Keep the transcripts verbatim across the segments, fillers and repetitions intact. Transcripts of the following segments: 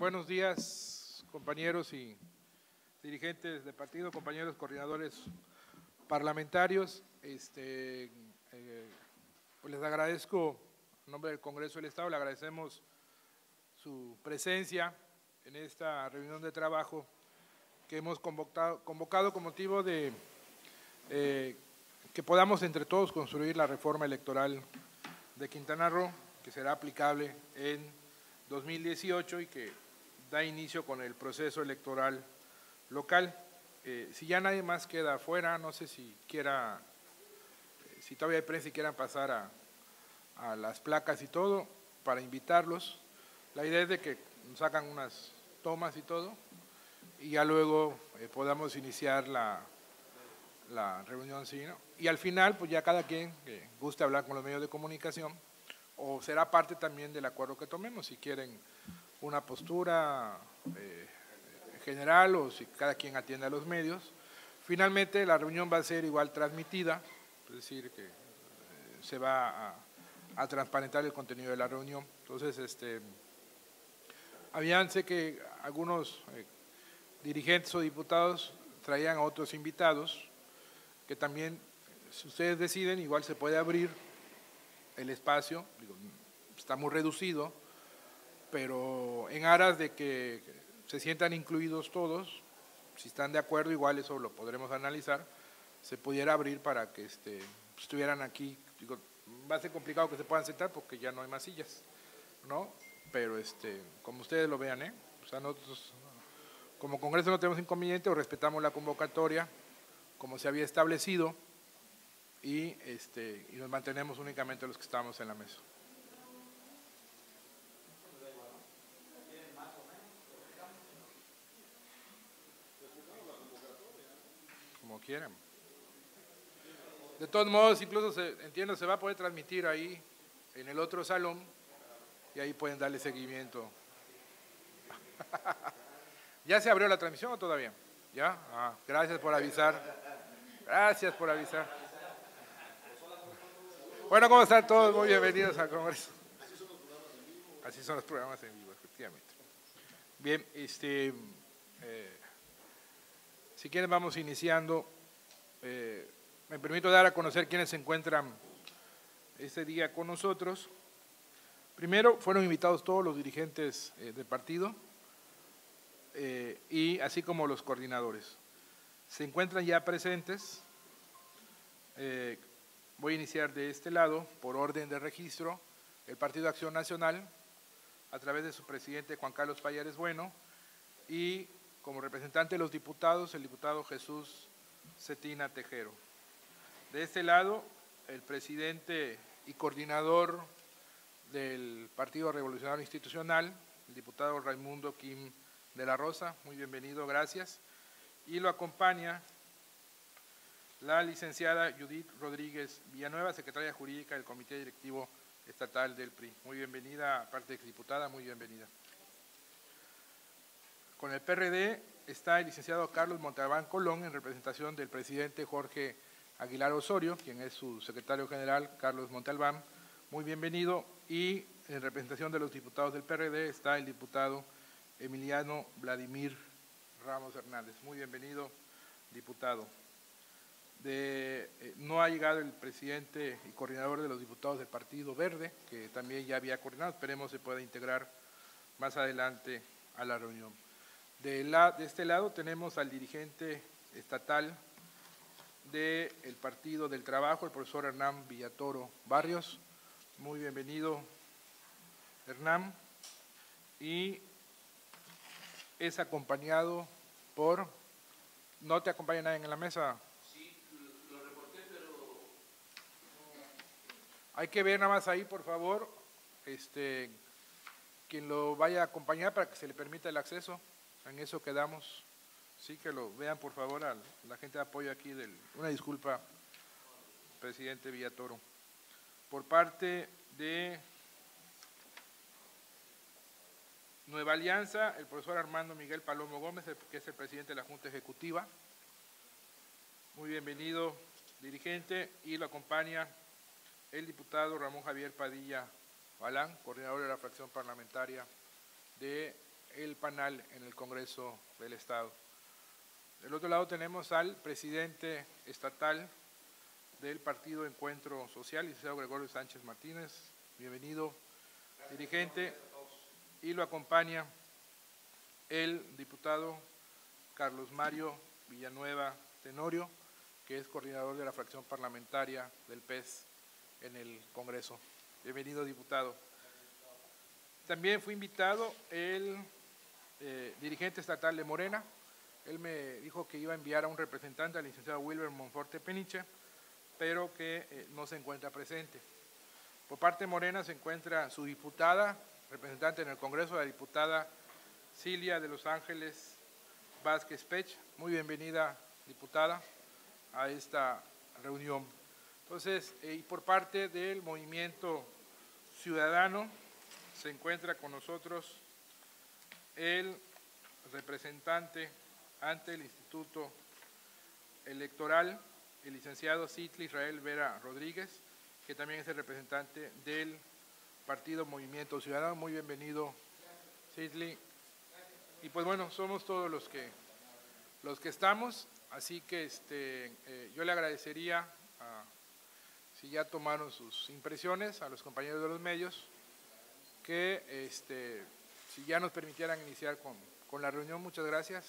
Buenos días, compañeros y dirigentes de partido, compañeros coordinadores parlamentarios. Este, eh, pues les agradezco, en nombre del Congreso del Estado, le agradecemos su presencia en esta reunión de trabajo que hemos convocado, convocado con motivo de eh, que podamos entre todos construir la reforma electoral de Quintana Roo, que será aplicable en dos mil dieciocho y que da inicio con el proceso electoral local. Eh, si ya nadie más queda afuera, no sé si quiera, eh, si todavía hay prensa y quieran pasar a, a las placas y todo, para invitarlos. La idea es de que nos sacan unas tomas y todo, y ya luego eh, podamos iniciar la, la reunión, ¿sí, no? Y al final, pues ya cada quien que guste hablar con los medios de comunicación, o será parte también del acuerdo que tomemos, si quieren una postura eh, general o si cada quien atiende a los medios. Finalmente la reunión va a ser igual transmitida, es decir, que eh, se va a, a transparentar el contenido de la reunión. Entonces, este, habían, sé que algunos eh, dirigentes o diputados traían a otros invitados, que también, si ustedes deciden, igual se puede abrir el espacio, digo, está muy reducido, pero en aras de que se sientan incluidos todos, si están de acuerdo, igual eso lo podremos analizar, se pudiera abrir para que este, estuvieran aquí. Digo, va a ser complicado que se puedan sentar porque ya no hay más sillas, ¿no? Pero este, como ustedes lo vean, ¿eh? O sea, nosotros como Congreso no tenemos inconveniente, o respetamos la convocatoria como se había establecido y, este, y nos mantenemos únicamente los que estamos en la mesa. Como quieran. De todos modos, incluso se, entiendo, se va a poder transmitir ahí en el otro salón y ahí pueden darle seguimiento. ¿Ya se abrió la transmisión o todavía? ¿Ya? Ah, gracias por avisar. Gracias por avisar. Bueno, ¿cómo están todos? Muy bienvenidos al Congreso. Así son los programas en vivo, efectivamente. Bien, este, eh, si quieren vamos iniciando. Eh, me permito dar a conocer quiénes se encuentran este día con nosotros. Primero, fueron invitados todos los dirigentes eh, del partido eh, y así como los coordinadores. Se encuentran ya presentes. Eh, voy a iniciar de este lado, por orden de registro, el Partido Acción Nacional, a través de su presidente Juan Carlos Pallares Bueno, y como representante de los diputados, el diputado Jesús Cetina Tejero. De este lado, el presidente y coordinador del Partido Revolucionario Institucional, el diputado Raimundo Kim de la Rosa, muy bienvenido, gracias. Y lo acompaña la licenciada Judith Rodríguez Villanueva, secretaria jurídica del Comité Directivo Estatal del P R I. Muy bienvenida, aparte de exdiputada, muy bienvenida. Con el P R D está el licenciado Carlos Montalbán Colón, en representación del presidente Jorge Aguilar Osorio, quien es su secretario general, Carlos Montalbán, muy bienvenido. Y en representación de los diputados del P R D está el diputado Emiliano Vladimir Ramos Hernández. Muy bienvenido, diputado. De, eh, no ha llegado el presidente y coordinador de los diputados del Partido Verde, que también ya había coordinado, esperemos se pueda integrar más adelante a la reunión. De, la, de este lado tenemos al dirigente estatal del Partido del Trabajo, el profesor Hernán Villatoro Barrios. Muy bienvenido, Hernán. Y es acompañado por… ¿No te acompaña nadie en la mesa? Hay que ver nada más ahí, por favor, este, quien lo vaya a acompañar para que se le permita el acceso. En eso quedamos. Sí, que lo vean, por favor, a la gente de apoyo aquí. Del, una disculpa, presidente Villatoro. Por parte de Nueva Alianza, el profesor Armando Miguel Palomo Gómez, que es el presidente de la Junta Ejecutiva. Muy bienvenido, dirigente, y lo acompaña el diputado Ramón Javier Padilla Balán, coordinador de la fracción parlamentaria del PANAL en el Congreso del Estado. Del otro lado tenemos al presidente estatal del Partido Encuentro Social, licenciado Gregorio Sánchez Martínez. Bienvenido, dirigente. Y lo acompaña el diputado Carlos Mario Villanueva Tenorio, que es coordinador de la fracción parlamentaria del P E S en el Congreso. Bienvenido, diputado. También fue invitado el eh, dirigente estatal de Morena. Él me dijo que iba a enviar a un representante, al licenciado Wilber Monforte Peniche, pero que eh, no se encuentra presente. Por parte de Morena se encuentra su diputada, representante en el Congreso, la diputada Cilia de Los Ángeles Vázquez Pech. Muy bienvenida, diputada, a esta reunión. Entonces, eh, y por parte del Movimiento Ciudadano, se encuentra con nosotros el representante ante el Instituto Electoral, el licenciado Citli Israel Vera Rodríguez, que también es el representante del Partido Movimiento Ciudadano. Muy bienvenido, Citli. Y pues bueno, somos todos los que, los que estamos, así que este, eh, yo le agradecería, a, si ya tomaron sus impresiones, a los compañeros de los medios, que este, si ya nos permitieran iniciar con, con la reunión. Muchas gracias.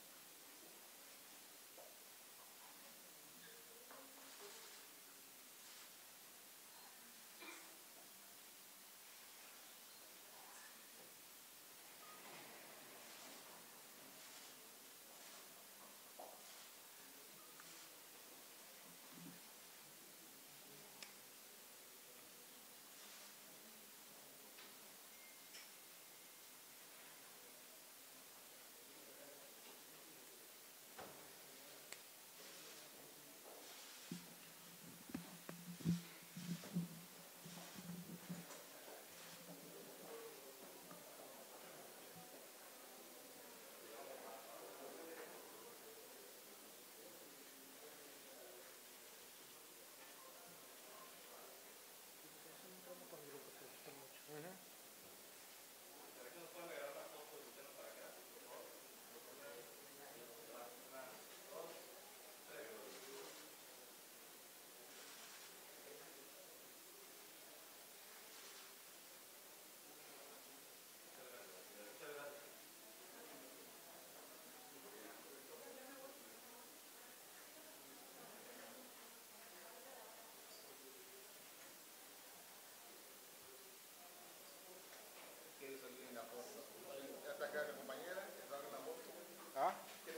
¿Ah?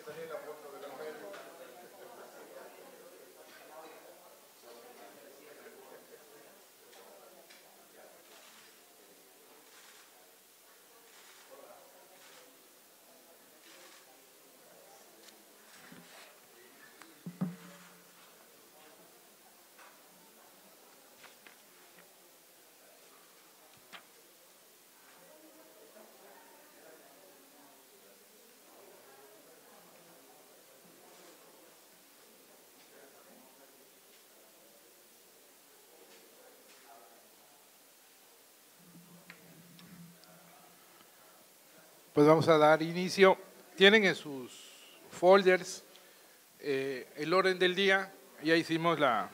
Pues vamos a dar inicio. Tienen en sus folders eh, el orden del día. Ya hicimos la,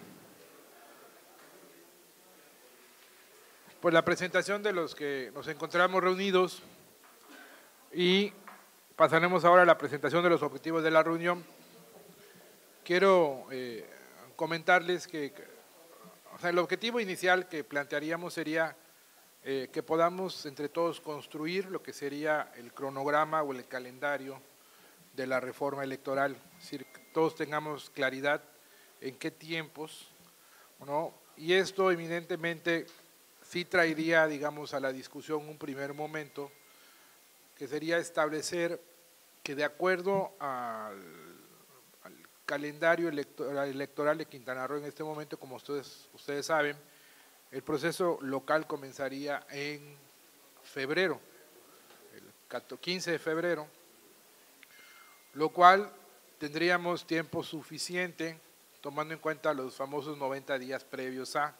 pues la presentación de los que nos encontramos reunidos y pasaremos ahora a la presentación de los objetivos de la reunión. Quiero eh, comentarles que, o sea, el objetivo inicial que plantearíamos sería Eh, que podamos entre todos construir lo que sería el cronograma o el calendario de la reforma electoral, es decir, que todos tengamos claridad en qué tiempos, ¿no? Y esto evidentemente sí traería, digamos, a la discusión un primer momento, que sería establecer que de acuerdo al, al calendario electoral, electoral de Quintana Roo en este momento, como ustedes, ustedes saben, el proceso local comenzaría en febrero, el quince de febrero, lo cual tendríamos tiempo suficiente, tomando en cuenta los famosos noventa días previos a.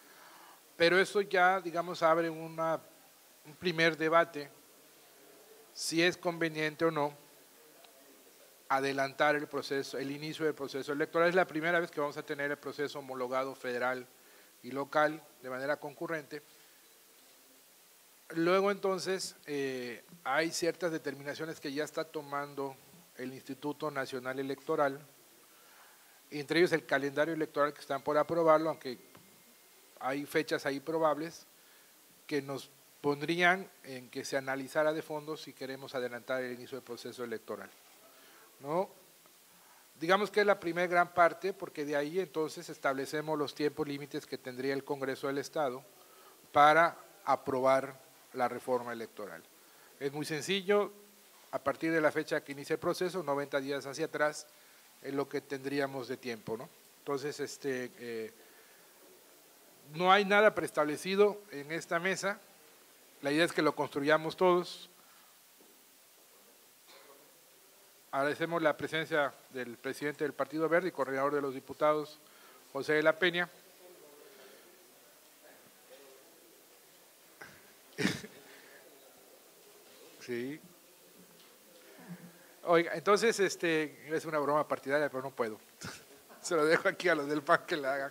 Pero eso ya, digamos, abre una, un primer debate si es conveniente o no adelantar el proceso, el inicio del proceso electoral. Es la primera vez que vamos a tener el proceso homologado federal y local de manera concurrente. Luego entonces eh, hay ciertas determinaciones que ya está tomando el Instituto Nacional Electoral, entre ellos el calendario electoral que están por aprobarlo, aunque hay fechas ahí probables que nos pondrían en que se analizara de fondo si queremos adelantar el inicio del proceso electoral, ¿no? Digamos que es la primera gran parte, porque de ahí entonces establecemos los tiempos límites que tendría el Congreso del Estado para aprobar la reforma electoral. Es muy sencillo, a partir de la fecha que inicia el proceso, noventa días hacia atrás, es lo que tendríamos de tiempo, ¿no? Entonces, este, eh, no hay nada preestablecido en esta mesa, la idea es que lo construyamos todos. Agradecemos la presencia del presidente del Partido Verde y coordinador de los diputados, José de la Peña. Sí. Oiga, entonces, este, es una broma partidaria, pero no puedo. Se lo dejo aquí a los del P A N que la hagan.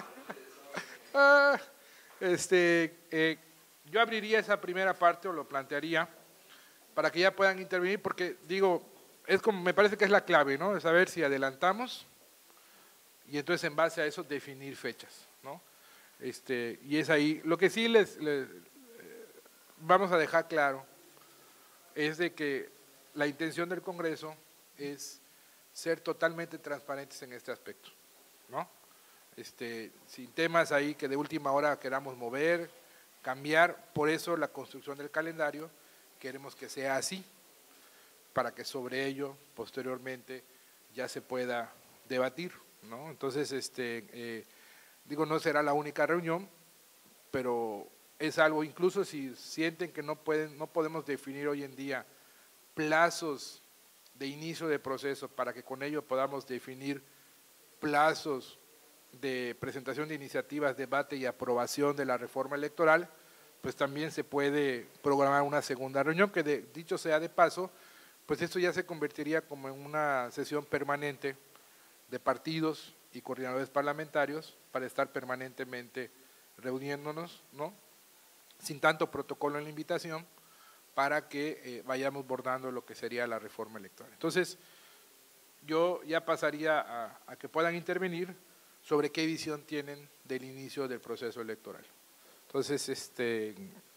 Ah, este, eh, yo abriría esa primera parte o lo plantearía para que ya puedan intervenir, porque digo, es como, me parece que es la clave, ¿no? Es saber si adelantamos y entonces en base a eso definir fechas, ¿no? Este, y es ahí, lo que sí les, les vamos a dejar claro es de que la intención del Congreso es ser totalmente transparentes en este aspecto, ¿no? Este, sin temas ahí que de última hora queramos mover, cambiar, por eso la construcción del calendario, queremos que sea así, para que sobre ello posteriormente ya se pueda debatir, ¿no? Entonces, este, eh, digo, no será la única reunión, pero es algo, incluso si sienten que no pueden, no podemos definir hoy en día plazos de inicio de proceso para que con ello podamos definir plazos de presentación de iniciativas, debate y aprobación de la reforma electoral, pues también se puede programar una segunda reunión, que de, dicho sea de paso, pues esto ya se convertiría como en una sesión permanente de partidos y coordinadores parlamentarios para estar permanentemente reuniéndonos, ¿no? Sin tanto protocolo en la invitación, para que eh, vayamos bordando lo que sería la reforma electoral. Entonces, yo ya pasaría a, a que puedan intervenir sobre qué visión tienen del inicio del proceso electoral. Entonces, este,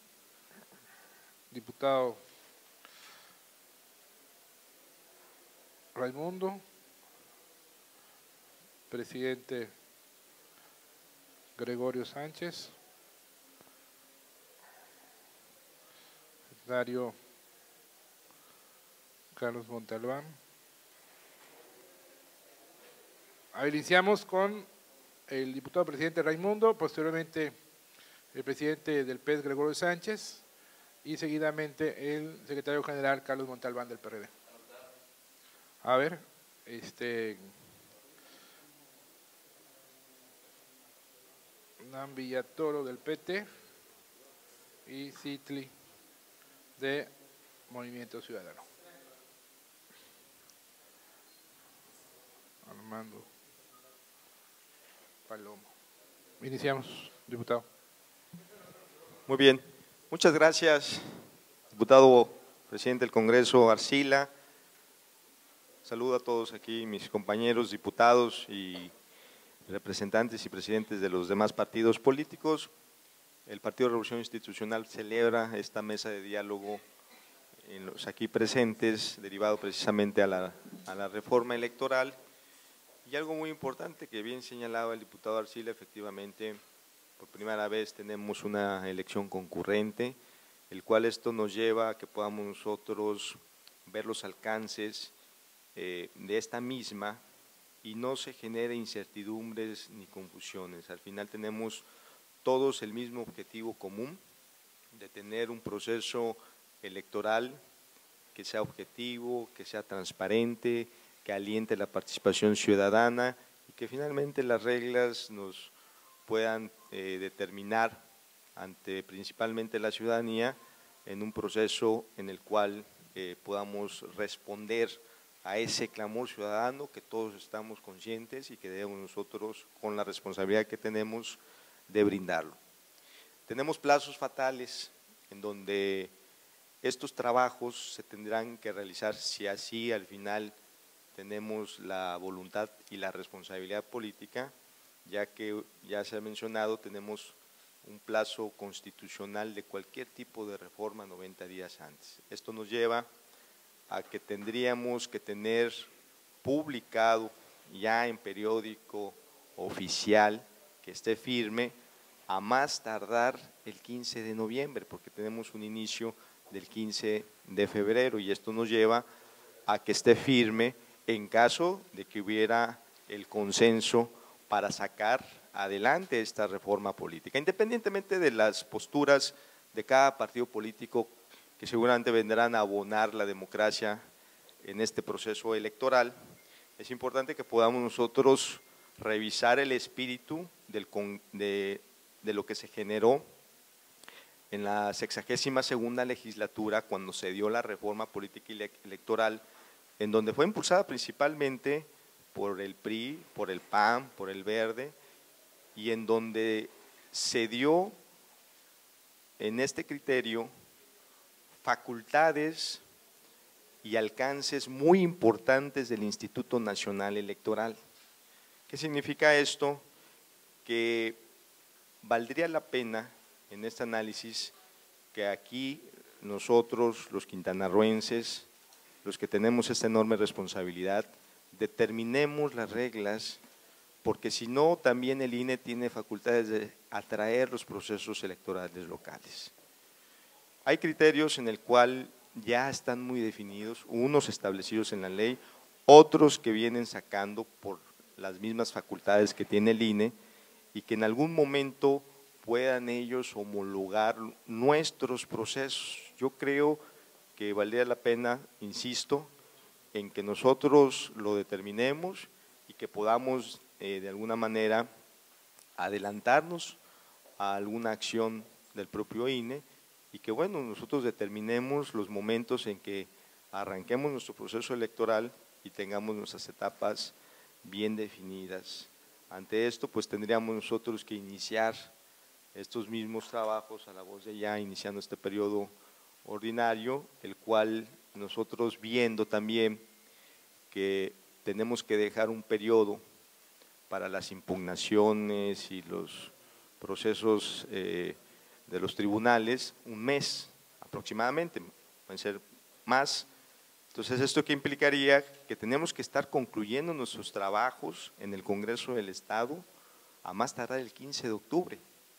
diputado Raimundo, presidente Gregorio Sánchez, secretario Carlos Montalbán. A ver, iniciamos con el diputado presidente Raimundo, posteriormente el presidente del P E S Gregorio Sánchez y seguidamente el secretario general Carlos Montalbán del P R D. A ver, este Nan Villatoro del P T y Citli de Movimiento Ciudadano. Armando Palomo. Iniciamos, diputado. Muy bien, muchas gracias, diputado presidente del Congreso Arcila. Saludo a todos aquí, mis compañeros diputados y representantes y presidentes de los demás partidos políticos. El Partido de Revolución Institucional celebra esta mesa de diálogo en los aquí presentes, derivado precisamente a la, a la reforma electoral. Y algo muy importante que bien señalaba el diputado Arcila, efectivamente, por primera vez tenemos una elección concurrente, el cual esto nos lleva a que podamos nosotros ver los alcances eh, de esta misma y no se genere incertidumbres ni confusiones. Al final tenemos todos el mismo objetivo común de tener un proceso electoral que sea objetivo, que sea transparente, que aliente la participación ciudadana y que finalmente las reglas nos puedan eh, determinar ante principalmente la ciudadanía en un proceso en el cual eh, podamos responder a ese clamor ciudadano que todos estamos conscientes y que debemos nosotros, con la responsabilidad que tenemos, de brindarlo. Tenemos plazos fatales en donde estos trabajos se tendrán que realizar si así al final tenemos la voluntad y la responsabilidad política, ya que ya se ha mencionado, tenemos un plazo constitucional de cualquier tipo de reforma noventa días antes. Esto nos lleva a que tendríamos que tener publicado ya en periódico oficial que esté firme a más tardar el quince de noviembre, porque tenemos un inicio del quince de febrero y esto nos lleva a que esté firme en caso de que hubiera el consenso para sacar adelante esta reforma política, independientemente de las posturas de cada partido político que seguramente vendrán a abonar la democracia en este proceso electoral. Es importante que podamos nosotros revisar el espíritu del, de, de lo que se generó en la sexagésima segunda legislatura, cuando se dio la reforma política y electoral, en donde fue impulsada principalmente por el P R I, por el P A N, por el Verde, y en donde se dio en este criterio facultades y alcances muy importantes del Instituto Nacional Electoral. ¿Qué significa esto? Que valdría la pena en este análisis que aquí nosotros, los quintanarroenses, los que tenemos esta enorme responsabilidad, determinemos las reglas, porque si no, también el I N E tiene facultades de atraer los procesos electorales locales. Hay criterios en el cual ya están muy definidos, unos establecidos en la ley, otros que vienen sacando por las mismas facultades que tiene el I N E y que en algún momento puedan ellos homologar nuestros procesos. Yo creo que valdría la pena, insisto, en que nosotros lo determinemos y que podamos eh, de alguna manera adelantarnos a alguna acción del propio I N E y que bueno, nosotros determinemos los momentos en que arranquemos nuestro proceso electoral y tengamos nuestras etapas bien definidas. Ante esto, pues tendríamos nosotros que iniciar estos mismos trabajos a la voz de ya, iniciando este periodo ordinario, el cual nosotros viendo también que tenemos que dejar un periodo para las impugnaciones y los procesos eh, de los tribunales, un mes aproximadamente, pueden ser más. Entonces, ¿esto qué implicaría? Que tenemos que estar concluyendo nuestros trabajos en el Congreso del Estado a más tardar el quince de octubre.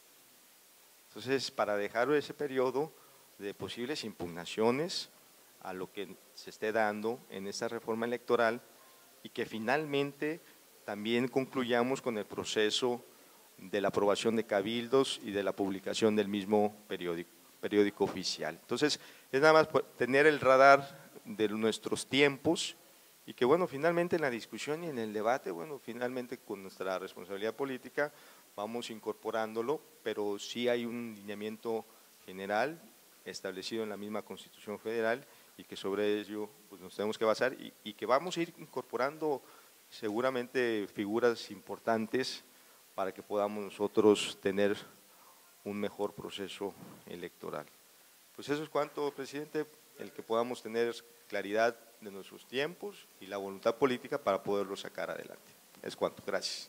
Entonces, para dejar ese periodo de posibles impugnaciones a lo que se esté dando en esta reforma electoral y que finalmente también concluyamos con el proceso de la aprobación de cabildos y de la publicación del mismo periódico, periódico oficial. Entonces, es nada más tener el radar de nuestros tiempos y que bueno, finalmente en la discusión y en el debate, bueno, finalmente con nuestra responsabilidad política vamos incorporándolo, pero sí hay un lineamiento general establecido en la misma Constitución Federal y que sobre ello pues, nos tenemos que basar y, y que vamos a ir incorporando seguramente figuras importantes para que podamos nosotros tener un mejor proceso electoral. Pues eso es cuanto, presidente, el que podamos tener claridad de nuestros tiempos y la voluntad política para poderlo sacar adelante. Es cuanto, gracias.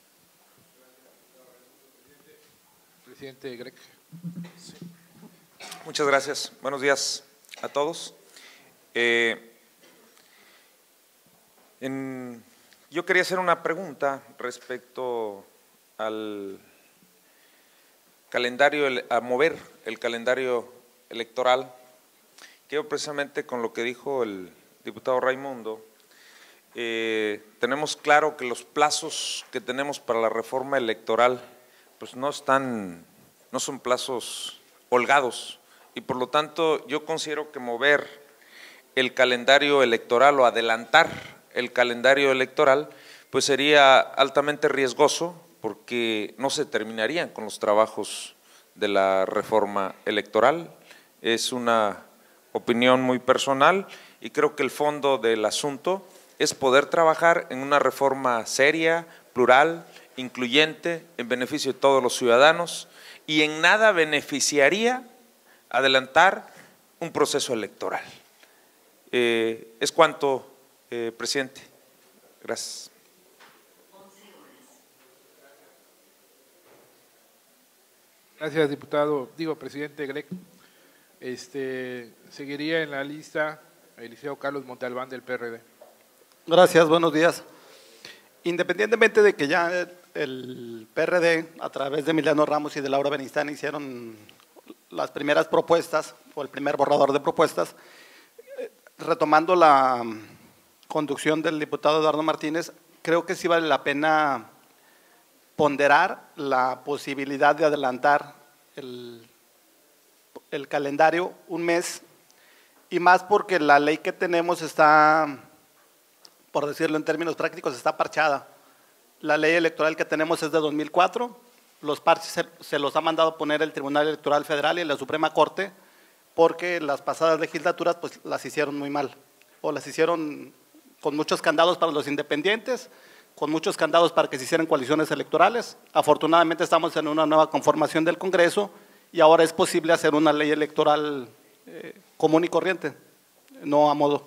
Presidente Grech. Sí. Muchas gracias. Buenos días a todos. Eh, en, yo quería hacer una pregunta respecto al calendario, a mover el calendario electoral. Quiero precisamente con lo que dijo el diputado Raimundo, eh, tenemos claro que los plazos que tenemos para la reforma electoral pues no están, no son plazos holgados y por lo tanto yo considero que mover el calendario electoral o adelantar el calendario electoral pues sería altamente riesgoso porque no se terminarían con los trabajos de la reforma electoral. Es una opinión muy personal y creo que el fondo del asunto es poder trabajar en una reforma seria, plural, incluyente, en beneficio de todos los ciudadanos, y en nada beneficiaría adelantar un proceso electoral. Eh, es cuanto, eh, presidente. Gracias. Gracias, diputado, digo, presidente Grech. Este, seguiría en la lista el licenciado Carlos Montalbán del P R D. Gracias, buenos días. Independientemente de que ya el P R D, a través de Emiliano Ramos y de Laura Benistán, hicieron las primeras propuestas, o el primer borrador de propuestas, retomando la conducción del diputado Eduardo Martínez, creo que sí vale la pena ponderar la posibilidad de adelantar el, el calendario un mes, y más porque la ley que tenemos está, por decirlo en términos prácticos, está parchada. La ley electoral que tenemos es de dos mil cuatro, los parches se, se los ha mandado poner el Tribunal Electoral Federal y la Suprema Corte, porque las pasadas legislaturas pues las hicieron muy mal, o las hicieron con muchos candados para los independientes, con muchos candados para que se hicieran coaliciones electorales. Afortunadamente estamos en una nueva conformación del Congreso y ahora es posible hacer una ley electoral eh, común y corriente, no a modo.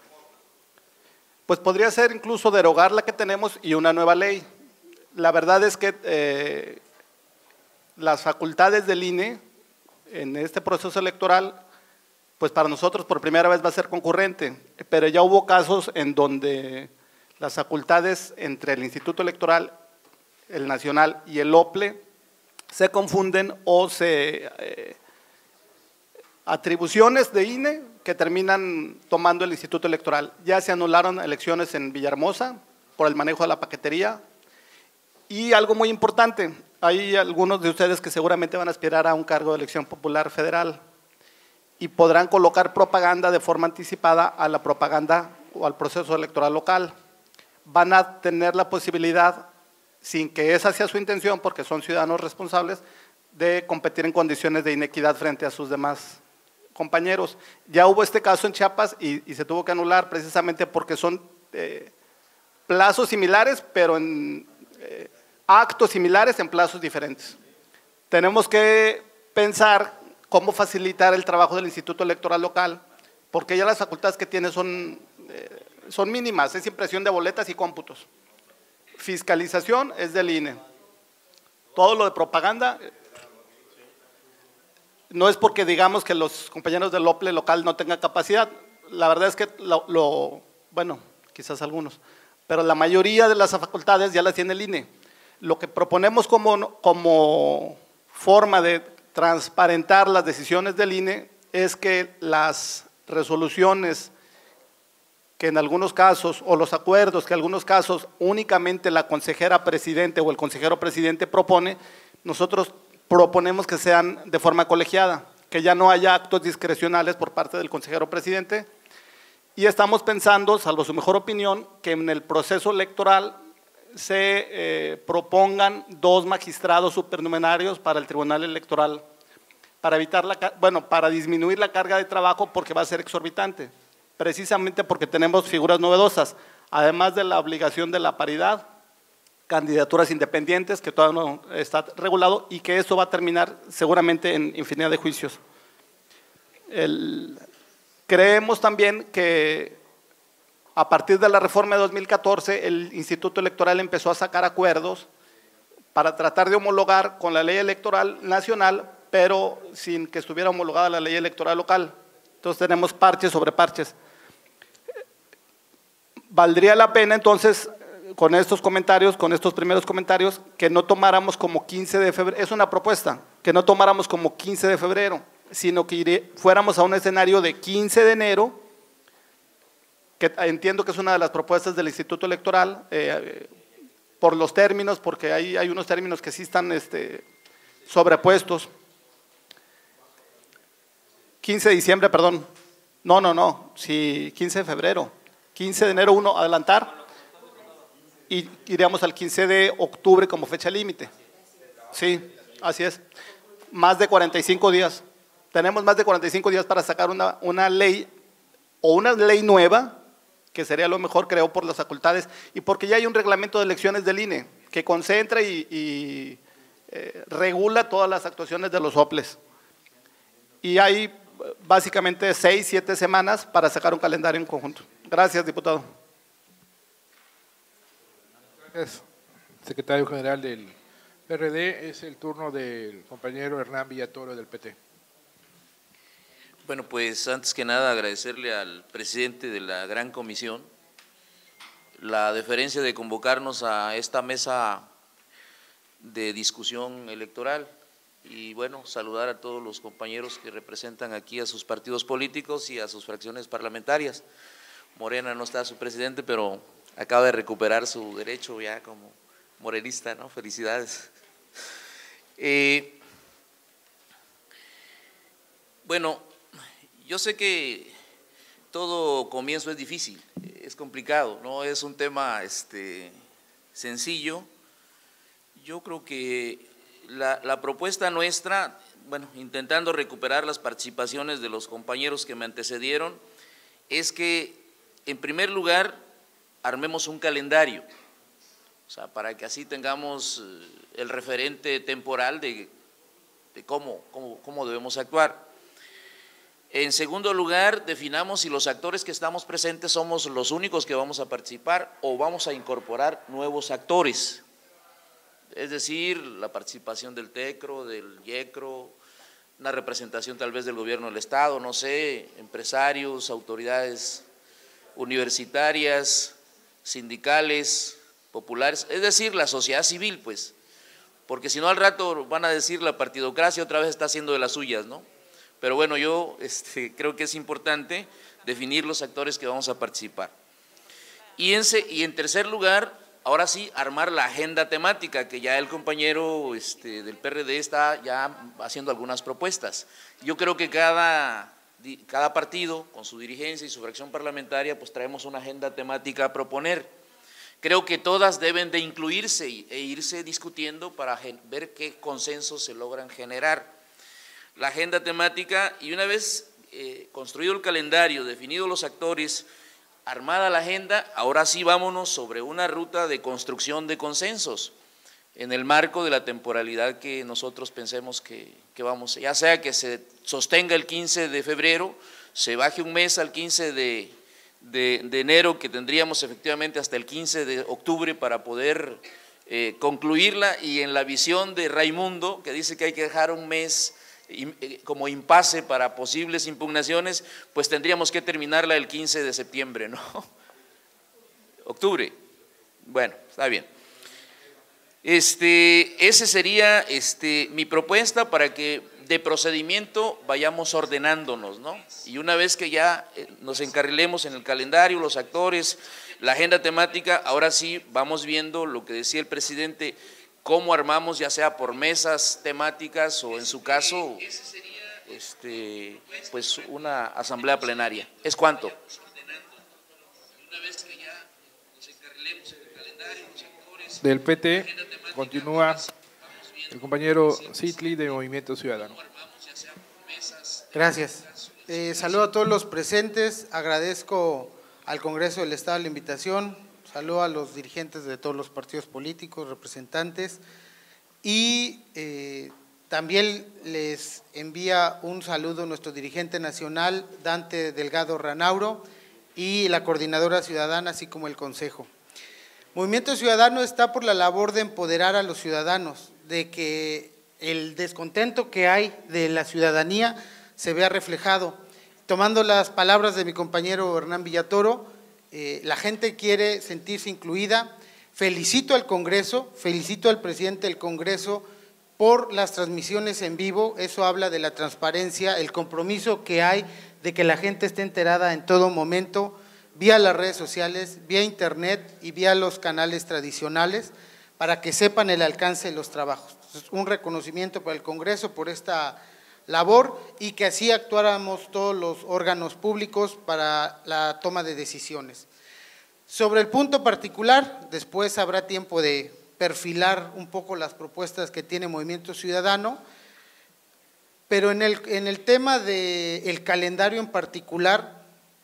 Pues podría ser incluso derogar la que tenemos y una nueva ley. La verdad es que eh, las facultades del I N E en este proceso electoral, pues para nosotros por primera vez va a ser concurrente, pero ya hubo casos en donde las facultades entre el Instituto Electoral, el Nacional y el O P L E se confunden o se… Eh, atribuciones de I N E que terminan tomando el Instituto Electoral. Ya se anularon elecciones en Villahermosa por el manejo de la paquetería. Y algo muy importante, hay algunos de ustedes que seguramente van a aspirar a un cargo de elección popular federal y podrán colocar propaganda de forma anticipada a la propaganda o al proceso electoral local. Van a tener la posibilidad, sin que esa sea su intención, porque son ciudadanos responsables, de competir en condiciones de inequidad frente a sus demás compañeros. Ya hubo este caso en Chiapas y, y se tuvo que anular precisamente porque son eh, plazos similares, pero en eh, actos similares en plazos diferentes. Tenemos que pensar cómo facilitar el trabajo del Instituto Electoral local, porque ya las facultades que tiene son, eh, son mínimas, es impresión de boletas y cómputos. Fiscalización es del I N E. Todo lo de propaganda… No es porque digamos que los compañeros del O P L E local no tengan capacidad, la verdad es que lo, lo, bueno, quizás algunos, pero la mayoría de las facultades ya las tiene el I N E. Lo que proponemos como, como forma de transparentar las decisiones del I N E es que las resoluciones que en algunos casos, o los acuerdos que en algunos casos únicamente la consejera presidente o el consejero presidente propone, nosotros proponemos que sean de forma colegiada, que ya no haya actos discrecionales por parte del consejero presidente, y estamos pensando, salvo su mejor opinión, que en el proceso electoral se eh, propongan dos magistrados supernumerarios para el Tribunal Electoral, para evitar la, bueno, para disminuir la carga de trabajo, porque va a ser exorbitante, precisamente porque tenemos figuras novedosas, además de la obligación de la paridad, candidaturas independientes, que todavía no está regulado, y que eso va a terminar seguramente en infinidad de juicios. El, creemos también que a partir de la reforma de dos mil catorce, el Instituto Electoral empezó a sacar acuerdos para tratar de homologar con la ley electoral nacional, pero sin que estuviera homologada la ley electoral local. Entonces tenemos parches sobre parches. Valdría la pena entonces, con estos comentarios, con estos primeros comentarios, que no tomáramos como quince de febrero, es una propuesta, que no tomáramos como quince de febrero, sino que iré, fuéramos a un escenario de quince de enero, que entiendo que es una de las propuestas del Instituto Electoral, eh, por los términos, porque hay, hay unos términos que sí están este, sobrepuestos. quince de diciembre, perdón, no, no, no, sí, quince de febrero, quince de enero uno, adelantar, y iríamos al quince de octubre como fecha límite. Sí, así es. Más de cuarenta y cinco días. Tenemos más de cuarenta y cinco días para sacar una, una ley o una ley nueva, que sería lo mejor, creo, por las facultades, y porque ya hay un reglamento de elecciones del I N E que concentra y, y eh, regula todas las actuaciones de los soples. Y hay básicamente seis, siete semanas para sacar un calendario en conjunto. Gracias, diputado. Gracias, secretario general del P R D. Es el turno del compañero Hernán Villatoro del P T. Bueno, pues antes que nada agradecerle al presidente de la gran comisión la deferencia de convocarnos a esta mesa de discusión electoral y bueno, saludar a todos los compañeros que representan aquí a sus partidos políticos y a sus fracciones parlamentarias. Morena no está su presidente, pero acaba de recuperar su derecho ya como morenista, ¿no? Felicidades. Eh, bueno, yo sé que todo comienzo es difícil, es complicado, no es un tema este, sencillo. Yo creo que la, la propuesta nuestra, bueno, intentando recuperar las participaciones de los compañeros que me antecedieron, es que en primer lugar armemos un calendario, o sea, para que así tengamos el referente temporal de, de cómo, cómo, cómo debemos actuar. En segundo lugar, definamos si los actores que estamos presentes somos los únicos que vamos a participar o vamos a incorporar nuevos actores, es decir, la participación del TECRO, del YECRO, una representación tal vez del gobierno del Estado, no sé, empresarios, autoridades universitarias, sindicales, populares, es decir, la sociedad civil, pues, porque si no al rato van a decir la partidocracia otra vez está haciendo de las suyas, ¿no? Pero bueno, yo este, creo que es importante definir los actores que vamos a participar. Y en, y en tercer lugar, ahora sí, armar la agenda temática, que ya el compañero este, del P R D está ya haciendo algunas propuestas. Yo creo que cada, cada partido, con su dirigencia y su fracción parlamentaria, pues traemos una agenda temática a proponer. Creo que todas deben de incluirse e irse discutiendo para ver qué consensos se logran generar. La agenda temática, y una vez eh, construido el calendario, definidos los actores, armada la agenda, ahora sí vámonos sobre una ruta de construcción de consensos en el marco de la temporalidad que nosotros pensemos que, que vamos, ya sea que se sostenga el quince de febrero, se baje un mes al quince de, de, de enero, que tendríamos efectivamente hasta el quince de octubre para poder eh, concluirla, y en la visión de Raimundo, que dice que hay que dejar un mes como impasse para posibles impugnaciones, pues tendríamos que terminarla el quince de septiembre, ¿no? Octubre. Bueno, está bien. Este, ese sería este, mi propuesta para que de procedimiento vayamos ordenándonos, ¿no? Y una vez que ya nos encarrilemos en el calendario, los actores, la agenda temática, ahora sí vamos viendo lo que decía el presidente, cómo armamos, ya sea por mesas temáticas o en su caso, este, pues una asamblea plenaria. ¿Es cuánto? Del P T continúa el compañero Citli de Movimiento Ciudadano. Gracias. Eh, saludo a todos los presentes, agradezco al Congreso del Estado la invitación. Saludo a los dirigentes de todos los partidos políticos, representantes, y eh, también les envía un saludo a nuestro dirigente nacional, Dante Delgado Ranauro, y la coordinadora ciudadana, así como el Consejo. Movimiento Ciudadano está por la labor de empoderar a los ciudadanos, de que el descontento que hay de la ciudadanía se vea reflejado. Tomando las palabras de mi compañero Hernán Villatoro, Eh, la gente quiere sentirse incluida. Felicito al Congreso, felicito al presidente del Congreso por las transmisiones en vivo, eso habla de la transparencia, el compromiso que hay de que la gente esté enterada en todo momento, vía las redes sociales, vía internet y vía los canales tradicionales, para que sepan el alcance de los trabajos. Un reconocimiento para el Congreso por esta labor y que así actuáramos todos los órganos públicos para la toma de decisiones. Sobre el punto particular, después habrá tiempo de perfilar un poco las propuestas que tiene Movimiento Ciudadano, pero en el, en el tema del calendario en particular,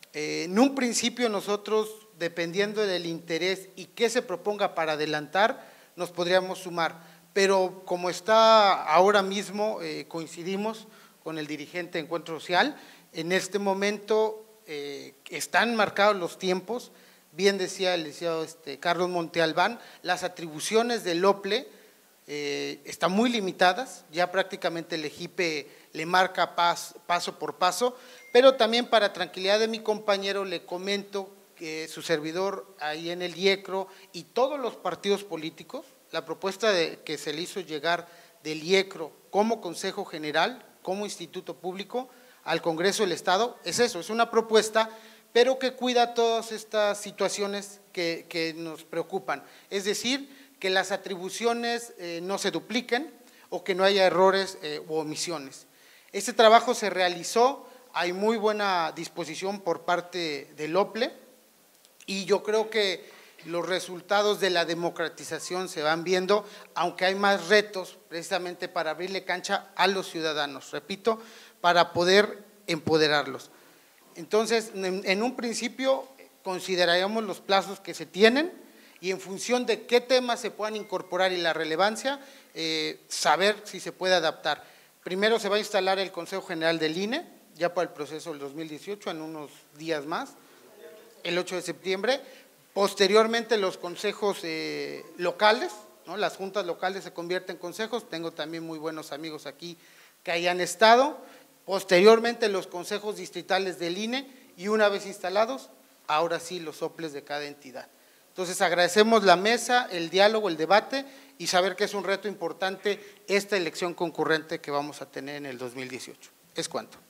Eh, en un principio nosotros, dependiendo del interés y qué se proponga para adelantar, nos podríamos sumar, pero como está ahora mismo, eh, coincidimos con el dirigente de Encuentro Social, en este momento eh, están marcados los tiempos, bien decía el licenciado este, Carlos Montealbán, las atribuciones del OPLE eh, están muy limitadas, ya prácticamente el EJIPE le marca pas, paso por paso, pero también para tranquilidad de mi compañero le comento que su servidor ahí en el IECRO y todos los partidos políticos, la propuesta de, que se le hizo llegar del IECRO como Consejo General, como Instituto Público, al Congreso del Estado, es eso, es una propuesta, pero que cuida todas estas situaciones que, que nos preocupan, es decir, que las atribuciones eh, no se dupliquen o que no haya errores eh, u omisiones. Este trabajo se realizó, hay muy buena disposición por parte del OPLE y yo creo que los resultados de la democratización se van viendo, aunque hay más retos precisamente para abrirle cancha a los ciudadanos, repito, para poder empoderarlos. Entonces, en, en un principio consideraríamos los plazos que se tienen y en función de qué temas se puedan incorporar y la relevancia, eh, saber si se puede adaptar. Primero se va a instalar el Consejo General del I N E, ya para el proceso del dos mil dieciocho, en unos días más, el ocho de septiembre. Posteriormente los consejos eh, locales, ¿no? Las juntas locales se convierten en consejos, tengo también muy buenos amigos aquí que hayan estado. Posteriormente los consejos distritales del I N E y una vez instalados, ahora sí los OPLES de cada entidad. Entonces agradecemos la mesa, el diálogo, el debate y saber que es un reto importante esta elección concurrente que vamos a tener en el dos mil dieciocho. Es cuanto.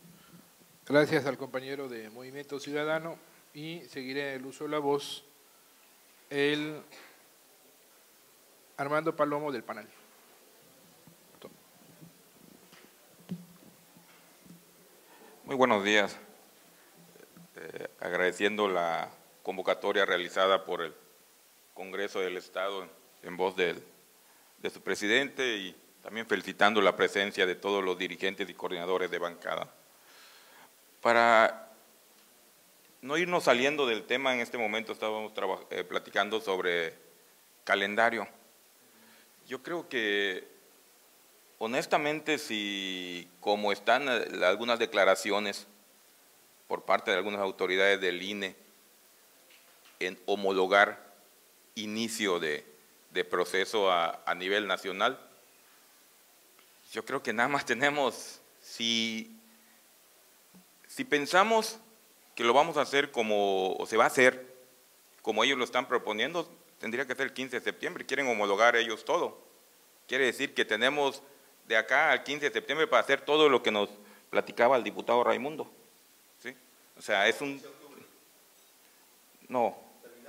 Gracias al compañero de Movimiento Ciudadano y seguiré el uso de la voz el Armando Palomo del Panal. Muy buenos días. Eh, agradeciendo la convocatoria realizada por el Congreso del Estado en, en voz del, de su presidente y también felicitando la presencia de todos los dirigentes y coordinadores de bancada. Para no irnos saliendo del tema, en este momento estábamos eh, platicando sobre calendario. Yo creo que honestamente, si como están algunas declaraciones por parte de algunas autoridades del I N E en homologar inicio de, de proceso a, a nivel nacional, yo creo que nada más tenemos, si, si pensamos que lo vamos a hacer como, o se va a hacer como ellos lo están proponiendo, tendría que ser el quince de septiembre, quieren homologar ellos todo. Quiere decir que tenemos de acá al quince de septiembre para hacer todo lo que nos platicaba el diputado Raimundo. ¿Sí? O sea, es un… No.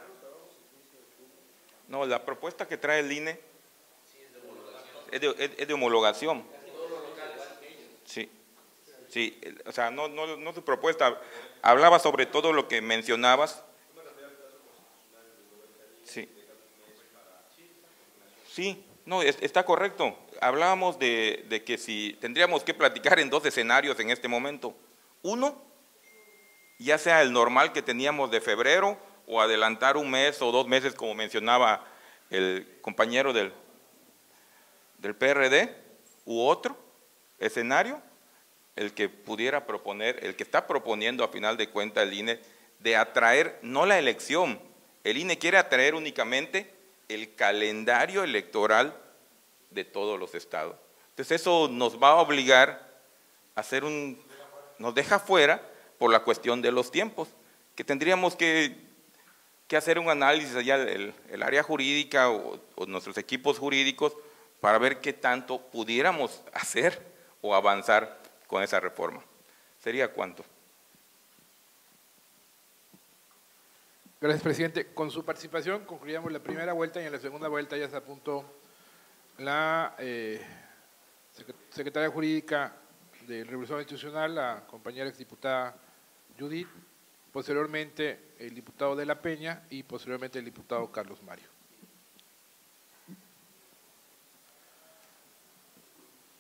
No, la propuesta que trae el I N E es de, es, es de homologación. Sí. Sí, o sea, no, no, no su propuesta. Hablaba sobre todo lo que mencionabas. Sí. Sí, no, es, está correcto. Hablábamos de, de que si tendríamos que platicar en dos escenarios en este momento. Uno, ya sea el normal que teníamos de febrero o adelantar un mes o dos meses como mencionaba el compañero del, del P R D, u otro escenario, el que pudiera proponer, el que está proponiendo a final de cuentas el I N E, de atraer, no la elección, el I N E quiere atraer únicamente el calendario electoral de todos los estados. Entonces eso nos va a obligar a hacer un, nos deja fuera por la cuestión de los tiempos, que tendríamos que, que hacer un análisis allá el, el área jurídica o, o nuestros equipos jurídicos para ver qué tanto pudiéramos hacer o avanzar con esa reforma. ¿Sería cuánto? Gracias, presidente. Con su participación concluíamos la primera vuelta y en la segunda vuelta ya se apuntó la eh, secretaria jurídica de Revolución Institucional, la compañera exdiputada Judith, posteriormente el diputado de la Peña y posteriormente el diputado Carlos Mario.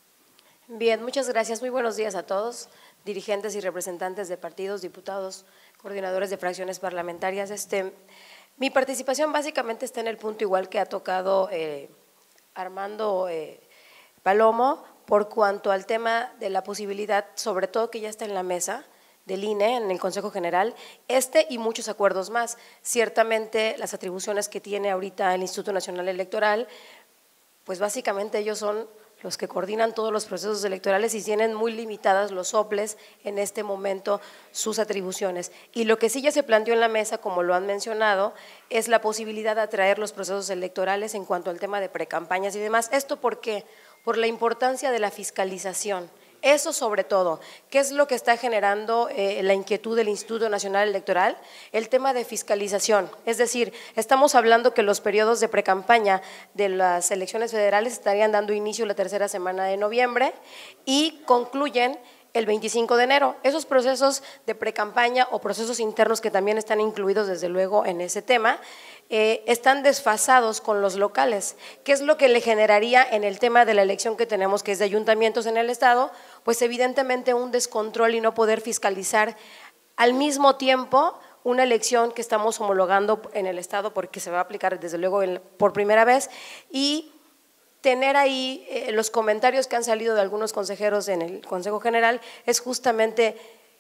Bien, muchas gracias. Muy buenos días a todos, dirigentes y representantes de partidos, diputados, coordinadores de fracciones parlamentarias. Este, mi participación básicamente está en el punto igual que ha tocado eh, Armando eh, Palomo, por cuanto al tema de la posibilidad, sobre todo que ya está en la mesa del I N E, en el Consejo General, este y muchos acuerdos más. Ciertamente las atribuciones que tiene ahorita el Instituto Nacional Electoral, pues básicamente ellos son los que coordinan todos los procesos electorales y tienen muy limitadas los soples en este momento sus atribuciones. Y lo que sí ya se planteó en la mesa, como lo han mencionado, es la posibilidad de atraer los procesos electorales en cuanto al tema de precampañas y demás. ¿Esto por qué? Por la importancia de la fiscalización. Eso sobre todo, ¿qué es lo que está generando eh, la inquietud del Instituto Nacional Electoral? El tema de fiscalización, es decir, estamos hablando que los periodos de precampaña de las elecciones federales estarían dando inicio la tercera semana de noviembre y concluyen el veinticinco de enero. Esos procesos de precampaña o procesos internos que también están incluidos desde luego en ese tema, eh, están desfasados con los locales. ¿Qué es lo que le generaría en el tema de la elección que tenemos, que es de ayuntamientos en el Estado? Pues evidentemente un descontrol y no poder fiscalizar al mismo tiempo una elección que estamos homologando en el Estado porque se va a aplicar desde luego en, por primera vez y tener ahí eh, los comentarios que han salido de algunos consejeros en el Consejo General es justamente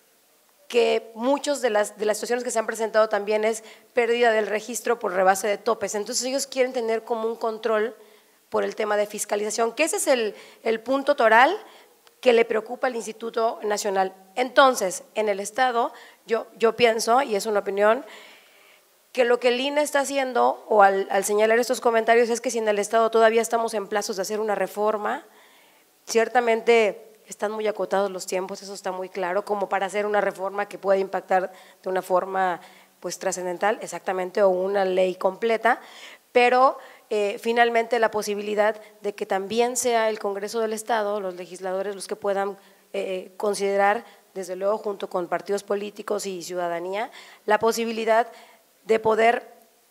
que muchas de las, de las situaciones que se han presentado también es pérdida del registro por rebase de topes. Entonces ellos quieren tener como un control por el tema de fiscalización, que ese es el, el punto toral que le preocupa al Instituto Nacional. Entonces, en el Estado, yo, yo pienso, y es una opinión, que lo que el I N E está haciendo, o al, al señalar estos comentarios, es que si en el Estado todavía estamos en plazos de hacer una reforma, ciertamente están muy acotados los tiempos, eso está muy claro, como para hacer una reforma que pueda impactar de una forma pues trascendental, exactamente, o una ley completa, pero eh, finalmente la posibilidad de que también sea el Congreso del Estado, los legisladores, los que puedan eh, considerar, desde luego junto con partidos políticos y ciudadanía, la posibilidad de poder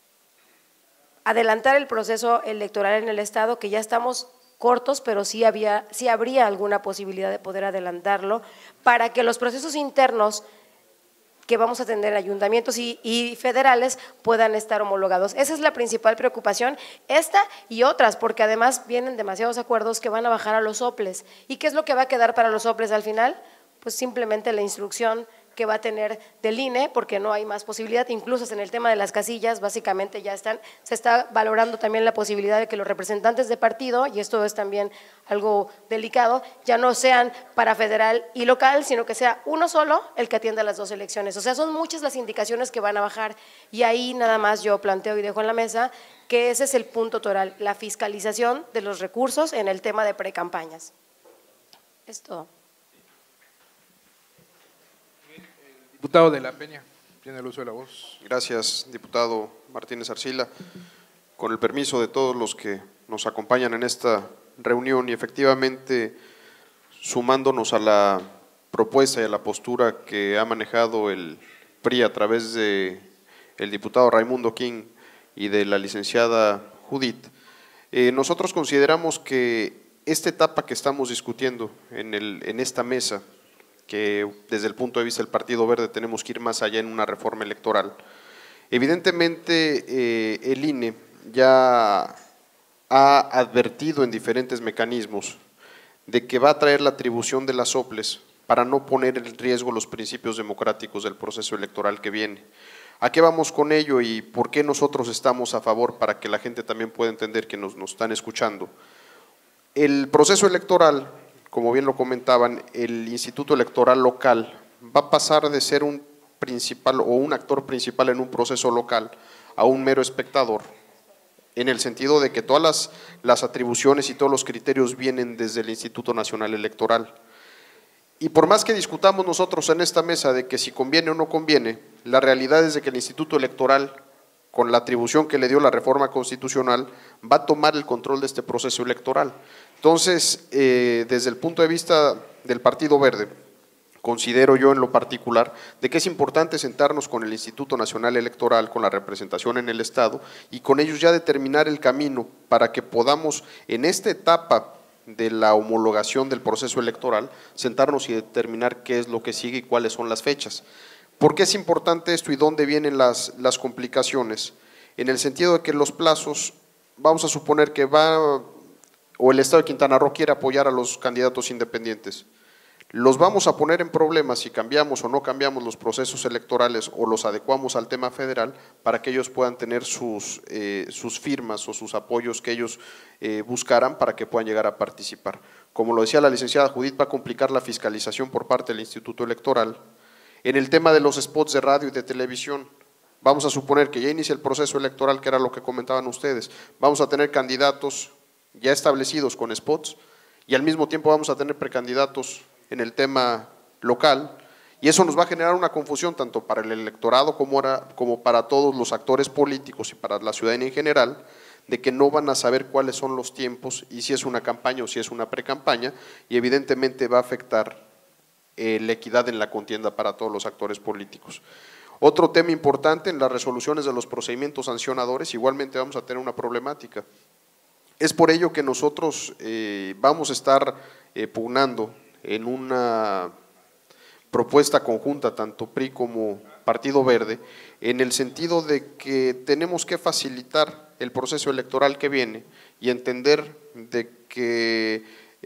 adelantar el proceso electoral en el Estado, que ya estamos cortos, pero sí, había, sí habría alguna posibilidad de poder adelantarlo para que los procesos internos que vamos a tener ayuntamientos y, y federales puedan estar homologados. Esa es la principal preocupación, esta y otras, porque además vienen demasiados acuerdos que van a bajar a los soples. ¿Y qué es lo que va a quedar para los soples al final? Pues simplemente la instrucción que va a tener del I N E, porque no hay más posibilidad, incluso en el tema de las casillas, básicamente ya están, se está valorando también la posibilidad de que los representantes de partido, y esto es también algo delicado, ya no sean para federal y local, sino que sea uno solo el que atienda las dos elecciones. O sea, son muchas las indicaciones que van a bajar, y ahí nada más yo planteo y dejo en la mesa que ese es el punto toral, la fiscalización de los recursos en el tema de precampañas. Es todo. Diputado de la Peña, tiene el uso de la voz. Gracias, diputado Martínez Arcila. Con el permiso de todos los que nos acompañan en esta reunión y efectivamente sumándonos a la propuesta y a la postura que ha manejado el P R I a través de el diputado Raimundo King y de la licenciada Judith, eh, nosotros consideramos que esta etapa que estamos discutiendo en, el, en esta mesa, que desde el punto de vista del Partido Verde tenemos que ir más allá en una reforma electoral. Evidentemente eh, el I N E ya ha advertido en diferentes mecanismos de que va a traer la atribución de las soples para no poner en riesgo los principios democráticos del proceso electoral que viene. ¿A qué vamos con ello y por qué nosotros estamos a favor para que la gente también pueda entender que nos, nos están escuchando? El proceso electoral, como bien lo comentaban, el Instituto Electoral local va a pasar de ser un principal o un actor principal en un proceso local a un mero espectador, en el sentido de que todas las, las atribuciones y todos los criterios vienen desde el Instituto Nacional Electoral. Y por más que discutamos nosotros en esta mesa de que si conviene o no conviene, la realidad es de que el Instituto Electoral, con la atribución que le dio la reforma constitucional, va a tomar el control de este proceso electoral. Entonces, eh, desde el punto de vista del Partido Verde, considero yo en lo particular de que es importante sentarnos con el Instituto Nacional Electoral, con la representación en el Estado y con ellos ya determinar el camino para que podamos en esta etapa de la homologación del proceso electoral sentarnos y determinar qué es lo que sigue y cuáles son las fechas. ¿Por qué es importante esto y dónde vienen las, las complicaciones? En el sentido de que los plazos, vamos a suponer que va, o el Estado de Quintana Roo quiere apoyar a los candidatos independientes. Los vamos a poner en problemas si cambiamos o no cambiamos los procesos electorales o los adecuamos al tema federal para que ellos puedan tener sus, eh, sus firmas o sus apoyos que ellos eh, buscaran para que puedan llegar a participar. Como lo decía la licenciada Judith, va a complicar la fiscalización por parte del Instituto Electoral. En el tema de los spots de radio y de televisión, vamos a suponer que ya inicia el proceso electoral, que era lo que comentaban ustedes, vamos a tener candidatos ya establecidos con spots y al mismo tiempo vamos a tener precandidatos en el tema local, y eso nos va a generar una confusión tanto para el electorado como, era, como para todos los actores políticos y para la ciudadanía en general, de que no van a saber cuáles son los tiempos y si es una campaña o si es una precampaña, y evidentemente va a afectar eh, la equidad en la contienda para todos los actores políticos. Otro tema importante en las resoluciones de los procedimientos sancionadores, igualmente vamos a tener una problemática. Es por ello que nosotros eh, vamos a estar eh, pugnando en una propuesta conjunta, tanto P R I como Partido Verde, en el sentido de que tenemos que facilitar el proceso electoral que viene y entender de que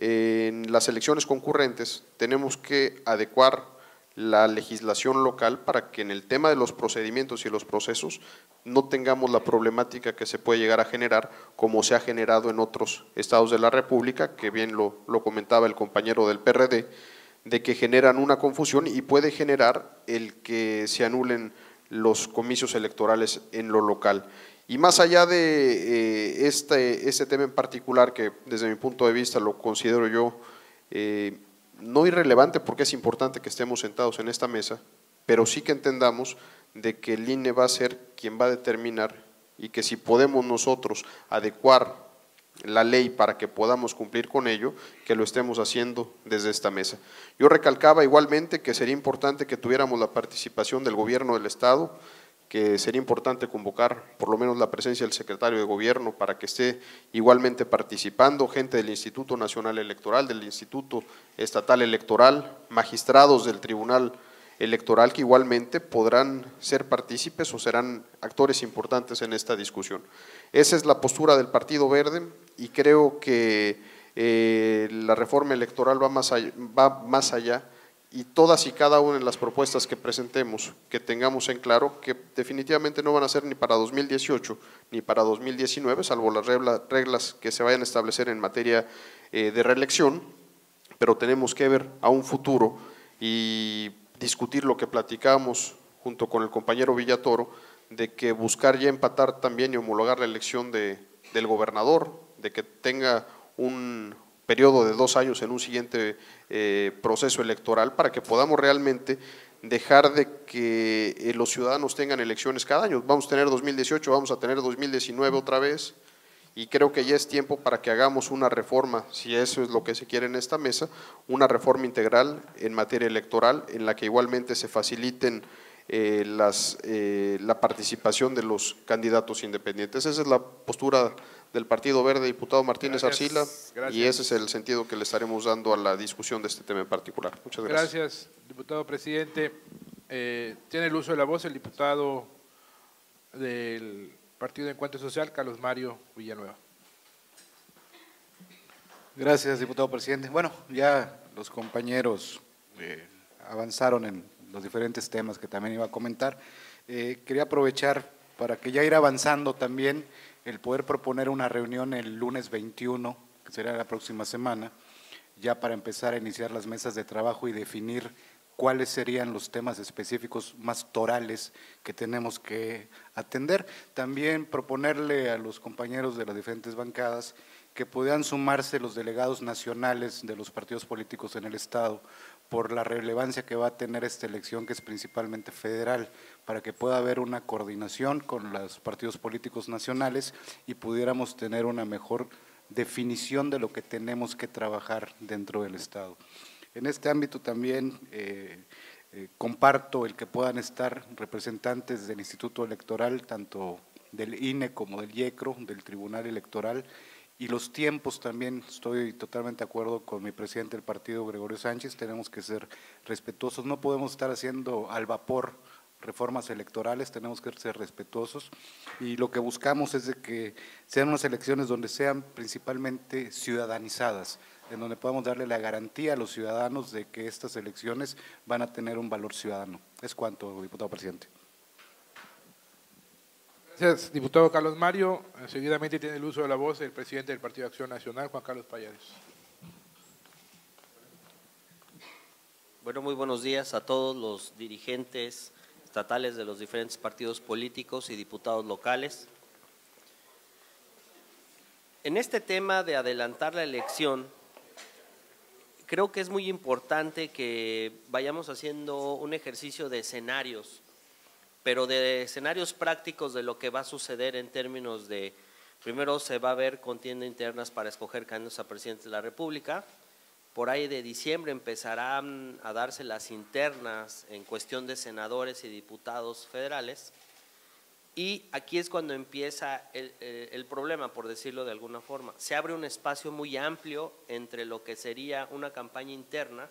en las elecciones concurrentes tenemos que adecuar la legislación local para que en el tema de los procedimientos y los procesos no tengamos la problemática que se puede llegar a generar como se ha generado en otros estados de la República, que bien lo, lo comentaba el compañero del P R D, de que generan una confusión y puede generar el que se anulen los comicios electorales en lo local. Y más allá de eh, este, este tema en particular, que desde mi punto de vista lo considero yo eh, no irrelevante porque es importante que estemos sentados en esta mesa, pero sí que entendamos de que el I N E va a ser quien va a determinar y que si podemos nosotros adecuar la ley para que podamos cumplir con ello, que lo estemos haciendo desde esta mesa. Yo recalcaba igualmente que sería importante que tuviéramos la participación del gobierno del Estado, que sería importante convocar por lo menos la presencia del secretario de Gobierno para que esté igualmente participando, gente del Instituto Nacional Electoral, del Instituto Estatal Electoral, magistrados del Tribunal Electoral que igualmente podrán ser partícipes o serán actores importantes en esta discusión. Esa es la postura del Partido Verde y creo que eh, la reforma electoral va más allá, va más allá y todas y cada una de las propuestas que presentemos, que tengamos en claro que definitivamente no van a ser ni para dos mil dieciocho ni para dos mil diecinueve, salvo las regla, reglas que se vayan a establecer en materia eh, de reelección, pero tenemos que ver a un futuro y discutir lo que platicamos junto con el compañero Villatoro, de que buscar ya empatar también y homologar la elección de, del gobernador, de que tenga un periodo de dos años en un siguiente eh, proceso electoral para que podamos realmente dejar de que eh, los ciudadanos tengan elecciones cada año. Vamos a tener dos mil dieciocho, vamos a tener dos mil diecinueve otra vez y creo que ya es tiempo para que hagamos una reforma, si eso es lo que se quiere en esta mesa, una reforma integral en materia electoral en la que igualmente se faciliten eh, las, eh, la participación de los candidatos independientes. Esa es la postura del Partido Verde, diputado Martínez gracias, Arcila, gracias. Y ese es el sentido que le estaremos dando a la discusión de este tema en particular. Muchas gracias. Gracias, diputado presidente. Eh, tiene el uso de la voz el diputado del Partido de Encuentro Social, Carlos Mario Villanueva. Gracias, diputado presidente. Bueno, ya los compañeros eh, avanzaron en los diferentes temas que también iba a comentar. Eh, quería aprovechar para que ya ir avanzando también el poder proponer una reunión el lunes veintiuno, que será la próxima semana, ya para empezar a iniciar las mesas de trabajo y definir cuáles serían los temas específicos más torales que tenemos que atender. También proponerle a los compañeros de las diferentes bancadas que puedan sumarse los delegados nacionales de los partidos políticos en el Estado por la relevancia que va a tener esta elección, que es principalmente federal, para que pueda haber una coordinación con los partidos políticos nacionales y pudiéramos tener una mejor definición de lo que tenemos que trabajar dentro del Estado. En este ámbito también eh, eh, comparto el que puedan estar representantes del Instituto Electoral, tanto del I N E como del IECRO, del Tribunal Electoral, y los tiempos también, estoy totalmente de acuerdo con mi presidente del partido, Gregorio Sánchez, tenemos que ser respetuosos, no podemos estar haciendo al vapor reformas electorales, tenemos que ser respetuosos y lo que buscamos es de que sean unas elecciones donde sean principalmente ciudadanizadas, en donde podamos darle la garantía a los ciudadanos de que estas elecciones van a tener un valor ciudadano. Es cuanto, diputado presidente. Gracias, diputado Carlos Mario. Seguidamente tiene el uso de la voz el presidente del Partido de Acción Nacional, Juan Carlos Pallares. Bueno, muy buenos días a todos los dirigentes estatales de los diferentes partidos políticos y diputados locales. En este tema de adelantar la elección, creo que es muy importante que vayamos haciendo un ejercicio de escenarios, pero de escenarios prácticos de lo que va a suceder en términos de, primero se va a ver contienda internas para escoger candidatos a presidente de la República. Por ahí de diciembre empezarán a darse las internas en cuestión de senadores y diputados federales y aquí es cuando empieza el, el, el problema, por decirlo de alguna forma. Se abre un espacio muy amplio entre lo que sería una campaña interna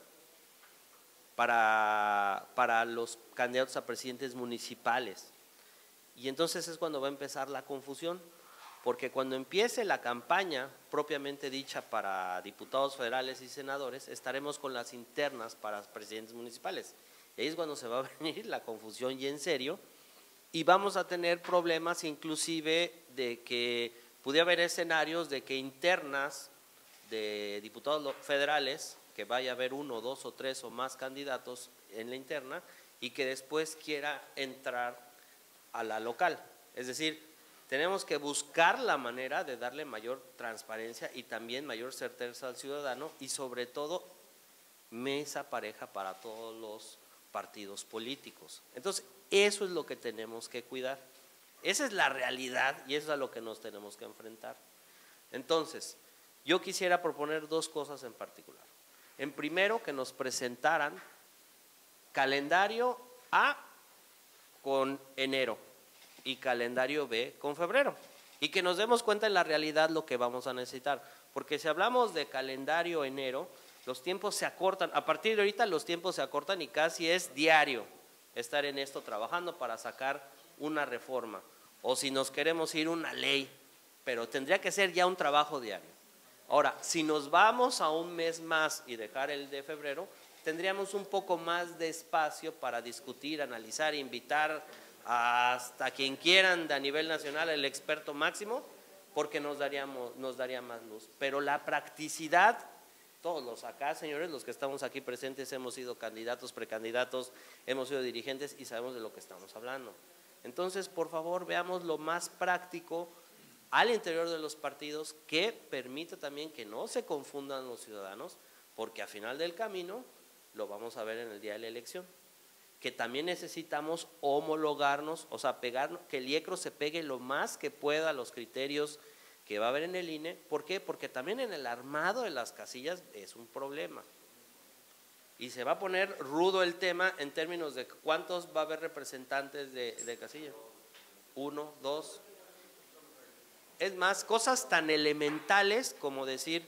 para, para los candidatos a presidentes municipales y entonces es cuando va a empezar la confusión. Porque cuando empiece la campaña propiamente dicha para diputados federales y senadores, estaremos con las internas para presidentes municipales. Y ahí es cuando se va a venir la confusión y en serio, y vamos a tener problemas inclusive de que pudiera haber escenarios de que internas de diputados federales, que vaya a haber uno, dos o tres o más candidatos en la interna, y que después quiera entrar a la local. Es decir, tenemos que buscar la manera de darle mayor transparencia y también mayor certeza al ciudadano y sobre todo mesa pareja para todos los partidos políticos. Entonces, eso es lo que tenemos que cuidar. Esa es la realidad y eso es a lo que nos tenemos que enfrentar. Entonces, yo quisiera proponer dos cosas en particular. En primero, que nos presentaran calendario A con enero y calendario B con febrero y que nos demos cuenta en la realidad lo que vamos a necesitar, porque si hablamos de calendario enero, los tiempos se acortan, a partir de ahorita los tiempos se acortan y casi es diario estar en esto trabajando para sacar una reforma o si nos queremos ir una ley, pero tendría que ser ya un trabajo diario. Ahora, si nos vamos a un mes más y dejar el de febrero, tendríamos un poco más de espacio para discutir, analizar, invitar hasta quien quieran de a nivel nacional, el experto máximo, porque nos, daríamos, nos daría más luz. Pero la practicidad, todos los acá, señores, los que estamos aquí presentes, hemos sido candidatos, precandidatos, hemos sido dirigentes y sabemos de lo que estamos hablando. Entonces, por favor, veamos lo más práctico al interior de los partidos que permita también que no se confundan los ciudadanos, porque al final del camino lo vamos a ver en el día de la elección. Que también necesitamos homologarnos, o sea, pegarnos, que el IECRO se pegue lo más que pueda a los criterios que va a haber en el I N E. ¿Por qué? Porque también en el armado de las casillas es un problema. Y se va a poner rudo el tema en términos de cuántos va a haber representantes de, de casilla. Uno, dos. Es más, cosas tan elementales como decir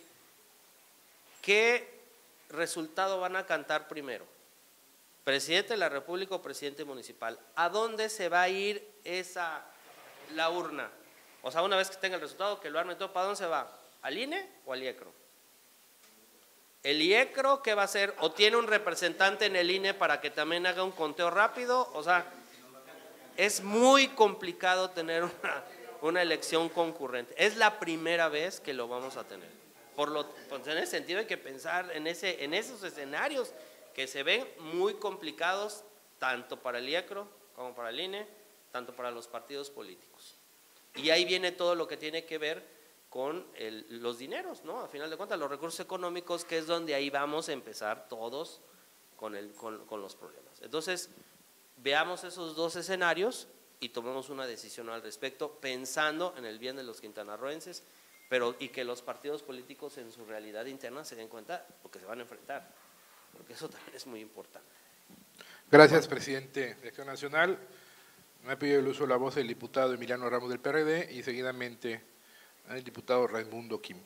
qué resultado van a cantar primero. Presidente de la República o presidente municipal, ¿a dónde se va a ir esa, la urna? O sea, una vez que tenga el resultado, que lo arme todo, ¿para dónde se va? ¿Al I N E o al IECRO? ¿El IECRO qué va a hacer? ¿O tiene un representante en el I N E para que también haga un conteo rápido? O sea, es muy complicado tener una, una elección concurrente. Es la primera vez que lo vamos a tener. Por lo, pues en ese sentido hay que pensar en, ese, en esos escenarios que se ven muy complicados tanto para el IECRO como para el I N E, tanto para los partidos políticos. Y ahí viene todo lo que tiene que ver con el, los dineros, ¿no? A final de cuentas, los recursos económicos, que es donde ahí vamos a empezar todos con, el, con, con los problemas. Entonces, veamos esos dos escenarios y tomemos una decisión al respecto, pensando en el bien de los quintanarroenses, pero y que los partidos políticos en su realidad interna se den cuenta porque se van a enfrentar, porque eso también es muy importante. Gracias, presidente de Acción Nacional. Me ha pedido el uso de la voz el diputado Emiliano Ramos del P R D y seguidamente al diputado Raimundo Kim.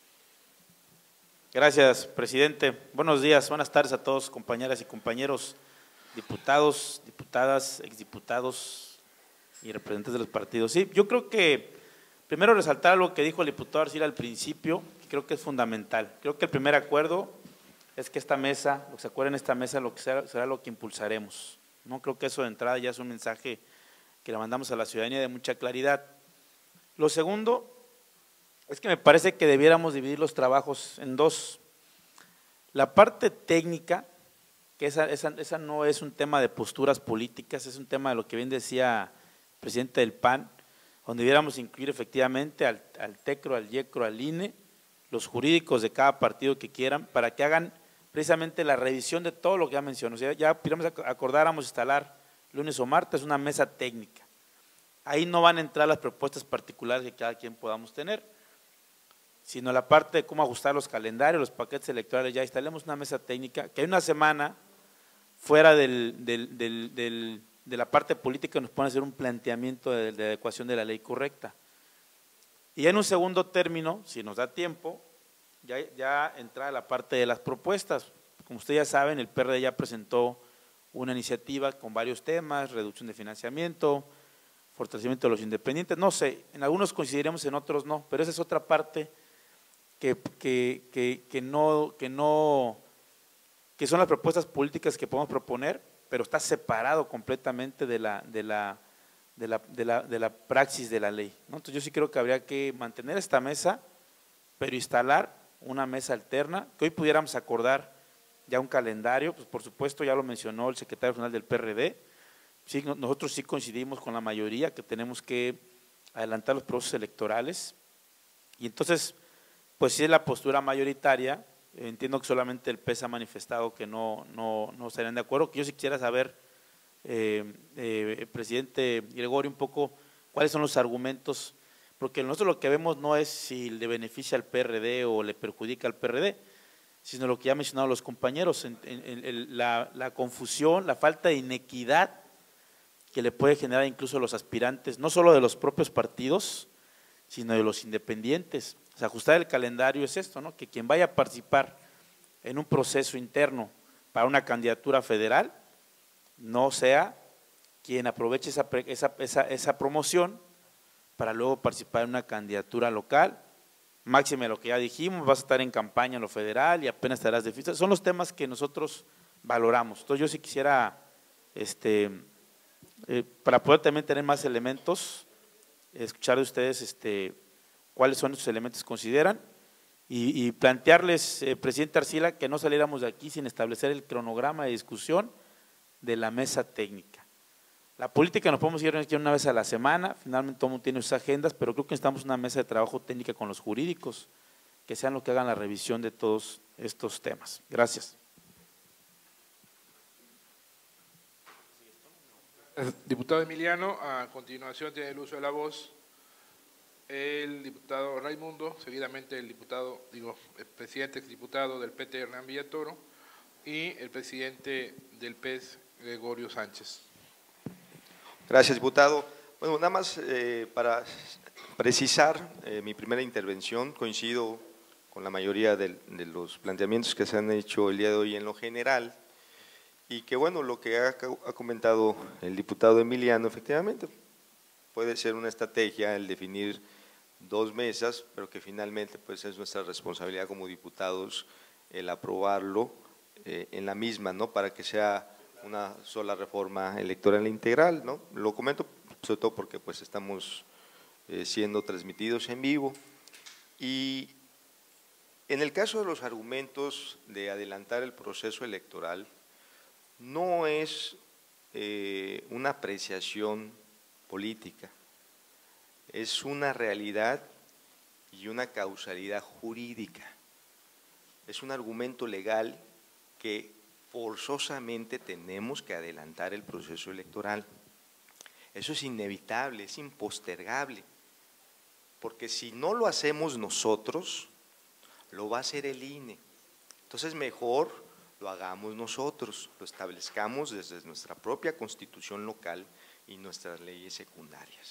Gracias, presidente. Buenos días, buenas tardes a todos, compañeras y compañeros, diputados, diputadas, exdiputados y representantes de los partidos. Sí, yo creo que primero resaltar algo que dijo el diputado Arcila al principio, que creo que es fundamental. Creo que el primer acuerdo es que esta mesa, lo que se acuerden esta mesa, lo que será, será lo que impulsaremos. No creo que eso de entrada ya es un mensaje que le mandamos a la ciudadanía de mucha claridad. Lo segundo es que me parece que debiéramos dividir los trabajos en dos. La parte técnica, que esa, esa, esa no es un tema de posturas políticas, es un tema de lo que bien decía el presidente del P A N, donde debiéramos incluir efectivamente al, al TECRO, al YECRO, al I N E, los jurídicos de cada partido que quieran, para que hagan precisamente la revisión de todo lo que ya mencioné. O sea, ya acordáramos instalar lunes o martes una mesa técnica. Ahí no van a entrar las propuestas particulares que cada quien podamos tener, sino la parte de cómo ajustar los calendarios, los paquetes electorales. Ya instalemos una mesa técnica, que hay una semana fuera del, del, del, del, de la parte política nos pueden hacer un planteamiento de, de adecuación de la ley correcta. Y en un segundo término, si nos da tiempo, ya, ya entra la parte de las propuestas. Como ustedes ya saben, el P R D ya presentó una iniciativa con varios temas, reducción de financiamiento, fortalecimiento de los independientes, no sé, en algunos coincidiremos, en otros no, pero esa es otra parte que, que, que, que, no, que no, que son las propuestas políticas que podemos proponer, pero está separado completamente de la, de la, de la, de la, de la praxis de la ley, ¿no? Entonces yo sí creo que habría que mantener esta mesa, pero instalar una mesa alterna, que hoy pudiéramos acordar ya un calendario, pues por supuesto ya lo mencionó el secretario general del P R D. Sí, nosotros sí coincidimos con la mayoría que tenemos que adelantar los procesos electorales y entonces, pues si es la postura mayoritaria, entiendo que solamente el P E S ha manifestado que no, no, no estarían de acuerdo, que yo sí quisiera saber, eh, eh, presidente Gregorio, un poco cuáles son los argumentos, porque nosotros lo que vemos no es si le beneficia al P R D o le perjudica al P R D, sino lo que ya han mencionado los compañeros, en, en, en, la, la confusión, la falta de inequidad que le puede generar incluso a los aspirantes, no solo de los propios partidos, sino de los independientes. O sea, ajustar el calendario es esto, ¿no? Que quien vaya a participar en un proceso interno para una candidatura federal, no sea quien aproveche esa, esa, esa, esa promoción para luego participar en una candidatura local, máxime lo que ya dijimos, vas a estar en campaña en lo federal y apenas estarás de fiesta. Son los temas que nosotros valoramos. Entonces yo sí quisiera… este Eh, para poder también tener más elementos, escuchar de ustedes este, cuáles son esos elementos que consideran y, y plantearles, eh, presidente Arcila, que no saliéramos de aquí sin establecer el cronograma de discusión de la mesa técnica. La política nos podemos ir una vez a la semana, finalmente todo el mundo tiene sus agendas, pero creo que necesitamos una mesa de trabajo técnica con los jurídicos, que sean los que hagan la revisión de todos estos temas. Gracias. Diputado Emiliano, a continuación tiene el uso de la voz el diputado Raimundo, seguidamente el diputado, digo, el presidente exdiputado del P T, Hernán Villatoro, y el presidente del P E S, Gregorio Sánchez. Gracias, diputado. Bueno, nada más eh, para precisar eh, mi primera intervención, coincido con la mayoría de, de los planteamientos que se han hecho el día de hoy en lo general. Y que bueno, lo que ha, ha comentado el diputado Emiliano, efectivamente, puede ser una estrategia el definir dos mesas, pero que finalmente pues es nuestra responsabilidad como diputados el aprobarlo eh, en la misma, ¿no? Para que sea una sola reforma electoral integral, ¿no? Lo comento sobre todo porque pues estamos eh, siendo transmitidos en vivo. Y en el caso de los argumentos de adelantar el proceso electoral, no es eh, una apreciación política, es una realidad y una causalidad jurídica, es un argumento legal que forzosamente tenemos que adelantar el proceso electoral. Eso es inevitable, es impostergable, porque si no lo hacemos nosotros, lo va a hacer el I N E, entonces mejor lo hagamos nosotros, lo establezcamos desde nuestra propia constitución local y nuestras leyes secundarias.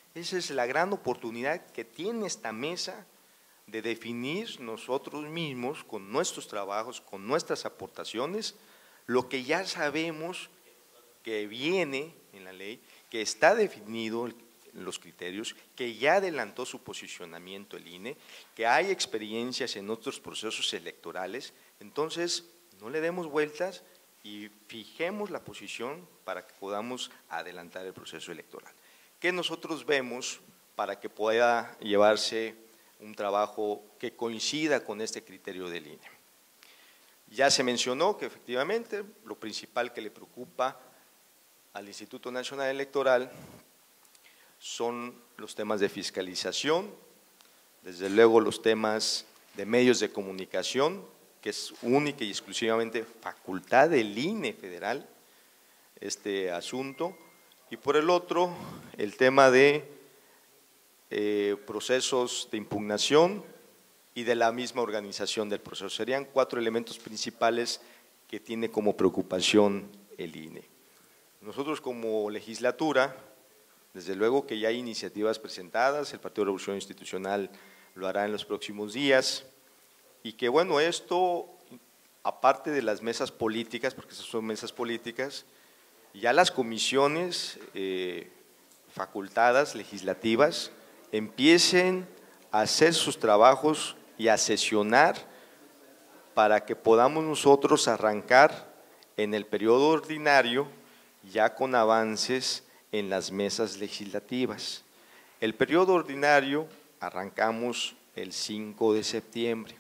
Esa es la gran oportunidad que tiene esta mesa de definir nosotros mismos, con nuestros trabajos, con nuestras aportaciones, lo que ya sabemos que viene en la ley, que está definido en los criterios, que ya adelantó su posicionamiento el I N E, que hay experiencias en otros procesos electorales. Entonces, no le demos vueltas y fijemos la posición para que podamos adelantar el proceso electoral. ¿Qué nosotros vemos para que pueda llevarse un trabajo que coincida con este criterio del I N E? Ya se mencionó que efectivamente lo principal que le preocupa al Instituto Nacional Electoral son los temas de fiscalización, desde luego los temas de medios de comunicación, que es única y exclusivamente facultad del I N E federal este asunto, y por el otro el tema de eh, procesos de impugnación y de la misma organización del proceso. Serían cuatro elementos principales que tiene como preocupación el I N E. Nosotros como legislatura, desde luego que ya hay iniciativas presentadas, el Partido Revolución Institucional lo hará en los próximos días, y que bueno, esto, aparte de las mesas políticas, porque esas son mesas políticas, ya las comisiones eh, facultadas legislativas empiecen a hacer sus trabajos y a sesionar para que podamos nosotros arrancar en el periodo ordinario ya con avances en las mesas legislativas. El periodo ordinario arrancamos el cinco de septiembre.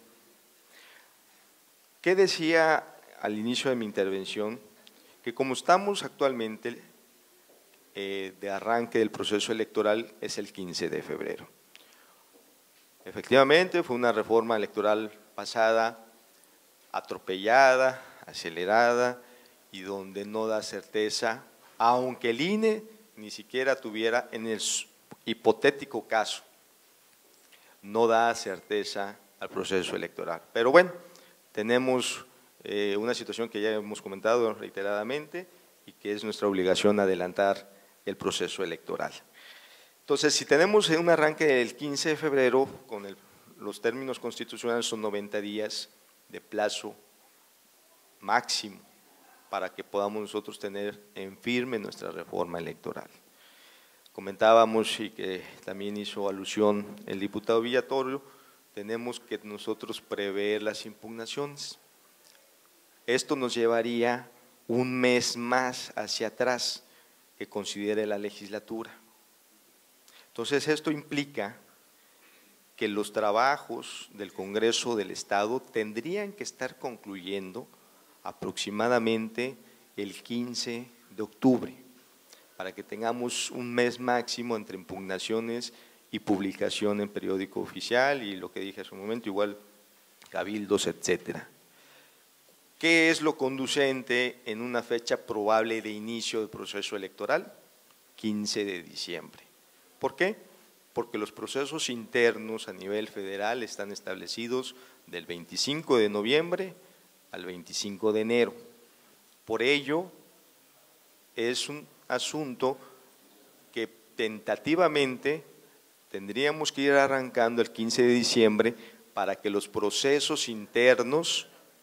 ¿Qué decía al inicio de mi intervención? Que como estamos actualmente eh, de arranque del proceso electoral es el quince de febrero. Efectivamente fue una reforma electoral pasada, atropellada, acelerada y donde no da certeza, aunque el I N E ni siquiera tuviera, en el hipotético caso, no da certeza al proceso electoral. Pero bueno, tenemos eh, una situación que ya hemos comentado reiteradamente y que es nuestra obligación adelantar el proceso electoral. Entonces, si tenemos un arranque del quince de febrero, con el, los términos constitucionales son noventa días de plazo máximo para que podamos nosotros tener en firme nuestra reforma electoral. Comentábamos y que también hizo alusión el diputado Villatorio, tenemos que nosotros prever las impugnaciones. Esto nos llevaría un mes más hacia atrás que considere la legislatura. Entonces, esto implica que los trabajos del Congreso del Estado tendrían que estar concluyendo aproximadamente el quince de octubre, para que tengamos un mes máximo entre impugnaciones y publicación en periódico oficial y lo que dije hace un momento, igual cabildos, etcétera. ¿Qué es lo conducente en una fecha probable de inicio del proceso electoral? quince de diciembre. ¿Por qué? Porque los procesos internos a nivel federal están establecidos del veinticinco de noviembre al veinticinco de enero. Por ello, es un asunto que tentativamente tendríamos que ir arrancando el quince de diciembre para que los procesos internos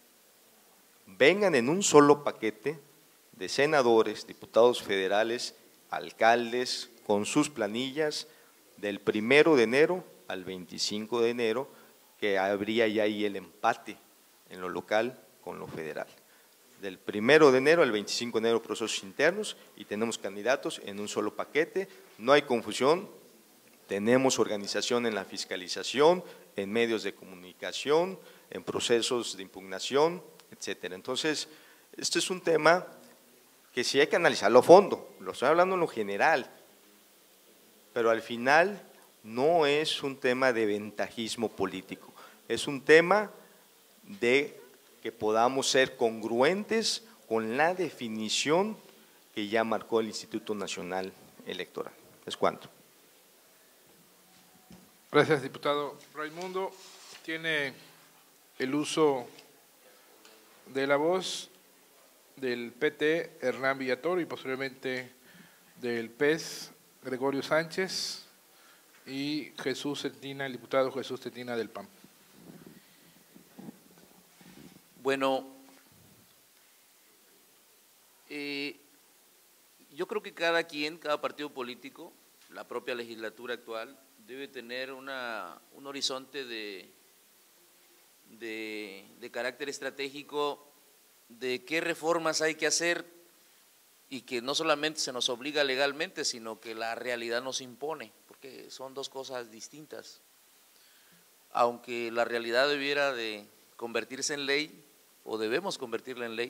vengan en un solo paquete de senadores, diputados federales, alcaldes, con sus planillas, del primero de enero al veinticinco de enero, que habría ya ahí el empate en lo local con lo federal. Del primero de enero al veinticinco de enero procesos internos y tenemos candidatos en un solo paquete, no hay confusión, tenemos organización en la fiscalización, en medios de comunicación, en procesos de impugnación, etcétera. Entonces, este es un tema que sí hay que analizarlo a fondo, lo estoy hablando en lo general, pero al final no es un tema de ventajismo político, es un tema de que podamos ser congruentes con la definición que ya marcó el Instituto Nacional Electoral. Es cuanto. Gracias, diputado Raimundo. Tiene el uso de la voz del P T, Hernán Villatorio, y posteriormente del P E S, Gregorio Sánchez. y Jesús Cetina, el diputado Jesús Cetina del P A M. Bueno, eh, yo creo que cada quien, cada partido político, la propia legislatura actual, debe tener una, un horizonte de, de, de carácter estratégico de qué reformas hay que hacer y que no solamente se nos obliga legalmente, sino que la realidad nos impone, porque son dos cosas distintas. Aunque la realidad debiera de convertirse en ley, o debemos convertirla en ley,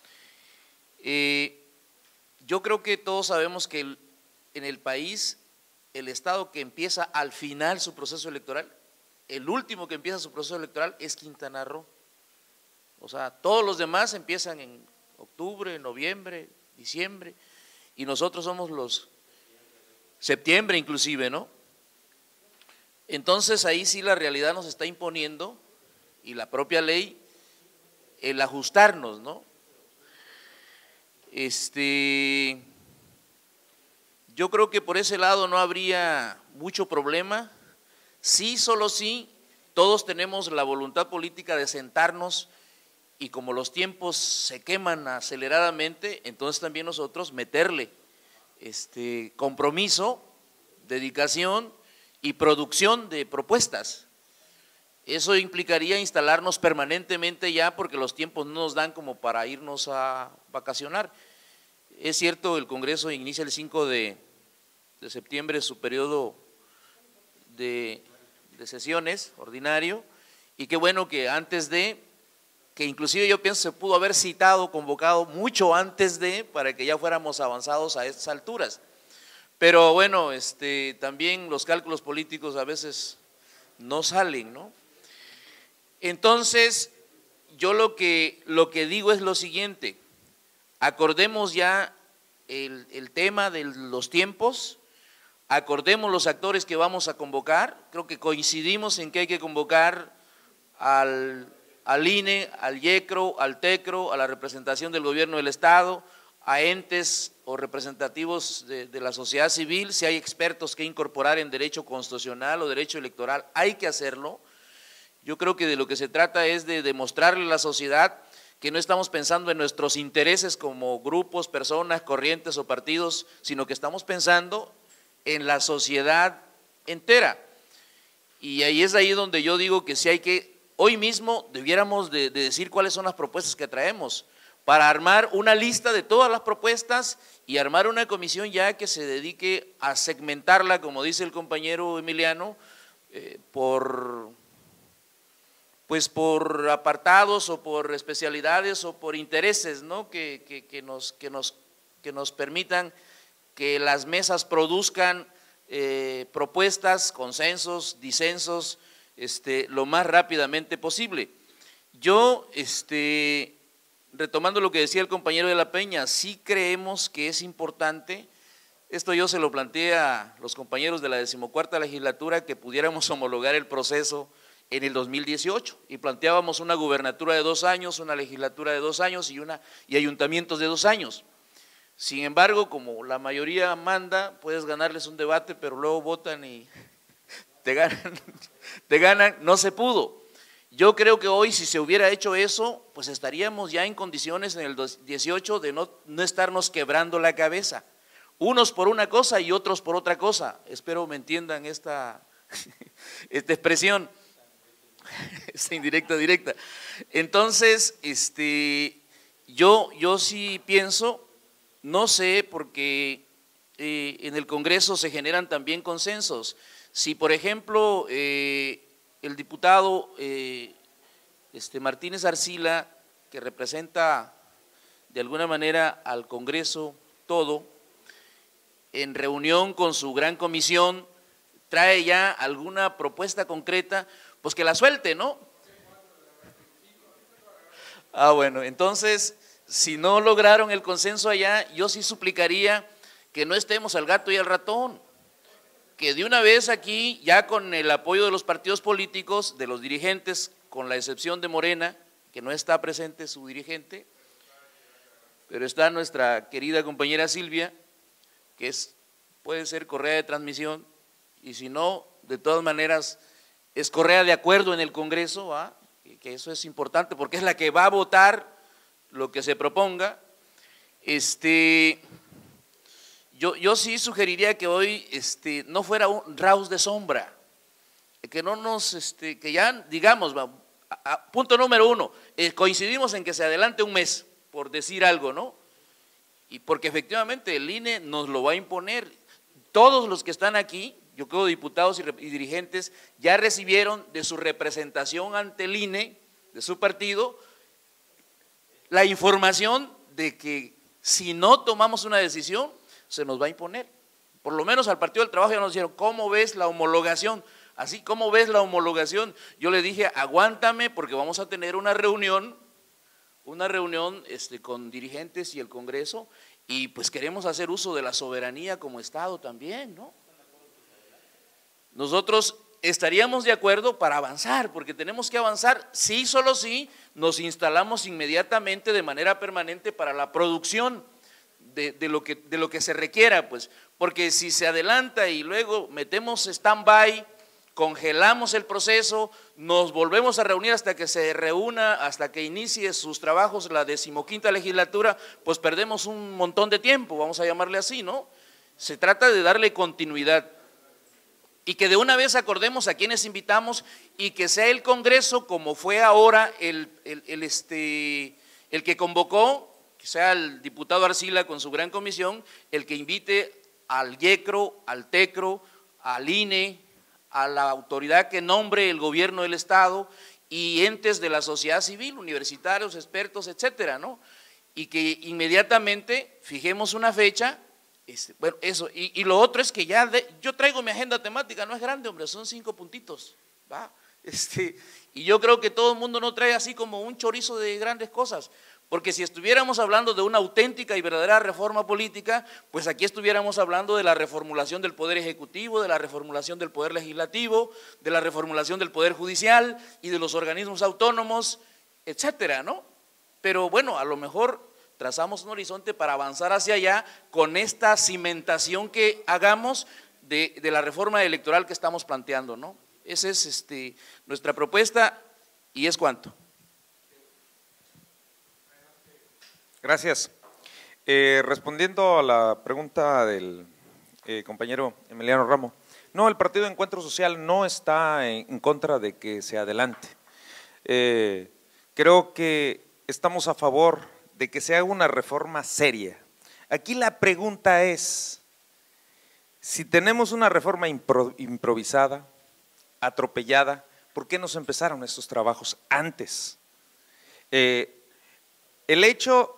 eh, yo creo que todos sabemos que el, en el país, el estado que empieza al final su proceso electoral, el último que empieza su proceso electoral es Quintana Roo. O sea, todos los demás empiezan en octubre, noviembre, diciembre, y nosotros somos los septiembre inclusive, ¿no? Entonces ahí sí la realidad nos está imponiendo, y la propia ley, el ajustarnos, ¿no? Este, yo creo que por ese lado no habría mucho problema. Sí, solo sí, todos tenemos la voluntad política de sentarnos, y como los tiempos se queman aceleradamente, entonces también nosotros meterle este compromiso, dedicación y producción de propuestas. Eso implicaría instalarnos permanentemente ya, porque los tiempos no nos dan como para irnos a vacacionar. Es cierto, el Congreso inicia el cinco de septiembre su periodo de, de sesiones ordinario, y qué bueno que antes de, que inclusive yo pienso se pudo haber citado, convocado mucho antes de, para que ya fuéramos avanzados a estas alturas. Pero bueno, este, también los cálculos políticos a veces no salen, ¿no? Entonces, yo lo que, lo que digo es lo siguiente: acordemos ya el, el tema de los tiempos, acordemos los actores que vamos a convocar. Creo que coincidimos en que hay que convocar al, al I N E, al YECRO, al TECRO, a la representación del gobierno del Estado, a entes o representativos de, de la sociedad civil. Si hay expertos que incorporar en derecho constitucional o derecho electoral, hay que hacerlo. Yo creo que de lo que se trata es de demostrarle a la sociedad que no estamos pensando en nuestros intereses como grupos, personas, corrientes o partidos, sino que estamos pensando en la sociedad entera. Y ahí es ahí donde yo digo que si hay que, hoy mismo debiéramos de, de decir cuáles son las propuestas que traemos, para armar una lista de todas las propuestas y armar una comisión ya que se dedique a segmentarla, como dice el compañero Emiliano, eh, por, pues por apartados o por especialidades o por intereses, ¿no? que, que, que, nos, que, nos, que nos permitan que las mesas produzcan eh, propuestas, consensos, disensos, este, lo más rápidamente posible. Yo, este… retomando lo que decía el compañero de la Peña, sí creemos que es importante, esto yo se lo planteé a los compañeros de la decimocuarta legislatura, que pudiéramos homologar el proceso en el dos mil dieciocho, y planteábamos una gubernatura de dos años, una legislatura de dos años y, una, y ayuntamientos de dos años. Sin embargo, como la mayoría manda, puedes ganarles un debate, pero luego votan y te ganan, te ganan, no se pudo. Yo creo que hoy, si se hubiera hecho eso, pues estaríamos ya en condiciones en el dieciocho de no, no estarnos quebrando la cabeza, unos por una cosa y otros por otra cosa. Espero me entiendan esta, esta expresión, esta indirecta, directa. Entonces, este, yo, yo sí pienso, no sé, porque eh, en el Congreso se generan también consensos. Si, por ejemplo, eh, el diputado eh, este Martínez Arcila, que representa de alguna manera al Congreso todo, en reunión con su gran comisión, trae ya alguna propuesta concreta, pues que la suelte, ¿no? Ah, bueno, entonces, si no lograron el consenso allá, yo sí suplicaría que no estemos al gato y al ratón, que de una vez aquí, ya con el apoyo de los partidos políticos, de los dirigentes, con la excepción de Morena, que no está presente su dirigente, pero está nuestra querida compañera Silvia, que es, puede ser correa de transmisión, y si no, de todas maneras, es Correa de acuerdo en el Congreso, ¿va? Que eso es importante porque es la que va a votar lo que se proponga. Este, yo, yo sí sugeriría que hoy este, no fuera un raus de sombra, que no nos, este, que ya digamos, a, a, punto número uno, eh, coincidimos en que se adelante un mes, por decir algo, ¿no? Y porque efectivamente el I N E nos lo va a imponer. Todos los que están aquí, yo creo diputados y, y dirigentes, ya recibieron de su representación ante el I N E, de su partido, la información de que si no tomamos una decisión, se nos va a imponer. Por lo menos al Partido del Trabajo ya nos dijeron, ¿cómo ves la homologación? Así, ¿cómo ves la homologación? Yo le dije, aguántame porque vamos a tener una reunión, una reunión este, con dirigentes y el Congreso, y pues queremos hacer uso de la soberanía como Estado también, ¿no? Nosotros estaríamos de acuerdo para avanzar, porque tenemos que avanzar, sí, solo sí, nos instalamos inmediatamente de manera permanente para la producción de, de, lo, que, de lo que se requiera, pues, porque si se adelanta y luego metemos stand-by, congelamos el proceso, nos volvemos a reunir hasta que se reúna, hasta que inicie sus trabajos la decimoquinta legislatura, pues perdemos un montón de tiempo, vamos a llamarle así, ¿no? Se trata de darle continuidad y que de una vez acordemos a quienes invitamos y que sea el Congreso, como fue ahora el, el, el, este, el que convocó, que sea el diputado Arcila con su gran comisión, el que invite al YECRO, al TECRO, al I N E, a la autoridad que nombre el gobierno del Estado y entes de la sociedad civil, universitarios, expertos, etcétera, ¿no? Y que inmediatamente fijemos una fecha. Este, bueno, eso, y, y lo otro es que ya, de, yo traigo mi agenda temática, no es grande, hombre, son cinco puntitos, ¿va? Este, y yo creo que todo el mundo no trae así como un chorizo de grandes cosas, porque si estuviéramos hablando de una auténtica y verdadera reforma política, pues aquí estuviéramos hablando de la reformulación del Poder Ejecutivo, de la reformulación del Poder Legislativo, de la reformulación del Poder Judicial y de los organismos autónomos, etcétera, ¿no? Pero bueno, a lo mejor trazamos un horizonte para avanzar hacia allá con esta cimentación que hagamos de, de la reforma electoral que estamos planteando, ¿no? Esa es este, nuestra propuesta y es cuanto. Gracias. Eh, respondiendo a la pregunta del eh, compañero Emiliano Ramos, no, el Partido de Encuentro Social no está en, en contra de que se adelante. Eh, creo que estamos a favor de que se haga una reforma seria. Aquí la pregunta es, si tenemos una reforma impro, improvisada, atropellada, ¿por qué no se empezaron estos trabajos antes? Eh, el hecho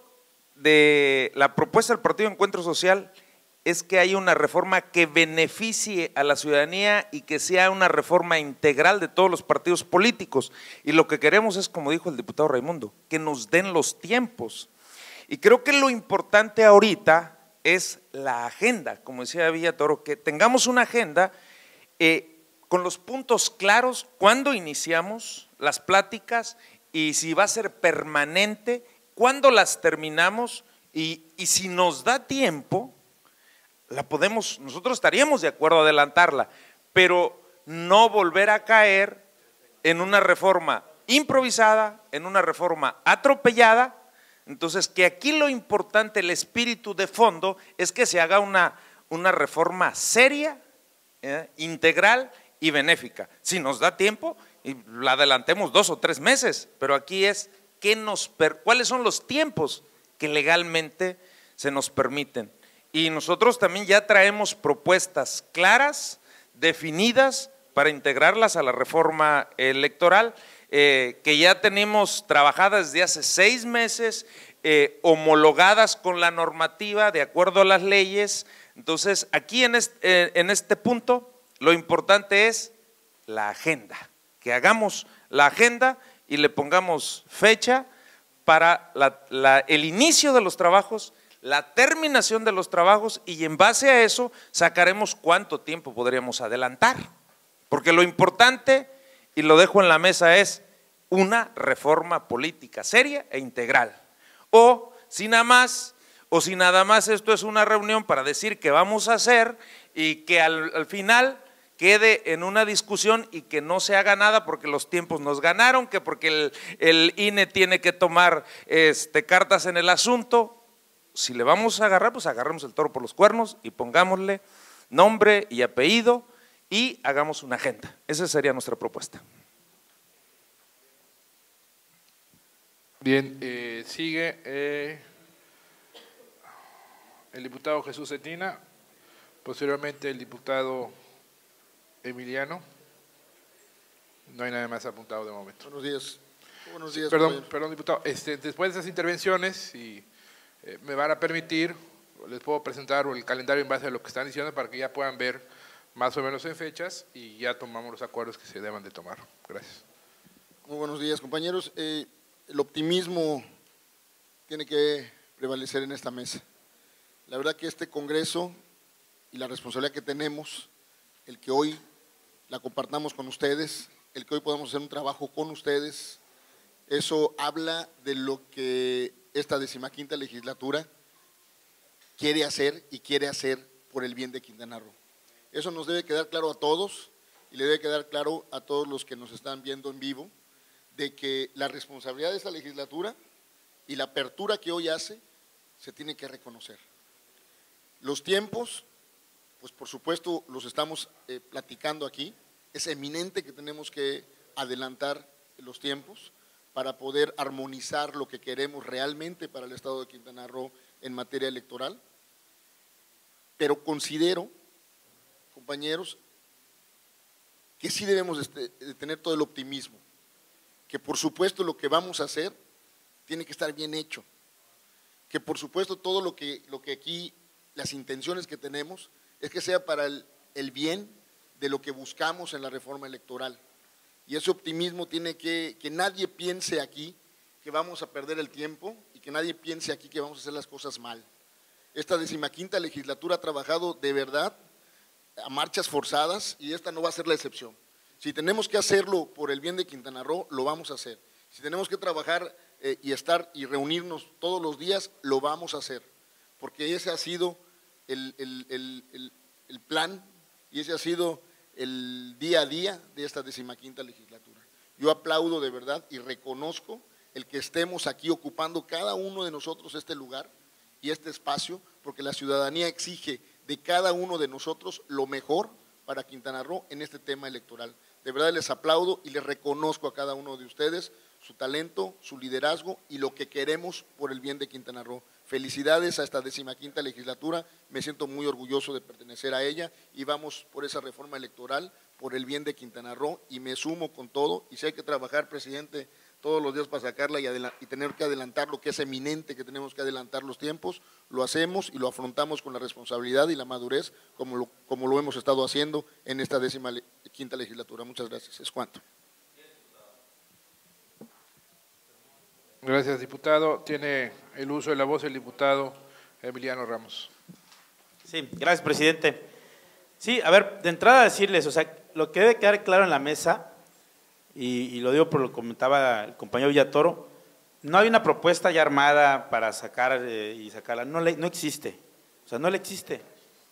de la propuesta del Partido de Encuentro Social es que haya una reforma que beneficie a la ciudadanía y que sea una reforma integral de todos los partidos políticos. Y lo que queremos es, como dijo el diputado Raimundo, que nos den los tiempos. Y creo que lo importante ahorita es la agenda, como decía Villatoro, que tengamos una agenda eh, con los puntos claros, cuándo iniciamos las pláticas y si va a ser permanente, cuándo las terminamos y, y si nos da tiempo, la podemos, nosotros estaríamos de acuerdo a adelantarla, pero no volver a caer en una reforma improvisada, en una reforma atropellada. Entonces, que aquí lo importante, el espíritu de fondo, es que se haga una, una reforma seria, eh, integral y benéfica. Si nos da tiempo, y la adelantemos dos o tres meses, pero aquí es que nos per, cuáles son los tiempos que legalmente se nos permiten. Y nosotros también ya traemos propuestas claras, definidas, para integrarlas a la reforma electoral, eh, que ya tenemos trabajadas desde hace seis meses, eh, homologadas con la normativa de acuerdo a las leyes. Entonces, aquí en este, eh, en este punto, lo importante es la agenda, que hagamos la agenda y le pongamos fecha para la, la, el inicio de los trabajos, la terminación de los trabajos y en base a eso sacaremos cuánto tiempo podríamos adelantar. Porque lo importante, y lo dejo en la mesa, es una reforma política seria e integral. O si nada más, o si nada más esto es una reunión para decir qué vamos a hacer y que al, al final quede en una discusión y que no se haga nada porque los tiempos nos ganaron, que porque el, el I N E tiene que tomar este, cartas en el asunto. Si le vamos a agarrar, pues agarremos el toro por los cuernos y pongámosle nombre y apellido y hagamos una agenda. Esa sería nuestra propuesta. Bien, eh, sigue eh, el diputado Jesús Cetina, posteriormente el diputado Emiliano. No hay nada más apuntado de momento. Buenos días. Buenos días. Perdón, compañero. perdón, diputado. Este, después de esas intervenciones, si eh, me van a permitir, les puedo presentar el calendario en base a lo que están diciendo para que ya puedan ver más o menos en fechas y ya tomamos los acuerdos que se deban de tomar. Gracias. Muy buenos días, compañeros. Eh, el optimismo tiene que prevalecer en esta mesa. La verdad que este Congreso y la responsabilidad que tenemos, el que hoy la compartamos con ustedes, el que hoy podamos hacer un trabajo con ustedes, eso habla de lo que esta decimaquinta legislatura quiere hacer y quiere hacer por el bien de Quintana Roo. Eso nos debe quedar claro a todos y le debe quedar claro a todos los que nos están viendo en vivo, de que la responsabilidad de esta legislatura y la apertura que hoy hace se tiene que reconocer. Los tiempos, pues por supuesto los estamos eh, platicando aquí, es eminente que tenemos que adelantar los tiempos para poder armonizar lo que queremos realmente para el Estado de Quintana Roo en materia electoral, pero considero, compañeros, que sí debemos de tener todo el optimismo, que por supuesto lo que vamos a hacer tiene que estar bien hecho, que por supuesto todo lo que, lo que aquí, las intenciones que tenemos, es que sea para el, el bien de lo que buscamos en la reforma electoral. Y ese optimismo tiene que, que nadie piense aquí que vamos a perder el tiempo y que nadie piense aquí que vamos a hacer las cosas mal. Esta decimaquinta legislatura ha trabajado de verdad a marchas forzadas y esta no va a ser la excepción. Si tenemos que hacerlo por el bien de Quintana Roo, lo vamos a hacer. Si tenemos que trabajar eh, y estar y reunirnos todos los días, lo vamos a hacer. Porque ese ha sido el, el, el, el, el plan y ese ha sido el día a día de esta decimaquinta legislatura. Yo aplaudo de verdad y reconozco el que estemos aquí ocupando cada uno de nosotros este lugar y este espacio, porque la ciudadanía exige de cada uno de nosotros lo mejor para Quintana Roo en este tema electoral. De verdad les aplaudo y les reconozco a cada uno de ustedes su talento, su liderazgo y lo que queremos por el bien de Quintana Roo. Felicidades a esta decimaquinta legislatura, me siento muy orgulloso de pertenecer a ella y vamos por esa reforma electoral, por el bien de Quintana Roo y me sumo con todo y si hay que trabajar, presidente, todos los días para sacarla y, y tener que adelantar lo que es eminente, que tenemos que adelantar los tiempos, lo hacemos y lo afrontamos con la responsabilidad y la madurez como lo, como lo hemos estado haciendo en esta décima le, quinta legislatura. Muchas gracias. Es cuanto. Gracias, diputado. Tiene el uso de la voz el diputado Emiliano Ramos. Sí, gracias, presidente. Sí, a ver, de entrada decirles, o sea, lo que debe quedar claro en la mesa, y, y lo digo por lo que comentaba el compañero Villatoro, no hay una propuesta ya armada para sacar eh, y sacarla, no, le, no existe, o sea, no le existe.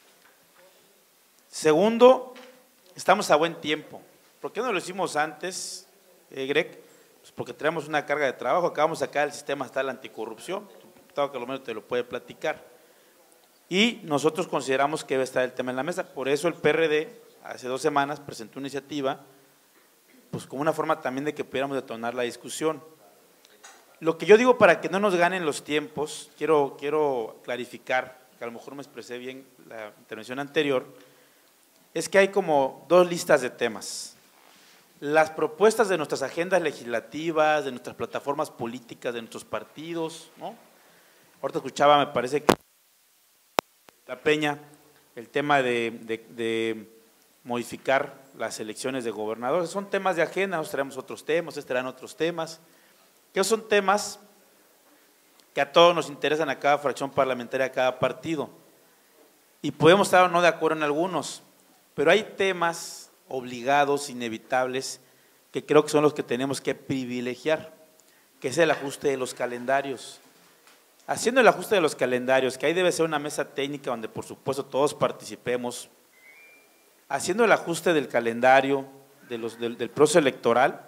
Segundo, estamos a buen tiempo. ¿Por qué no lo hicimos antes, eh, Greg? Pues porque tenemos una carga de trabajo, acabamos de sacar el sistema hasta la anticorrupción, el diputado que a lo menos te lo puede platicar. Y nosotros consideramos que debe estar el tema en la mesa, por eso el P R D hace dos semanas presentó una iniciativa, pues como una forma también de que pudiéramos detonar la discusión. Lo que yo digo para que no nos ganen los tiempos, quiero, quiero clarificar, que a lo mejor me expresé bien la intervención anterior, es que hay como dos listas de temas. Las propuestas de nuestras agendas legislativas, de nuestras plataformas políticas, de nuestros partidos, ¿no? Ahorita escuchaba, me parece que la Peña, el tema de, de, de modificar las elecciones de gobernadores, son temas de agenda, nosotros traemos otros temas, ustedes traerán otros temas, que son temas que a todos nos interesan, a cada fracción parlamentaria, a cada partido, y podemos estar o no de acuerdo en algunos, pero hay temas obligados, inevitables, que creo que son los que tenemos que privilegiar, que es el ajuste de los calendarios. Haciendo el ajuste de los calendarios, que ahí debe ser una mesa técnica donde por supuesto todos participemos, haciendo el ajuste del calendario de los, del, del proceso electoral,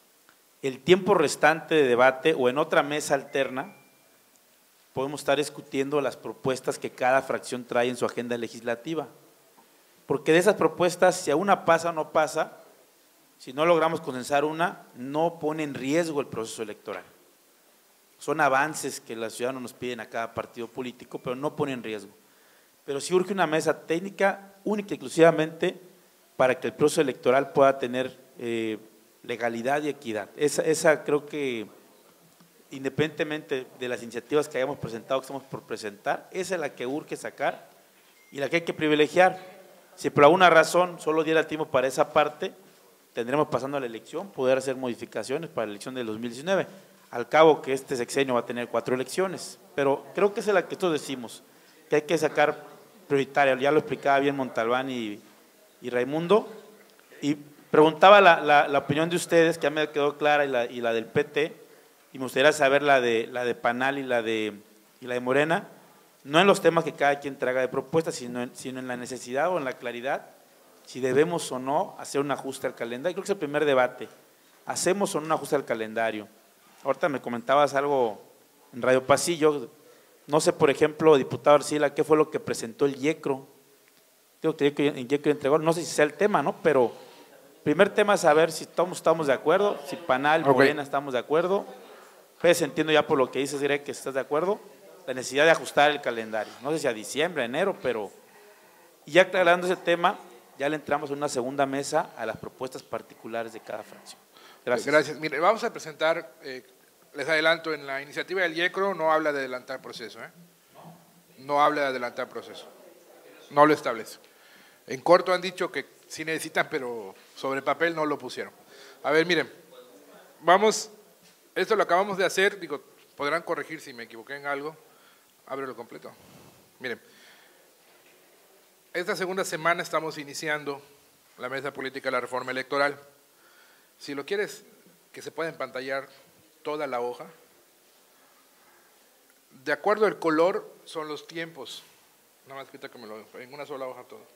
el tiempo restante de debate o en otra mesa alterna, podemos estar discutiendo las propuestas que cada fracción trae en su agenda legislativa. Porque de esas propuestas, si a una pasa o no pasa, si no logramos consensar una, no pone en riesgo el proceso electoral. Son avances que los ciudadanos nos piden a cada partido político, pero no pone en riesgo. Pero sí urge una mesa técnica única y exclusivamente para que el proceso electoral pueda tener eh, legalidad y equidad. Esa, esa creo que, independientemente de las iniciativas que hayamos presentado, que estamos por presentar, esa es la que urge sacar y la que hay que privilegiar. Si por alguna razón solo diera tiempo para esa parte, tendremos pasando a la elección, poder hacer modificaciones para la elección del dos mil diecinueve. Al cabo que este sexenio va a tener cuatro elecciones, pero creo que esa es la que todos decimos, que hay que sacar prioritaria, ya lo explicaba bien Montalbán y, y Raimundo, y preguntaba la, la, la opinión de ustedes, que ya me quedó clara, y la, y la del P T, y me gustaría saber la de, la de Panal y la de, y la de Morena, no en los temas que cada quien traiga de propuestas, sino en, sino en la necesidad o en la claridad, si debemos o no hacer un ajuste al calendario. Creo que es el primer debate, ¿hacemos o no un ajuste al calendario? Ahorita me comentabas algo en Radio Pasillo, no sé, por ejemplo, diputado Arcila, ¿qué fue lo que presentó el IECRO? Digo que el IECRO entregó, no sé si sea el tema, ¿no? Pero primer tema es saber si todos estamos de acuerdo, si Panal, okay. Morena estamos de acuerdo. Pues entiendo ya por lo que dices, Greg, que estás de acuerdo, la necesidad de ajustar el calendario, no sé si a diciembre, enero, pero y ya aclarando ese tema, ya le entramos en una segunda mesa a las propuestas particulares de cada fracción. Gracias. Gracias. Mire, vamos a presentar, eh, les adelanto, en la iniciativa del IECRO no habla de adelantar proceso, ¿eh? No habla de adelantar proceso, no lo establece. En corto han dicho que sí necesitan, pero sobre papel no lo pusieron. A ver, miren, vamos, esto lo acabamos de hacer, digo, podrán corregir si me equivoqué en algo, ábrelo completo. Miren, esta segunda semana estamos iniciando la mesa política de la reforma electoral. Si lo quieres, que se pueda empantallar toda la hoja. De acuerdo al color, son los tiempos. Nada más quita que me lo en una sola hoja todo.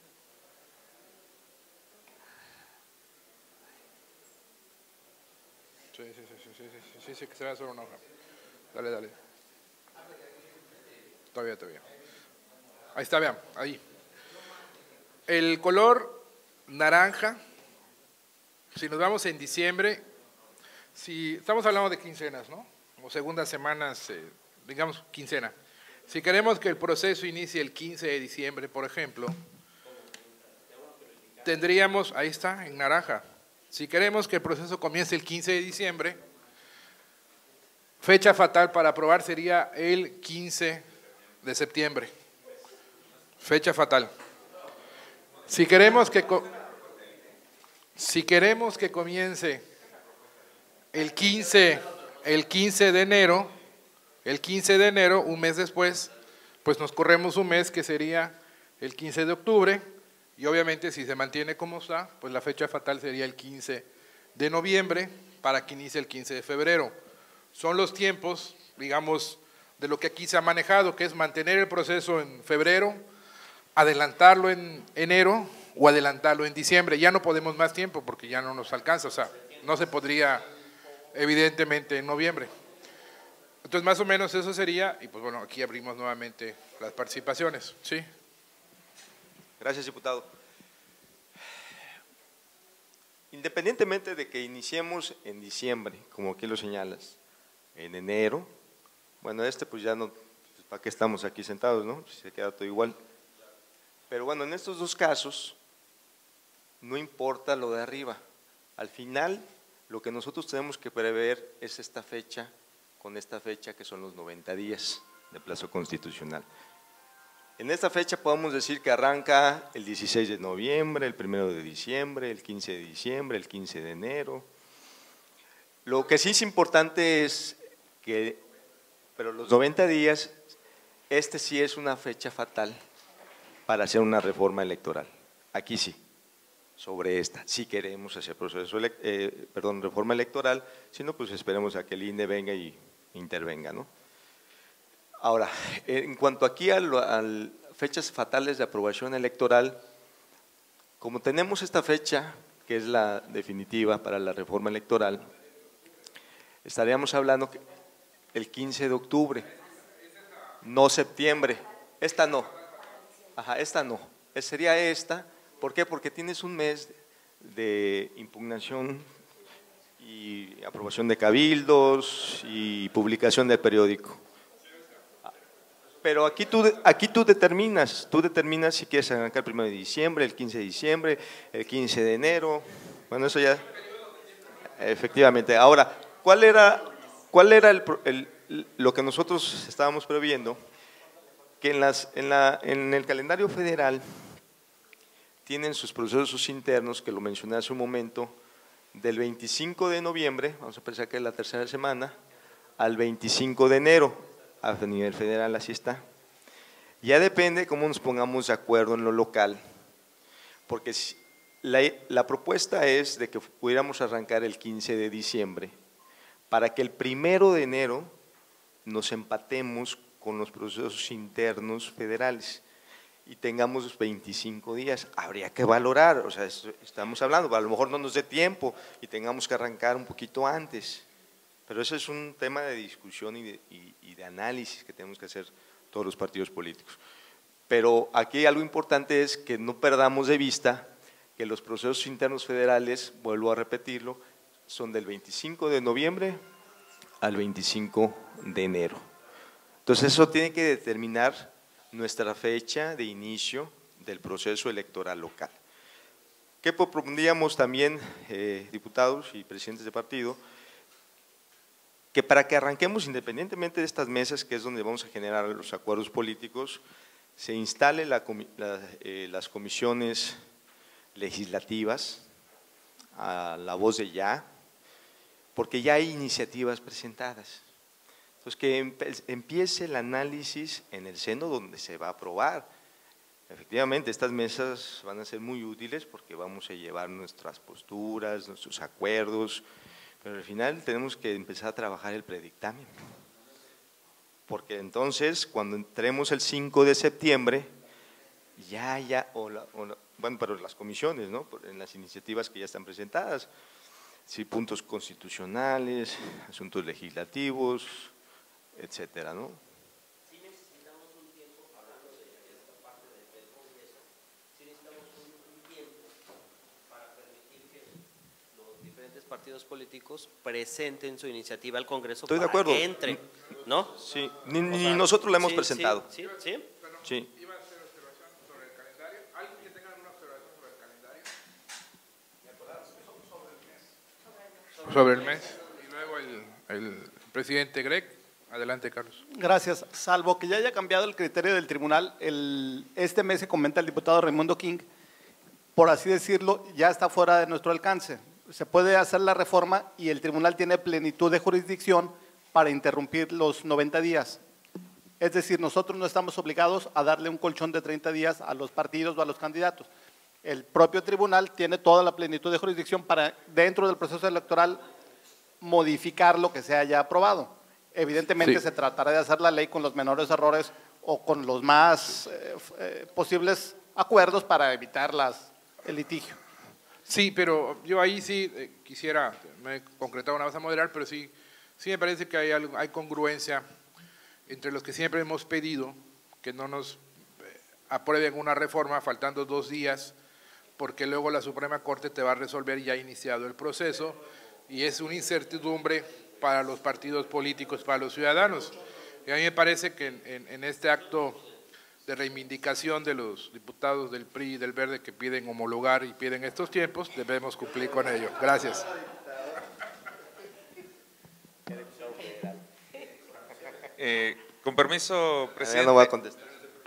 Sí, sí, sí, sí, sí, sí, sí, sí, que se vea solo una hoja. Dale, dale. Todavía, todavía. Ahí está, vean, ahí. El color naranja. Si nos vamos en diciembre, si estamos hablando de quincenas, ¿no? O segundas semanas, eh, digamos quincena. Si queremos que el proceso inicie el quince de diciembre, por ejemplo, tendríamos, ahí está, en naranja. Si queremos que el proceso comience el quince de diciembre, fecha fatal para aprobar sería el quince de septiembre. Fecha fatal. Si queremos que... Si queremos que comience el quince, el quince de enero, el quince de enero, un mes después, pues nos corremos un mes que sería el quince de octubre y obviamente si se mantiene como está, pues la fecha fatal sería el quince de noviembre para que inicie el quince de febrero. Son los tiempos, digamos, de lo que aquí se ha manejado, que es mantener el proceso en febrero, adelantarlo en enero, o adelantarlo en diciembre. Ya no podemos más tiempo porque ya no nos alcanza, o sea, no se podría evidentemente en noviembre. Entonces más o menos eso sería, y pues bueno, aquí abrimos nuevamente las participaciones. ¿Sí? Gracias, diputado. Independientemente de que iniciemos en diciembre, como aquí lo señalas, en enero, bueno, este pues ya no, pues, ¿para qué estamos aquí sentados, no? Si se queda todo igual. Pero bueno, en estos dos casos, no importa lo de arriba. Al final, lo que nosotros tenemos que prever es esta fecha, con esta fecha que son los noventa días de plazo constitucional. En esta fecha podemos decir que arranca el dieciséis de noviembre, el primero de diciembre, el quince de diciembre, el quince de enero. Lo que sí es importante es que, pero los noventa días, este sí es una fecha fatal para hacer una reforma electoral. Aquí sí, sobre esta, si queremos hacer proceso, eh, perdón, reforma electoral, si no, pues esperemos a que el I N E venga y intervenga, ¿no? Ahora, en cuanto aquí a, lo, a fechas fatales de aprobación electoral, Como tenemos esta fecha, que es la definitiva para la reforma electoral, estaríamos hablando que el quince de octubre, no septiembre. Esta no, ajá, esta no, sería esta. ¿Por qué? Porque tienes un mes de impugnación y aprobación de cabildos y publicación del periódico. Pero aquí tú, aquí tú determinas, tú determinas si quieres arrancar el primero de diciembre, el quince de diciembre, el quince de enero, bueno, eso ya, efectivamente. Ahora, ¿cuál era, cuál era el, el, lo que nosotros estábamos previendo? Que en, las, en, la, en el calendario federal tienen sus procesos internos, que lo mencioné hace un momento, del veinticinco de noviembre, vamos a pensar que es la tercera semana, al veinticinco de enero, a nivel federal, así está. Ya depende cómo nos pongamos de acuerdo en lo local, porque si, la, la propuesta es de que pudiéramos arrancar el quince de diciembre, para que el primero de enero nos empatemos con los procesos internos federales y tengamos veinticinco días. Habría que valorar, o sea, estamos hablando, a lo mejor no nos dé tiempo y tengamos que arrancar un poquito antes, pero eso es un tema de discusión y de, y, y de análisis que tenemos que hacer todos los partidos políticos. Pero aquí algo importante es que no perdamos de vista que los procesos internos federales, vuelvo a repetirlo, son del veinticinco de noviembre al veinticinco de enero. Entonces eso tiene que determinar nuestra fecha de inicio del proceso electoral local. ¿Qué propondríamos también, eh, diputados y presidentes de partido? Que para que arranquemos independientemente de estas mesas, que es donde vamos a generar los acuerdos políticos, se instale la, la, eh, las comisiones legislativas a la voz de ya, porque ya hay iniciativas presentadas. Entonces, que empiece el análisis en el seno donde se va a aprobar. Efectivamente, estas mesas van a ser muy útiles porque vamos a llevar nuestras posturas, nuestros acuerdos, pero al final tenemos que empezar a trabajar el predictamen. Porque entonces, cuando entremos el cinco de septiembre, ya, ya, o la, o la, bueno, pero las comisiones, ¿no? En las iniciativas que ya están presentadas, sí, puntos constitucionales, asuntos legislativos, etcétera, ¿no? Sí necesitamos un tiempo, hablando de esta parte del Congreso, sí necesitamos un, un tiempo para permitir que los diferentes partidos políticos presenten su iniciativa al Congreso. Estoy para de acuerdo. que entre, ¿no? Sí, ni, ni o sea, nosotros la hemos sí, presentado. Sí, sí, sí. Sí. ¿Iba a hacer observación sobre el calendario? ¿Alguien que tenga alguna observación sobre el calendario? Sobre el mes. Y luego el, el presidente Greg. Adelante, Carlos. Gracias. Salvo que ya haya cambiado el criterio del tribunal, el, este mes se comenta el diputado Raimundo King, por así decirlo, ya está fuera de nuestro alcance. Se puede hacer la reforma y el tribunal tiene plenitud de jurisdicción para interrumpir los noventa días. Es decir, nosotros no estamos obligados a darle un colchón de treinta días a los partidos o a los candidatos. El propio tribunal tiene toda la plenitud de jurisdicción para, dentro del proceso electoral, modificar lo que se haya aprobado. Evidentemente sí, se tratará de hacer la ley con los menores errores o con los más eh, eh, posibles acuerdos para evitar las, el litigio. Sí, pero yo ahí sí eh, quisiera, me he concretado una vez a moderar, pero sí, sí me parece que hay, algo, hay congruencia entre los que siempre hemos pedido que no nos eh, aprueben una reforma faltando dos días, porque luego la Suprema Corte te va a resolver ya iniciado el proceso y es una incertidumbre para los partidos políticos, para los ciudadanos. Y a mí me parece que en, en, en este acto de reivindicación de los diputados del P R I y del Verde que piden homologar y piden estos tiempos, debemos cumplir con ello. Gracias. Eh, con permiso, presidente. Ya no va a contestar.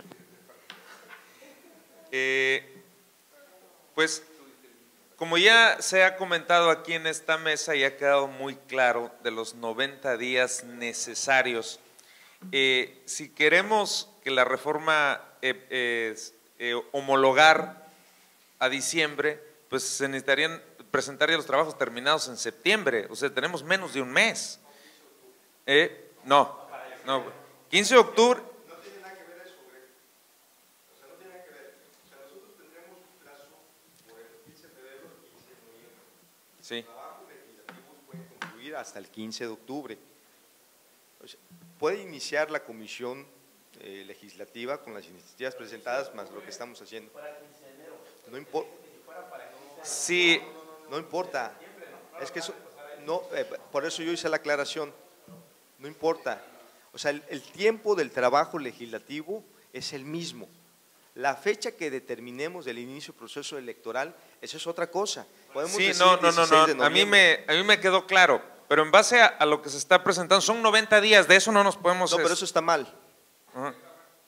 Eh, pues, como ya se ha comentado aquí en esta mesa y ha quedado muy claro de los noventa días necesarios, eh, si queremos que la reforma eh, eh, eh, homologar a diciembre, pues se necesitarían presentar ya los trabajos terminados en septiembre, o sea, tenemos menos de un mes. Eh, no, no, quince de octubre. No tiene nada que ver eso, Greg. O sea, no tiene nada que ver. O sea, nosotros tendremos un plazo Sí. El trabajo legislativo puede concluir hasta el quince de octubre. O sea, puede iniciar la comisión eh, legislativa con las iniciativas presentadas, más lo que estamos haciendo. No importa. Sí. No importa. Es que eso, no, eh, por eso yo hice la aclaración. No importa. O sea, el, el tiempo del trabajo legislativo es el mismo. La fecha que determinemos del inicio del proceso electoral, eso es otra cosa. Podemos Sí, decir no, no, no, dieciséis de no. A mí, noviembre. me, a mí me quedó claro, pero en base a, a lo que se está presentando, son noventa días, de eso no nos podemos… No, pero eso está mal. Ajá.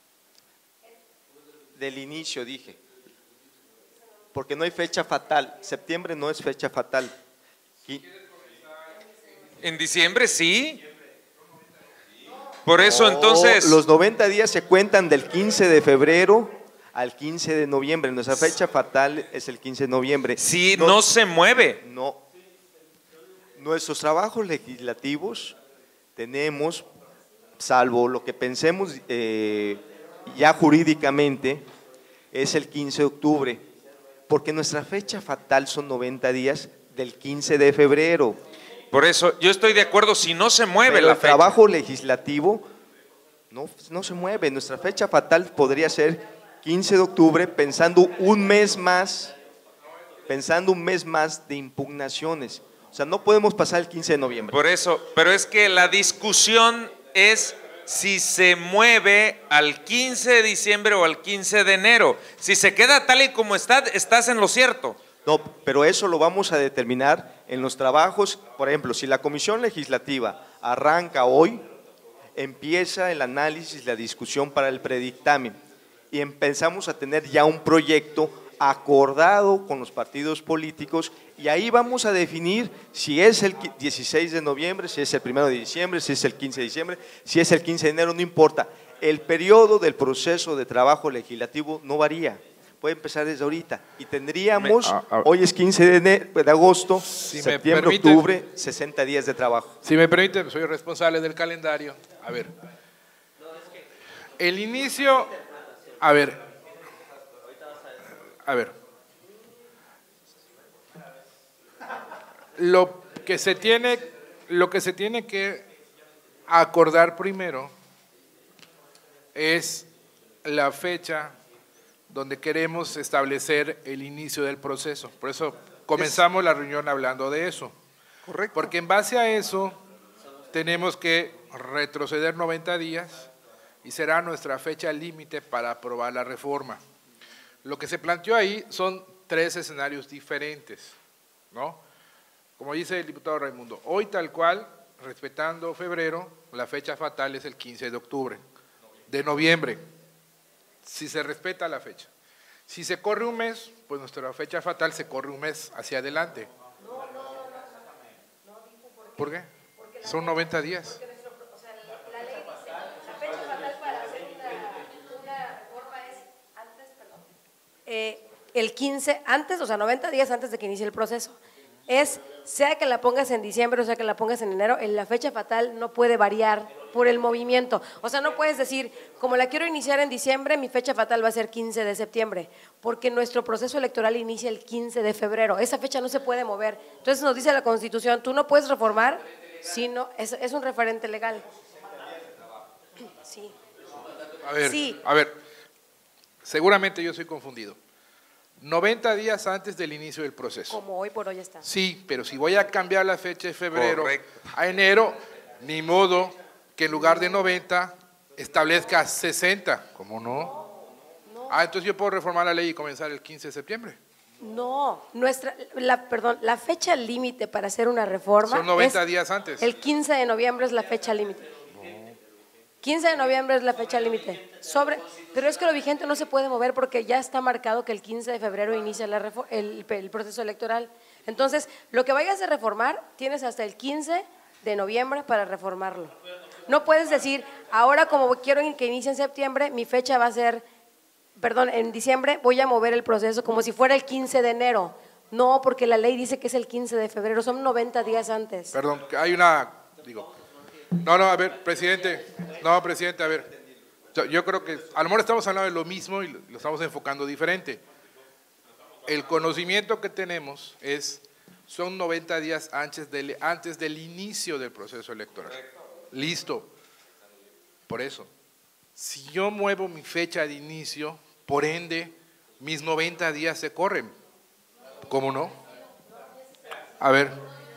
Del inicio dije. Porque no hay fecha fatal. Septiembre no es fecha fatal. Y, En diciembre sí. Por eso No, entonces… Los noventa días se cuentan del quince de febrero al quince de noviembre. Nuestra fecha fatal es el quince de noviembre. Sí, no, no se mueve. No. Nuestros trabajos legislativos tenemos, salvo lo que pensemos eh, ya jurídicamente, es el quince de octubre, porque nuestra fecha fatal son noventa días del quince de febrero. Por eso yo estoy de acuerdo, si no se mueve Pero la el fecha. trabajo legislativo no, no se mueve. Nuestra fecha fatal podría ser quince de octubre, pensando un mes más, pensando un mes más de impugnaciones. O sea, no podemos pasar el quince de noviembre. Por eso, pero es que la discusión es si se mueve al quince de diciembre o al quince de enero. Si se queda tal y como está, estás en lo cierto. No, pero eso lo vamos a determinar en los trabajos. Por ejemplo, si la Comisión Legislativa arranca hoy, empieza el análisis, la discusión para el predictamen y empezamos a tener ya un proyecto acordado con los partidos políticos y ahí vamos a definir si es el dieciséis de noviembre, si es el primero de diciembre, si es el quince de diciembre, si es el quince de enero, no importa. El periodo del proceso de trabajo legislativo no varía. Puede empezar desde ahorita y tendríamos, Me, a, a, hoy es quince de, enero, de agosto, si septiembre, permite, octubre, sesenta días de trabajo. Si me permite, soy responsable del calendario. A ver, el inicio, a ver, a ver, lo que se tiene, lo que se tiene que acordar primero es la fecha donde queremos establecer el inicio del proceso. Por eso comenzamos la reunión hablando de eso. Correcto. Porque en base a eso tenemos que retroceder noventa días y será nuestra fecha límite para aprobar la reforma. Lo que se planteó ahí son tres escenarios diferentes, ¿no? Como dice el diputado Raimundo, hoy tal cual, respetando febrero, la fecha fatal es el quince de octubre, de noviembre. Si se respeta la fecha. Si se corre un mes, pues nuestra fecha fatal se corre un mes hacia adelante. ¿Por qué? Son noventa días. La ley dice, la fecha fatal para hacer una, una reforma es antes, perdón, eh, el quince, antes, o sea, noventa días antes de que inicie el proceso. Es, sea que la pongas en diciembre o sea que la pongas en enero, la fecha fatal no puede variar por el movimiento. O sea, no puedes decir, como la quiero iniciar en diciembre, mi fecha fatal va a ser quince de septiembre, porque nuestro proceso electoral inicia el quince de febrero. Esa fecha no se puede mover. Entonces nos dice la Constitución, tú no puedes reformar, sino, es, es un referente legal. Sí. A ver, Sí. a ver, seguramente yo soy confundido. noventa días antes del inicio del proceso. Como hoy por hoy está. Sí, pero si voy a cambiar la fecha de febrero Correcto. a enero, ni modo que en lugar de noventa establezca sesenta. ¿Cómo no? No. Ah, entonces yo puedo reformar la ley y comenzar el quince de septiembre. No, nuestra, la, perdón, la fecha límite para hacer una reforma Son noventa es días antes. el quince de noviembre es la fecha límite. quince de noviembre es la fecha límite. Sobre, pero es que lo vigente no se puede mover porque ya está marcado que el quince de febrero inicia la refor- el, el proceso electoral. Entonces, lo que vayas a reformar, tienes hasta el quince de noviembre para reformarlo. No puedes decir, ahora como quiero que inicie en septiembre, mi fecha va a ser, perdón, en diciembre voy a mover el proceso como si fuera el quince de enero. No, porque la ley dice que es el quince de febrero, son noventa días antes. Perdón, hay una, digo, no, no, a ver, presidente, no, presidente, a ver, yo, yo creo que a lo mejor estamos hablando de lo mismo y lo, lo estamos enfocando diferente. El conocimiento que tenemos es son noventa días antes del, antes del inicio del proceso electoral. Listo. Por eso, si yo muevo mi fecha de inicio, por ende, mis noventa días se corren. ¿Cómo no? A ver.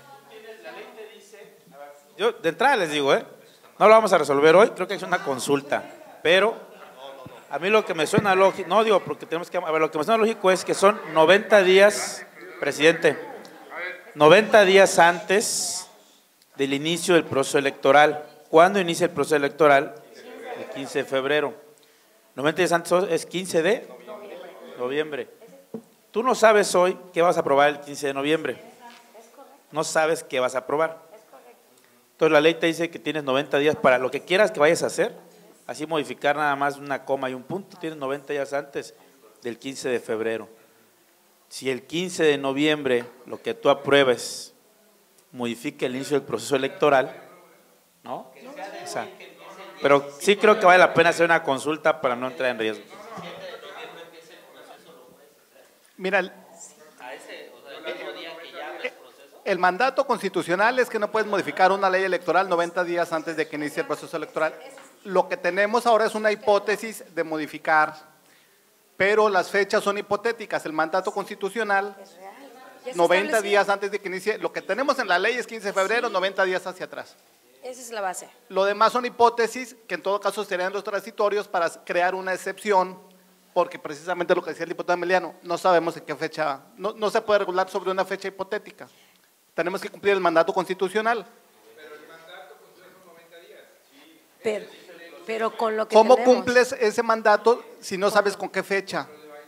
Yo de entrada les digo, ¿eh? No lo vamos a resolver hoy, creo que es una consulta, pero a mí lo que me suena lógico, no digo porque tenemos que, a ver, lo que me suena lógico es que son noventa días, presidente, noventa días antes del inicio del proceso electoral. ¿Cuándo inicia el proceso electoral? El quince de febrero. noventa días antes es quince de noviembre. Tú no sabes hoy qué vas a aprobar el quince de noviembre. No sabes qué vas a aprobar. Entonces la ley te dice que tienes noventa días para lo que quieras que vayas a hacer, así modificar nada más una coma y un punto, tienes noventa días antes del quince de febrero. Si el quince de noviembre lo que tú apruebes modifica el inicio del proceso electoral, ¿no? O sea, pero sí creo que vale la pena hacer una consulta para no entrar en riesgo. Mira, el, el mandato constitucional es que no puedes modificar una ley electoral noventa días antes de que inicie el proceso electoral. Lo que tenemos ahora es una hipótesis de modificar, pero las fechas son hipotéticas. El mandato constitucional, noventa días antes de que inicie, lo que tenemos en la ley es quince de febrero, noventa días hacia atrás. Esa es la base. Lo demás son hipótesis que en todo caso serían los transitorios para crear una excepción, porque precisamente lo que decía el diputado Emiliano, no sabemos en qué fecha, no, no se puede regular sobre una fecha hipotética. Tenemos que cumplir el mandato constitucional. Pero el mandato constitucional son noventa días. Pero, pero con lo que ¿Cómo tenemos, cumples ese mandato si no sabes con qué fecha?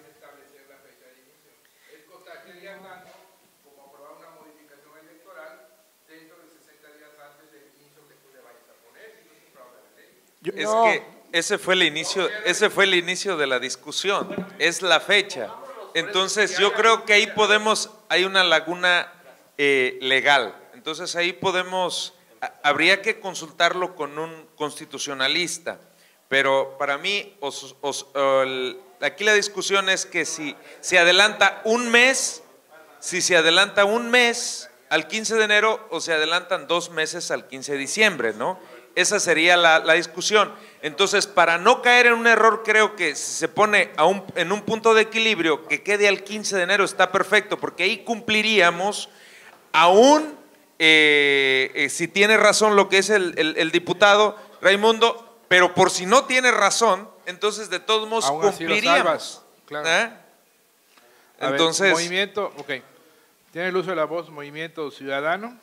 Yo, es no. que ese fue el inicio, ese fue el inicio de la discusión, es la fecha. Entonces yo creo que ahí podemos, hay una laguna eh, legal. Entonces ahí podemos, a, habría que consultarlo con un constitucionalista. Pero para mí, os, os, el, aquí la discusión es que si se adelanta un mes, si se adelanta un mes al quince de enero o se adelantan dos meses al quince de diciembre, ¿no? Esa sería la, la discusión. Entonces, para no caer en un error, creo que si se pone a un, en un punto de equilibrio, que quede al quince de enero está perfecto, porque ahí cumpliríamos, aún eh, eh, si tiene razón lo que es el, el, el diputado Raimundo, pero por si no tiene razón, entonces de todos modos aún cumpliríamos. Claro. ¿Eh? Entonces, ver, movimiento, ok. ¿Tiene el uso de la voz Movimiento Ciudadano?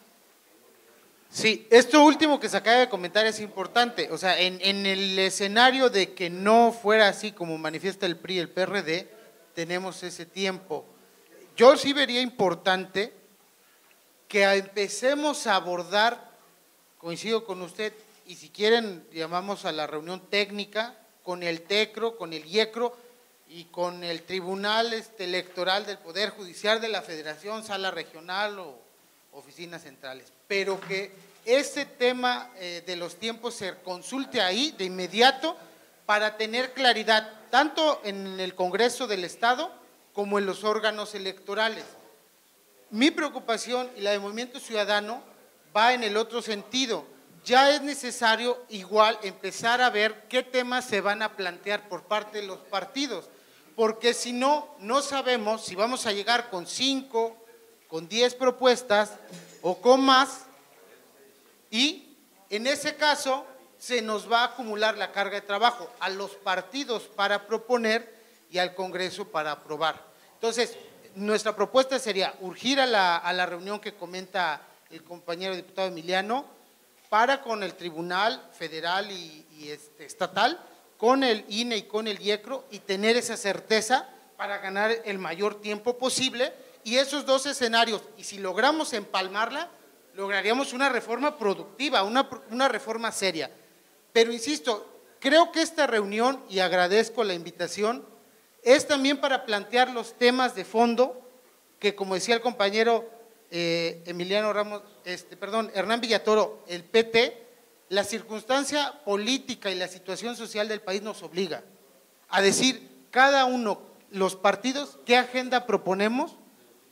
Sí, esto último que se acaba de comentar es importante, o sea, en, en el escenario de que no fuera así como manifiesta el P R I y el P R D, tenemos ese tiempo. Yo sí vería importante que empecemos a abordar, coincido con usted, y si quieren llamamos a la reunión técnica con el TECRO, con el IECRO y con el Tribunal este, Electoral del Poder Judicial de la Federación, Sala Regional o oficinas centrales, pero que este tema eh, de los tiempos se consulte ahí de inmediato para tener claridad, tanto en el Congreso del Estado como en los órganos electorales. Mi preocupación y la de Movimiento Ciudadano va en el otro sentido. Ya es necesario igual empezar a ver qué temas se van a plantear por parte de los partidos, porque si no, no sabemos si vamos a llegar con cinco, con diez propuestas o con más, y en ese caso se nos va a acumular la carga de trabajo a los partidos para proponer y al Congreso para aprobar. Entonces, nuestra propuesta sería urgir a la, a la reunión que comenta el compañero diputado Emiliano para con el Tribunal Federal y, y este, estatal, con el I N E y con el IECRO y tener esa certeza para ganar el mayor tiempo posible. Y esos dos escenarios, y si logramos empalmarla, lograríamos una reforma productiva, una, una reforma seria. Pero insisto, creo que esta reunión, y agradezco la invitación, es también para plantear los temas de fondo que, como decía el compañero eh, Emiliano Ramos, este, perdón, Hernán Villatoro, el P T, la circunstancia política y la situación social del país nos obliga a decir cada uno, los partidos, qué agenda proponemos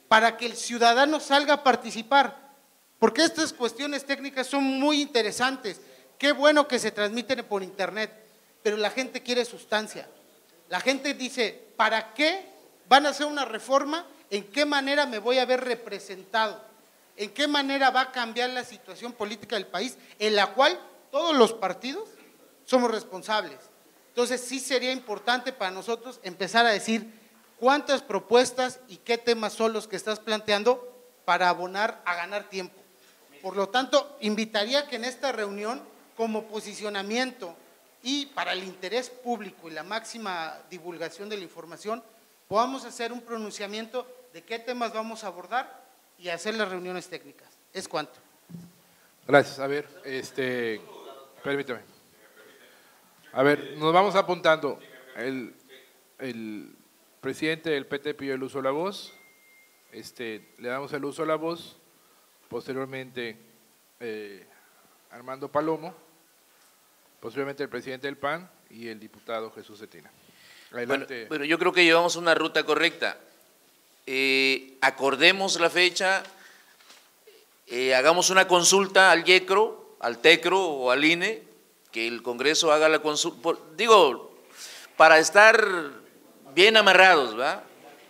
para que el ciudadano salga a participar, porque estas cuestiones técnicas son muy interesantes. Qué bueno que se transmiten por internet, pero la gente quiere sustancia. La gente dice, ¿para qué van a hacer una reforma? ¿En qué manera me voy a ver representado? ¿En qué manera va a cambiar la situación política del país, en la cual todos los partidos somos responsables? Entonces sí sería importante para nosotros empezar a decir cuántas propuestas y qué temas son los que estás planteando para abonar a ganar tiempo. Por lo tanto, invitaría que en esta reunión, como posicionamiento y para el interés público y la máxima divulgación de la información, podamos hacer un pronunciamiento de qué temas vamos a abordar y hacer las reuniones técnicas. Es cuanto. Gracias. A ver, este, permítame. A ver, nos vamos apuntando. El, el presidente del P T pidió el uso de la voz. Este, le damos el uso de la voz. Posteriormente, eh, Armando Palomo. Posteriormente, el presidente del P A N y el diputado Jesús Cetina. Adelante. Bueno, bueno, yo creo que llevamos una ruta correcta. Eh, acordemos la fecha, eh, hagamos una consulta al YECRO, al TECRO o al I N E, que el Congreso haga la consulta, digo, para estar bien amarrados, ¿verdad?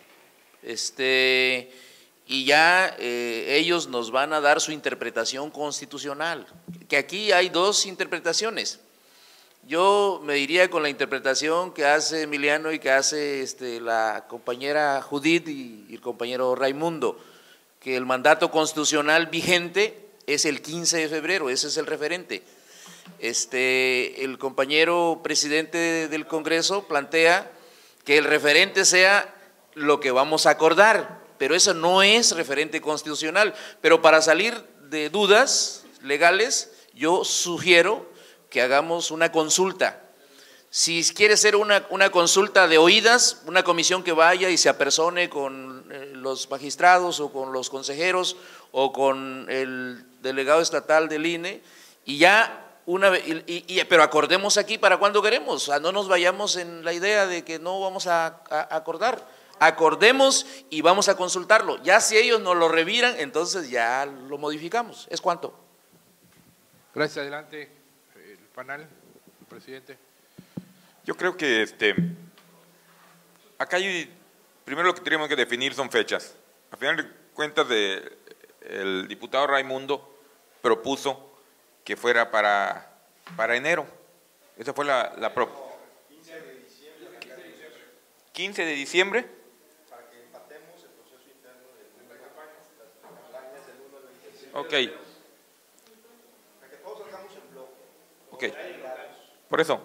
Este, y ya eh, ellos nos van a dar su interpretación constitucional, que aquí hay dos interpretaciones. Yo me iría con la interpretación que hace Emiliano y que hace este, la compañera Judith y, y el compañero Raimundo, que el mandato constitucional vigente es el quince de febrero, ese es el referente. Este, el compañero presidente del Congreso plantea que el referente sea lo que vamos a acordar, pero eso no es referente constitucional. Pero para salir de dudas legales, yo sugiero que hagamos una consulta. Si quiere ser una, una consulta de oídas, una comisión que vaya y se apersone con eh, los magistrados o con los consejeros o con el delegado estatal del I N E y ya una vez, y, y, pero acordemos aquí para cuando queremos, o sea, no nos vayamos en la idea de que no vamos a, a acordar, acordemos y vamos a consultarlo. Ya si ellos nos lo reviran, entonces ya lo modificamos. ¿Es cuánto? Gracias, adelante. Panal, presidente. Yo creo que este, acá hay, primero lo que tenemos que definir son fechas. A final de cuentas, de, el diputado Raimundo propuso que fuera para, para enero. Esa fue la, la propuesta. quince de diciembre. Para que empatemos el proceso interno de la campaña, las campañas del uno al veinte. Ok. Para que todos salgamos en bloque. Ok, por eso,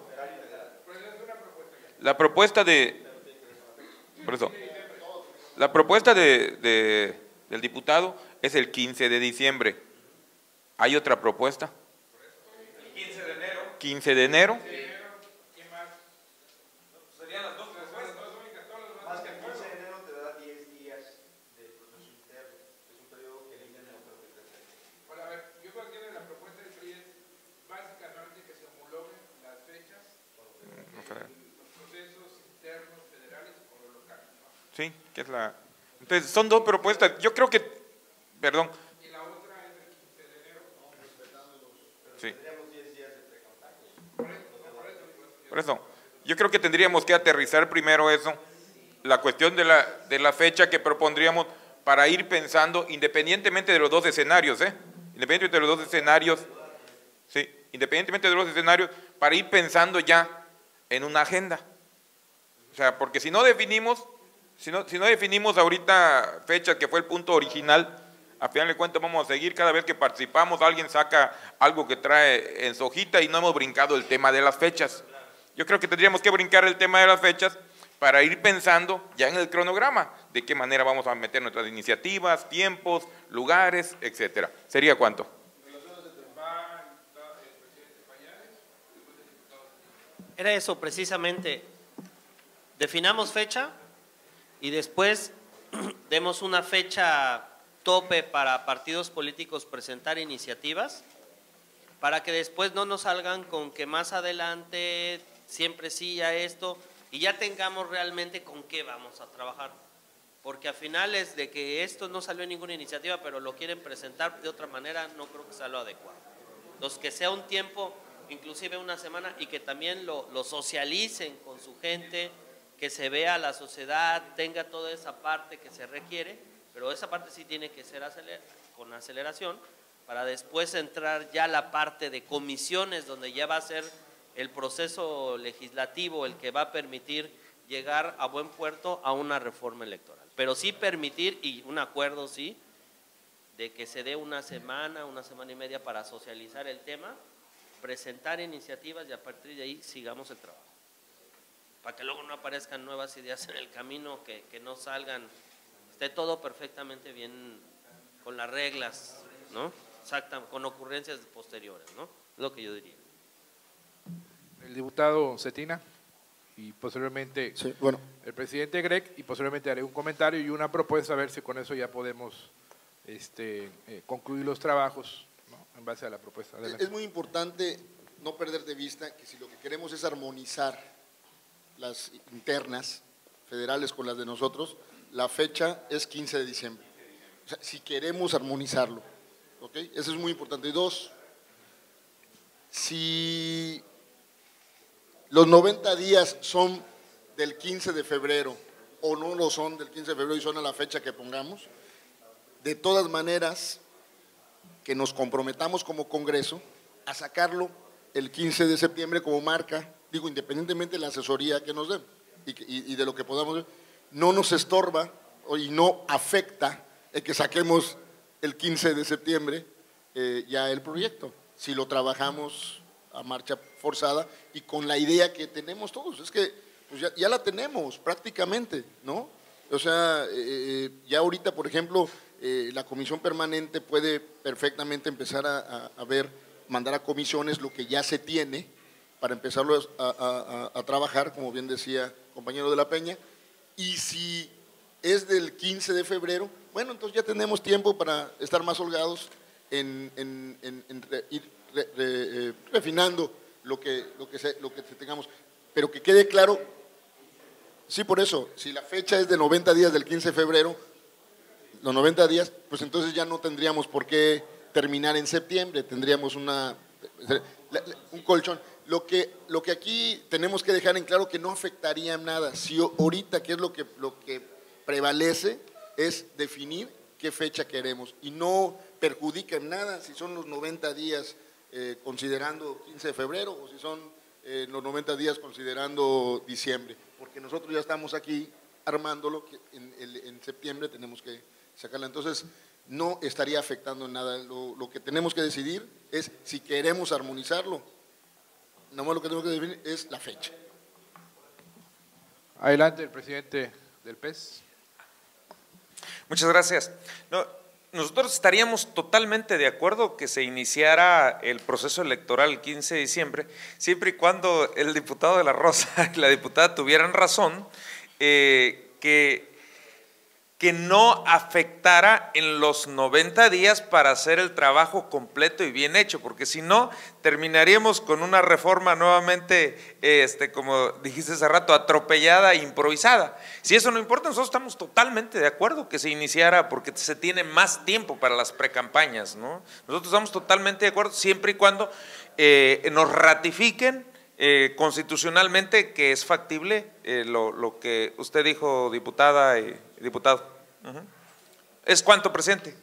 la propuesta de, por eso, la propuesta de, de, del diputado es el quince de diciembre. ¿Hay otra propuesta? quince de enero. quince de enero. ¿Quién más? Serían las dos respuestas, las únicas, todas las más que el quince de enero te da diez días de proceso interno. Es un periodo que el I N E no permite. Bueno, a ver, yo creo que la propuesta del P R I es básicamente que se homologuen las fechas de Okay. los procesos internos federales o los locales, ¿no? Sí, que es la. Entonces, son dos propuestas. Yo creo que, perdón. Y la otra es el quince de enero. No, respetando los. Pero sí. Tendríamos diez días de precampañas. Por eso, por eso. Por eso, yo creo que tendríamos que aterrizar primero eso, la cuestión de la, de la fecha que propondríamos para ir pensando, independientemente de los dos escenarios, ¿eh? Independientemente de los dos escenarios, sí, independientemente de los escenarios, para ir pensando ya en una agenda. O sea, porque si no definimos, si no, si no definimos ahorita fecha, que fue el punto original, a final de cuentas vamos a seguir, cada vez que participamos alguien saca algo que trae en su hojita y no hemos brincado el tema de las fechas. Yo creo que tendríamos que brincar el tema de las fechas para ir pensando ya en el cronograma, de qué manera vamos a meter nuestras iniciativas, tiempos, lugares, etcétera. ¿Sería cuánto? Era eso precisamente, definamos fecha y después demos una fecha tope para partidos políticos presentar iniciativas, para que después no nos salgan con que más adelante siempre sí a esto y ya tengamos realmente con qué vamos a trabajar. porque a finales de que esto no salió en ninguna iniciativa, pero lo quieren presentar de otra manera, no creo que sea lo adecuado. Entonces, que sea un tiempo, inclusive una semana, y que también lo, lo socialicen con su gente, que se vea la sociedad, tenga toda esa parte que se requiere, pero esa parte sí tiene que ser aceler, con aceleración, para después entrar ya la parte de comisiones, donde ya va a ser el proceso legislativo el que va a permitir llegar a buen puerto a una reforma electoral. Pero sí permitir, y un acuerdo sí, de que se dé una semana, una semana y media para socializar el tema, presentar iniciativas y a partir de ahí sigamos el trabajo. Para que luego no aparezcan nuevas ideas en el camino, que, que no salgan, esté todo perfectamente bien con las reglas, ¿no? Exacta, con ocurrencias posteriores, ¿no? Es lo que yo diría. El diputado Cetina y posteriormente sí, bueno. el presidente Grech, y posteriormente haré un comentario y una propuesta a ver si con eso ya podemos este, eh, concluir los trabajos, ¿no? En base a la propuesta. Adelante. Es muy importante no perder de vista que si lo que queremos es armonizar las internas federales con las de nosotros, la fecha es quince de diciembre. O sea, si queremos armonizarlo, ¿ok? Eso es muy importante. Y dos, si los noventa días son del quince de febrero o no lo son del quince de febrero y son a la fecha que pongamos, de todas maneras que nos comprometamos como Congreso a sacarlo el quince de septiembre como marca, digo, independientemente de la asesoría que nos den y, y, y de lo que podamos ver, no nos estorba y no afecta el que saquemos el quince de septiembre eh, ya el proyecto, si lo trabajamos a marcha forzada y con la idea que tenemos todos, es que pues ya, ya la tenemos prácticamente, ¿no? O sea, eh, ya ahorita, por ejemplo, eh, la comisión permanente puede perfectamente empezar a, a, a ver, mandar a comisiones lo que ya se tiene para empezarlo a, a, a trabajar, como bien decía el compañero de la Peña, y si es del quince de febrero, bueno, entonces ya tenemos tiempo para estar más holgados en, en, en, en re, ir re, re, eh, refinando lo que, lo, que se, lo que tengamos, pero que quede claro, sí, por eso, si la fecha es de noventa días del quince de febrero, los noventa días, pues entonces ya no tendríamos por qué terminar en septiembre, tendríamos una, un colchón. Lo que, lo que aquí tenemos que dejar en claro que no afectaría nada, si ahorita que es lo que, lo que prevalece es definir qué fecha queremos y no perjudica en nada si son los noventa días eh, considerando quince de febrero o si son eh, los noventa días considerando diciembre, porque nosotros ya estamos aquí armándolo, que en, en, en septiembre tenemos que sacarla, entonces no estaría afectando en nada, lo, lo que tenemos que decidir es si queremos armonizarlo, nada más lo que tenemos que definir es la fecha. Adelante, el presidente del P E S. Muchas gracias. No, nosotros estaríamos totalmente de acuerdo que se iniciara el proceso electoral el quince de diciembre, siempre y cuando el diputado de la Rosa y la diputada tuvieran razón, eh, que, que no afectara en los noventa días para hacer el trabajo completo y bien hecho, porque si no, terminaríamos con una reforma nuevamente, este, como dijiste hace rato, atropellada e improvisada. Si eso no importa, nosotros estamos totalmente de acuerdo que se iniciara porque se tiene más tiempo para las precampañas, ¿no? Nosotros estamos totalmente de acuerdo siempre y cuando eh, nos ratifiquen eh, constitucionalmente que es factible eh, lo, lo que usted dijo, diputada y diputado. Uh-huh. ¿Es cuánto, presidente?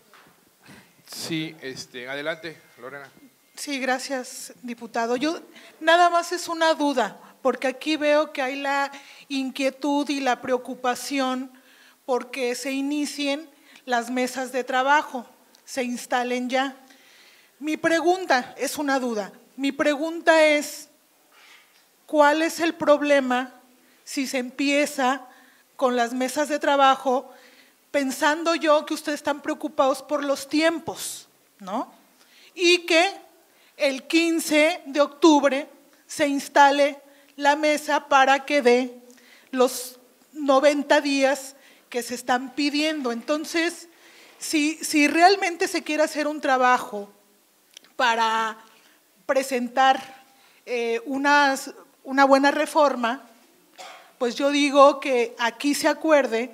Sí, este, adelante, Lorena. Sí, gracias, diputado. Yo nada más es una duda, porque aquí veo que hay la inquietud y la preocupación porque se inicien las mesas de trabajo, se instalen ya. Mi pregunta es una duda. Mi pregunta es, ¿cuál es el problema si se empieza con las mesas de trabajo, pensando yo que ustedes están preocupados por los tiempos, ¿no? Y que el quince de octubre se instale la mesa para que dé los noventa días que se están pidiendo. Entonces, si, si realmente se quiere hacer un trabajo para presentar eh, unas, una buena reforma, pues yo digo que aquí se acuerde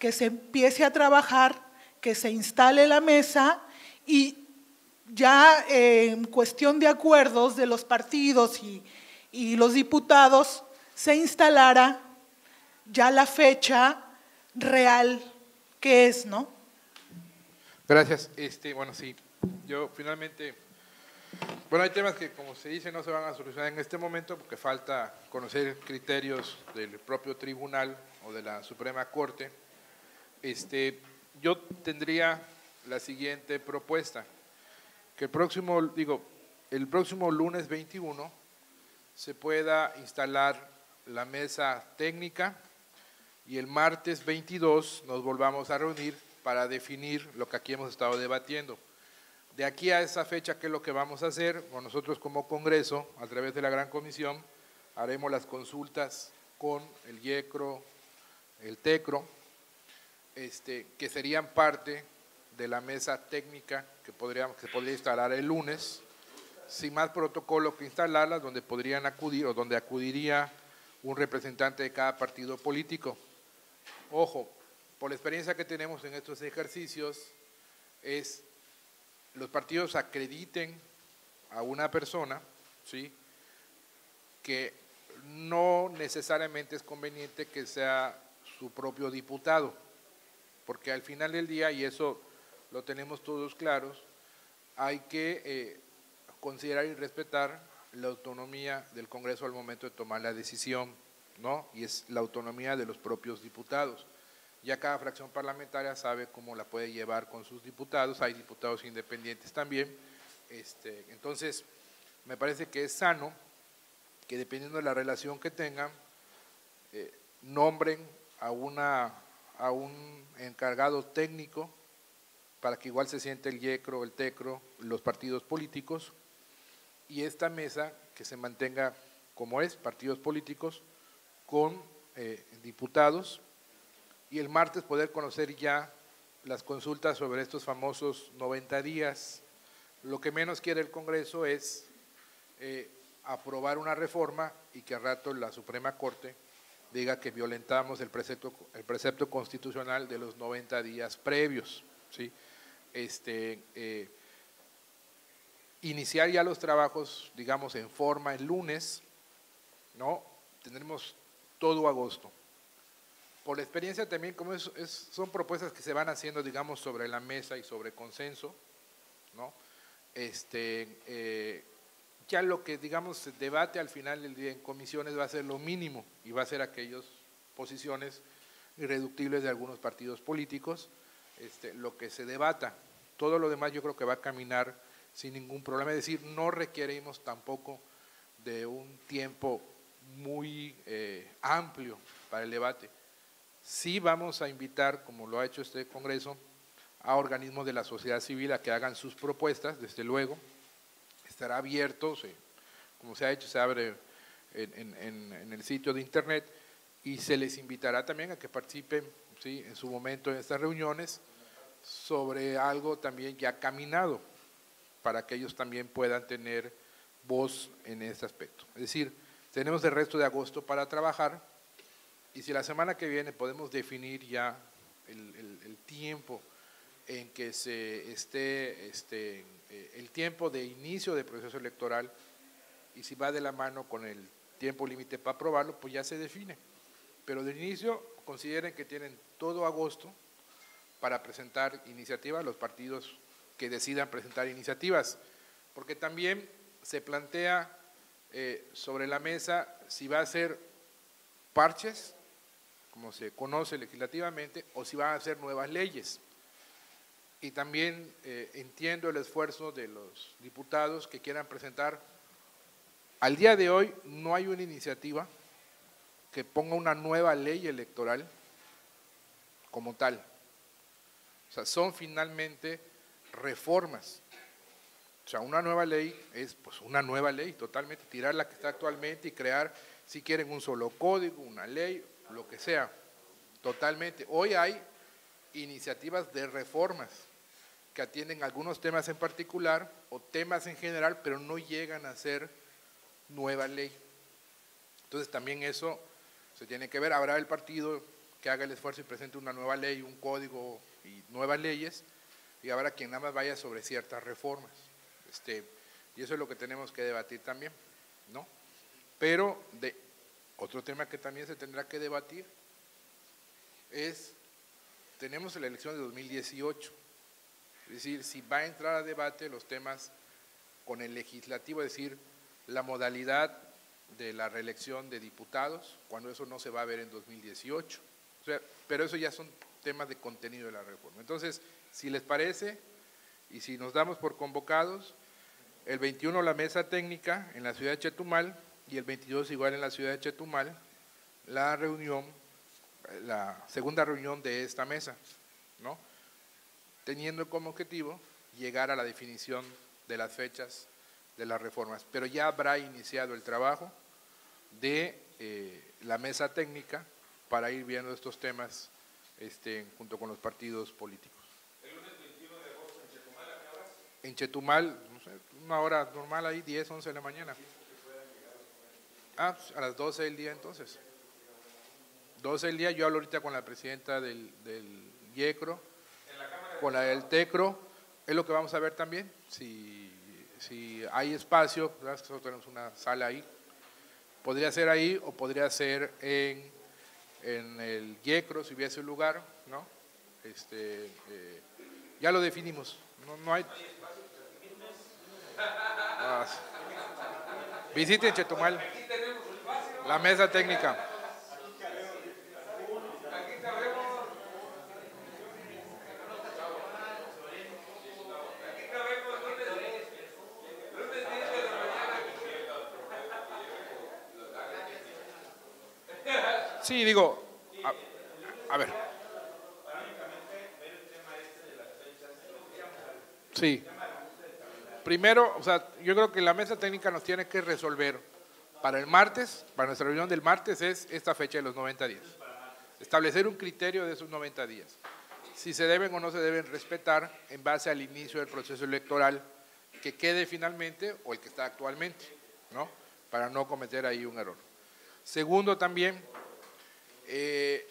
que se empiece a trabajar, que se instale la mesa y ya eh, en cuestión de acuerdos de los partidos y, y los diputados se instalara ya la fecha real que es, ¿no? Gracias. Este, bueno, sí, yo finalmente, bueno, hay temas que, como se dice, no se van a solucionar en este momento porque falta conocer criterios del propio tribunal o de la Suprema Corte. Este, yo tendría la siguiente propuesta, que el próximo, digo, el próximo lunes veintiuno se pueda instalar la mesa técnica y el martes veintidós nos volvamos a reunir para definir lo que aquí hemos estado debatiendo. De aquí a esa fecha, ¿qué es lo que vamos a hacer? Bueno, nosotros como Congreso, a través de la Gran Comisión, haremos las consultas con el IECRO, el TECRO, este, que serían parte de la mesa técnica que, podríamos, que se podría instalar el lunes, sin más protocolo que instalarlas, donde podrían acudir o donde acudiría un representante de cada partido político. Ojo, por la experiencia que tenemos en estos ejercicios, es los partidos acrediten a una persona, ¿sí?, que no necesariamente es conveniente que sea su propio diputado, porque al final del día, y eso lo tenemos todos claros, hay que eh, considerar y respetar la autonomía del Congreso al momento de tomar la decisión, ¿no? Y es la autonomía de los propios diputados. Ya cada fracción parlamentaria sabe cómo la puede llevar con sus diputados, hay diputados independientes también. Este, entonces, me parece que es sano que dependiendo de la relación que tengan, eh, nombren a, una, a un encargado técnico para que igual se siente el IECRO, el TECRO, los partidos políticos, y esta mesa que se mantenga como es, partidos políticos, con eh, diputados, y el martes poder conocer ya las consultas sobre estos famosos noventa días. Lo que menos quiere el Congreso es eh, aprobar una reforma y que al rato la Suprema Corte diga que violentamos el precepto, el precepto constitucional de los noventa días previos, ¿sí? Este, eh, iniciar ya los trabajos, digamos, en forma el lunes, ¿no? Tendremos todo agosto. Por la experiencia también, como es, es, son propuestas que se van haciendo, digamos, sobre la mesa y sobre consenso, ¿no? Este, eh, ya lo que, digamos, se debate al final del día en comisiones va a ser lo mínimo y va a ser aquellas posiciones irreductibles de algunos partidos políticos, este, lo que se debata. Todo lo demás yo creo que va a caminar sin ningún problema, es decir, no requerimos tampoco de un tiempo muy eh, amplio para el debate. Sí vamos a invitar, como lo ha hecho este Congreso, a organismos de la sociedad civil a que hagan sus propuestas, desde luego, estará abierto, se, como se ha hecho, se abre en, en, en el sitio de internet y se les invitará también a que participen, ¿sí?, en su momento en estas reuniones sobre algo también ya caminado, para que ellos también puedan tener voz en este aspecto. Es decir, tenemos el resto de agosto para trabajar. Y si la semana que viene podemos definir ya el, el, el tiempo en que se esté, este, el tiempo de inicio del proceso electoral, y si va de la mano con el tiempo límite para aprobarlo, pues ya se define. Pero de inicio consideren que tienen todo agosto para presentar iniciativas, los partidos que decidan presentar iniciativas, porque también se plantea eh, sobre la mesa si va a ser parches, como se conoce legislativamente, o si van a hacer nuevas leyes. Y también eh, entiendo el esfuerzo de los diputados que quieran presentar. Al día de hoy no hay una iniciativa que ponga una nueva ley electoral como tal. O sea, son finalmente reformas. O sea, una nueva ley es pues una nueva ley, totalmente, tirar la que está actualmente y crear, si quieren, un solo código, una ley, lo que sea, totalmente. Hoy hay iniciativas de reformas que atienden algunos temas en particular o temas en general, pero no llegan a ser nueva ley. Entonces también eso se tiene que ver. Habrá el partido que haga el esfuerzo y presente una nueva ley, un código y nuevas leyes, y habrá quien nada más vaya sobre ciertas reformas. Este, y eso es lo que tenemos que debatir también, ¿no? Pero de otro tema que también se tendrá que debatir es, tenemos la elección de dos mil dieciocho, es decir, si va a entrar a debate los temas con el legislativo, es decir, la modalidad de la reelección de diputados, cuando eso no se va a ver en dos mil dieciocho, o sea, pero eso ya son temas de contenido de la reforma. Entonces, si les parece, y si nos damos por convocados, el veintiuno la mesa técnica en la ciudad de Chetumal, y el veintidós igual en la ciudad de Chetumal, la reunión, la segunda reunión de esta mesa, ¿no? Teniendo como objetivo llegar a la definición de las fechas de las reformas, pero ya habrá iniciado el trabajo de eh, la mesa técnica para ir viendo estos temas este, junto con los partidos políticos. ¿El lunes veintiuno de agosto en Chetumal a qué horas? En Chetumal, no sé, una hora normal ahí, diez, once de la mañana. Ah, pues a las doce del día entonces. doce del día, yo hablo ahorita con la presidenta del, del IECRO, con la del TECRO, es lo que vamos a ver también, si, si hay espacio, nosotros tenemos una sala ahí, podría ser ahí o podría ser en, en el IECRO, si hubiese un lugar, ¿no? Este, eh, ya lo definimos, no, no hay… Ah, visiten Chetumal, la mesa técnica. Sí, digo, a, a ver. Sí. Primero, o sea, yo creo que la mesa técnica nos tiene que resolver para el martes, para nuestra reunión del martes, es esta fecha de los noventa días. Establecer un criterio de esos noventa días. Si se deben o no se deben respetar en base al inicio del proceso electoral que quede finalmente o el que está actualmente, ¿no? Para no cometer ahí un error. Segundo también, eh,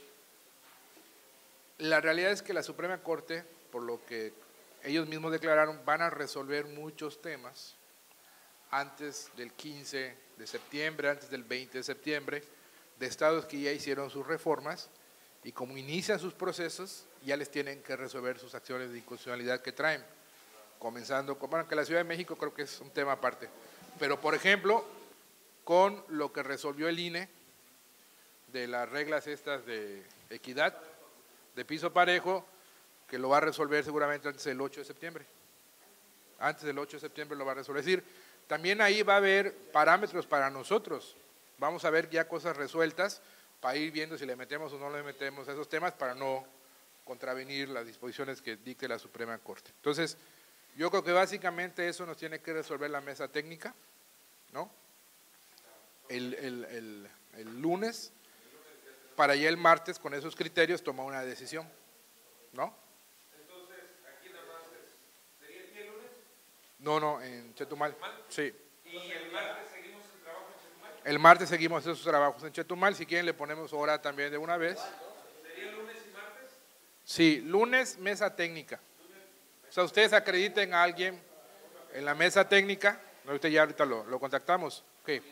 la realidad es que la Suprema Corte, por lo que ellos mismos declararon, van a resolver muchos temas antes del quince de septiembre, antes del veinte de septiembre, de estados que ya hicieron sus reformas y como inician sus procesos, ya les tienen que resolver sus acciones de inconstitucionalidad que traen, comenzando con, bueno, que la Ciudad de México creo que es un tema aparte, pero por ejemplo, con lo que resolvió el I N E de las reglas estas de equidad, de piso parejo, que lo va a resolver seguramente antes del ocho de septiembre. Antes del ocho de septiembre lo va a resolver. Es decir, también ahí va a haber parámetros para nosotros. Vamos a ver ya cosas resueltas para ir viendo si le metemos o no le metemos a esos temas para no contravenir las disposiciones que dicte la Suprema Corte. Entonces, yo creo que básicamente eso nos tiene que resolver la mesa técnica, ¿no? El, el, el, el lunes, para ya el martes con esos criterios tomar una decisión, ¿no? Entonces, ¿aquí nada más sería aquí el lunes? No, no, en Chetumal, sí. ¿Y el martes seguimos el trabajo en Chetumal? El martes seguimos esos trabajos en Chetumal, si quieren le ponemos hora también de una vez. ¿Sería lunes y martes? Sí, lunes mesa técnica. O sea, ustedes acrediten a alguien en la mesa técnica, no, usted ya ahorita lo, lo contactamos, ¿qué?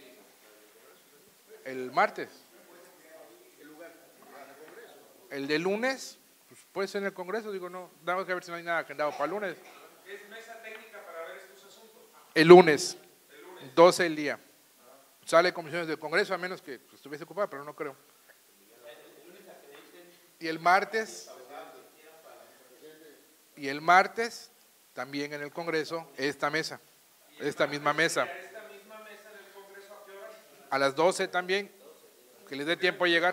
El martes. El de lunes, pues puede ser en el Congreso, digo, no, tenemos que ver si no hay nada agendado para el lunes. ¿Es mesa técnica para ver estos asuntos? El lunes, doce del día. Sale comisiones del Congreso, a menos que pues, estuviese ocupada, pero no creo. Y el martes, y el martes, también en el Congreso, esta mesa, esta misma mesa. ¿Esta misma mesa del Congreso a qué horas? A las doce también, que les dé tiempo a llegar.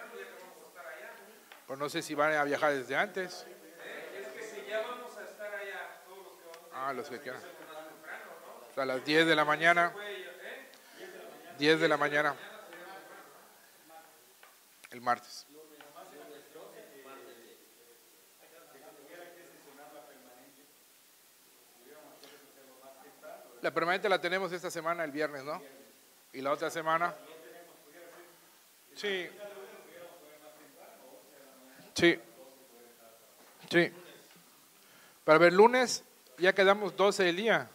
Pues no sé si van a viajar desde antes. Es que si ya vamos a estar allá, todos los que vamos a Ah, los que quieran. O sea, a las diez de la mañana. diez de la mañana. El martes. La permanente la tenemos esta semana, el viernes, ¿no? Y la otra semana. Sí. Sí. Sí. Para ver, lunes ya quedamos doce del día.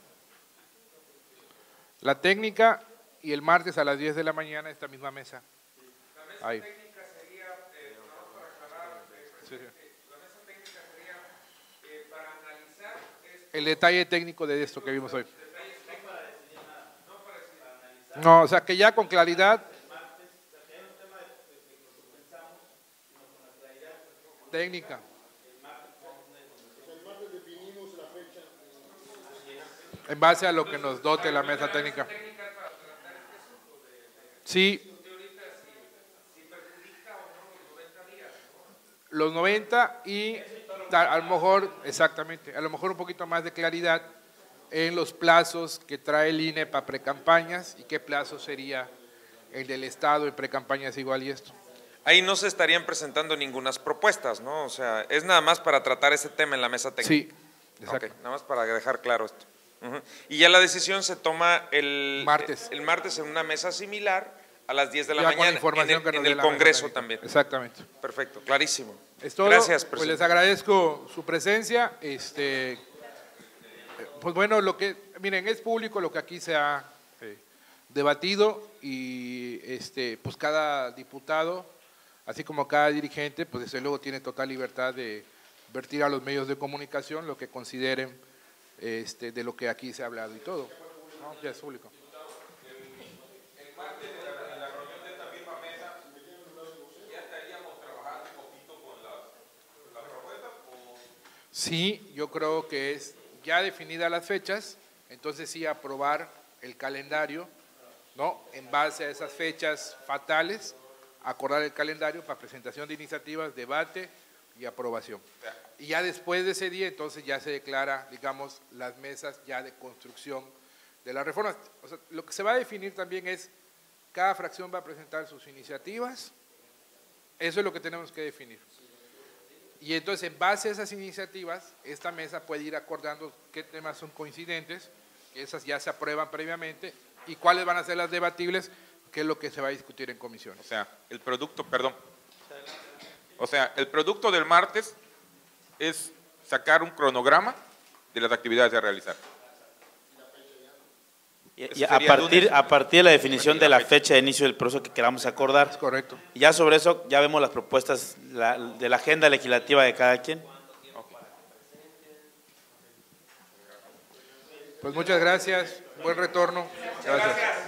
La técnica y el martes a las diez de la mañana esta misma mesa. La mesa Ahí. técnica sería, eh, no, para aclarar, eh, Sí. la mesa técnica sería eh, para analizar esto, El detalle técnico de esto que vimos hoy. detalles técnicos, no para decidir, No, o sea que ya con claridad. Técnica. En base a lo que nos dote la mesa técnica. Sí. Los noventa y a lo mejor, exactamente, a lo mejor un poquito más de claridad en los plazos que trae el I N E para precampañas y qué plazo sería el del Estado en precampañas igual y esto. Ahí no se estarían presentando ningunas propuestas, ¿no? O sea, es nada más para tratar ese tema en la mesa técnica. Sí, exacto. Ok, nada más para dejar claro esto. Uh-huh. Y ya la decisión se toma el martes, el, el martes en una mesa similar a las diez de la ya mañana, con información en que el, nos en dé el la Congreso mesa también. Exactamente. Perfecto, clarísimo. Es todo. Gracias, pues presidente. les agradezco su presencia. Este, pues bueno, lo que, miren, es público lo que aquí se ha eh, debatido y este, pues cada diputado, así como cada dirigente, pues desde luego tiene total libertad de vertir a los medios de comunicación lo que consideren este, de lo que aquí se ha hablado y todo. ¿No? Ya es público. El martes en la, en la reunión de esta misma mesa, ¿ya estaríamos trabajando un poquito con las, las propuestas? O... Sí, yo creo que es ya definidas las fechas, entonces sí aprobar el calendario, ¿no? En base a esas fechas fatales, acordar el calendario para presentación de iniciativas, debate y aprobación. Y ya después de ese día, entonces ya se declara, digamos, las mesas ya de construcción de las reformas. O sea, lo que se va a definir también es, cada fracción va a presentar sus iniciativas, eso es lo que tenemos que definir. Y entonces, en base a esas iniciativas, esta mesa puede ir acordando qué temas son coincidentes, que esas ya se aprueban previamente, y cuáles van a ser las debatibles, que es lo que se va a discutir en comisiones. O sea, el producto, perdón. O sea, el producto del martes es sacar un cronograma de las actividades a realizar. Y, y a, partir, a partir de la definición de la fecha de inicio del proceso que queramos acordar. Es correcto. Y ya sobre eso, ya vemos las propuestas la, de la agenda legislativa de cada quien. Pues muchas gracias, buen retorno. Gracias.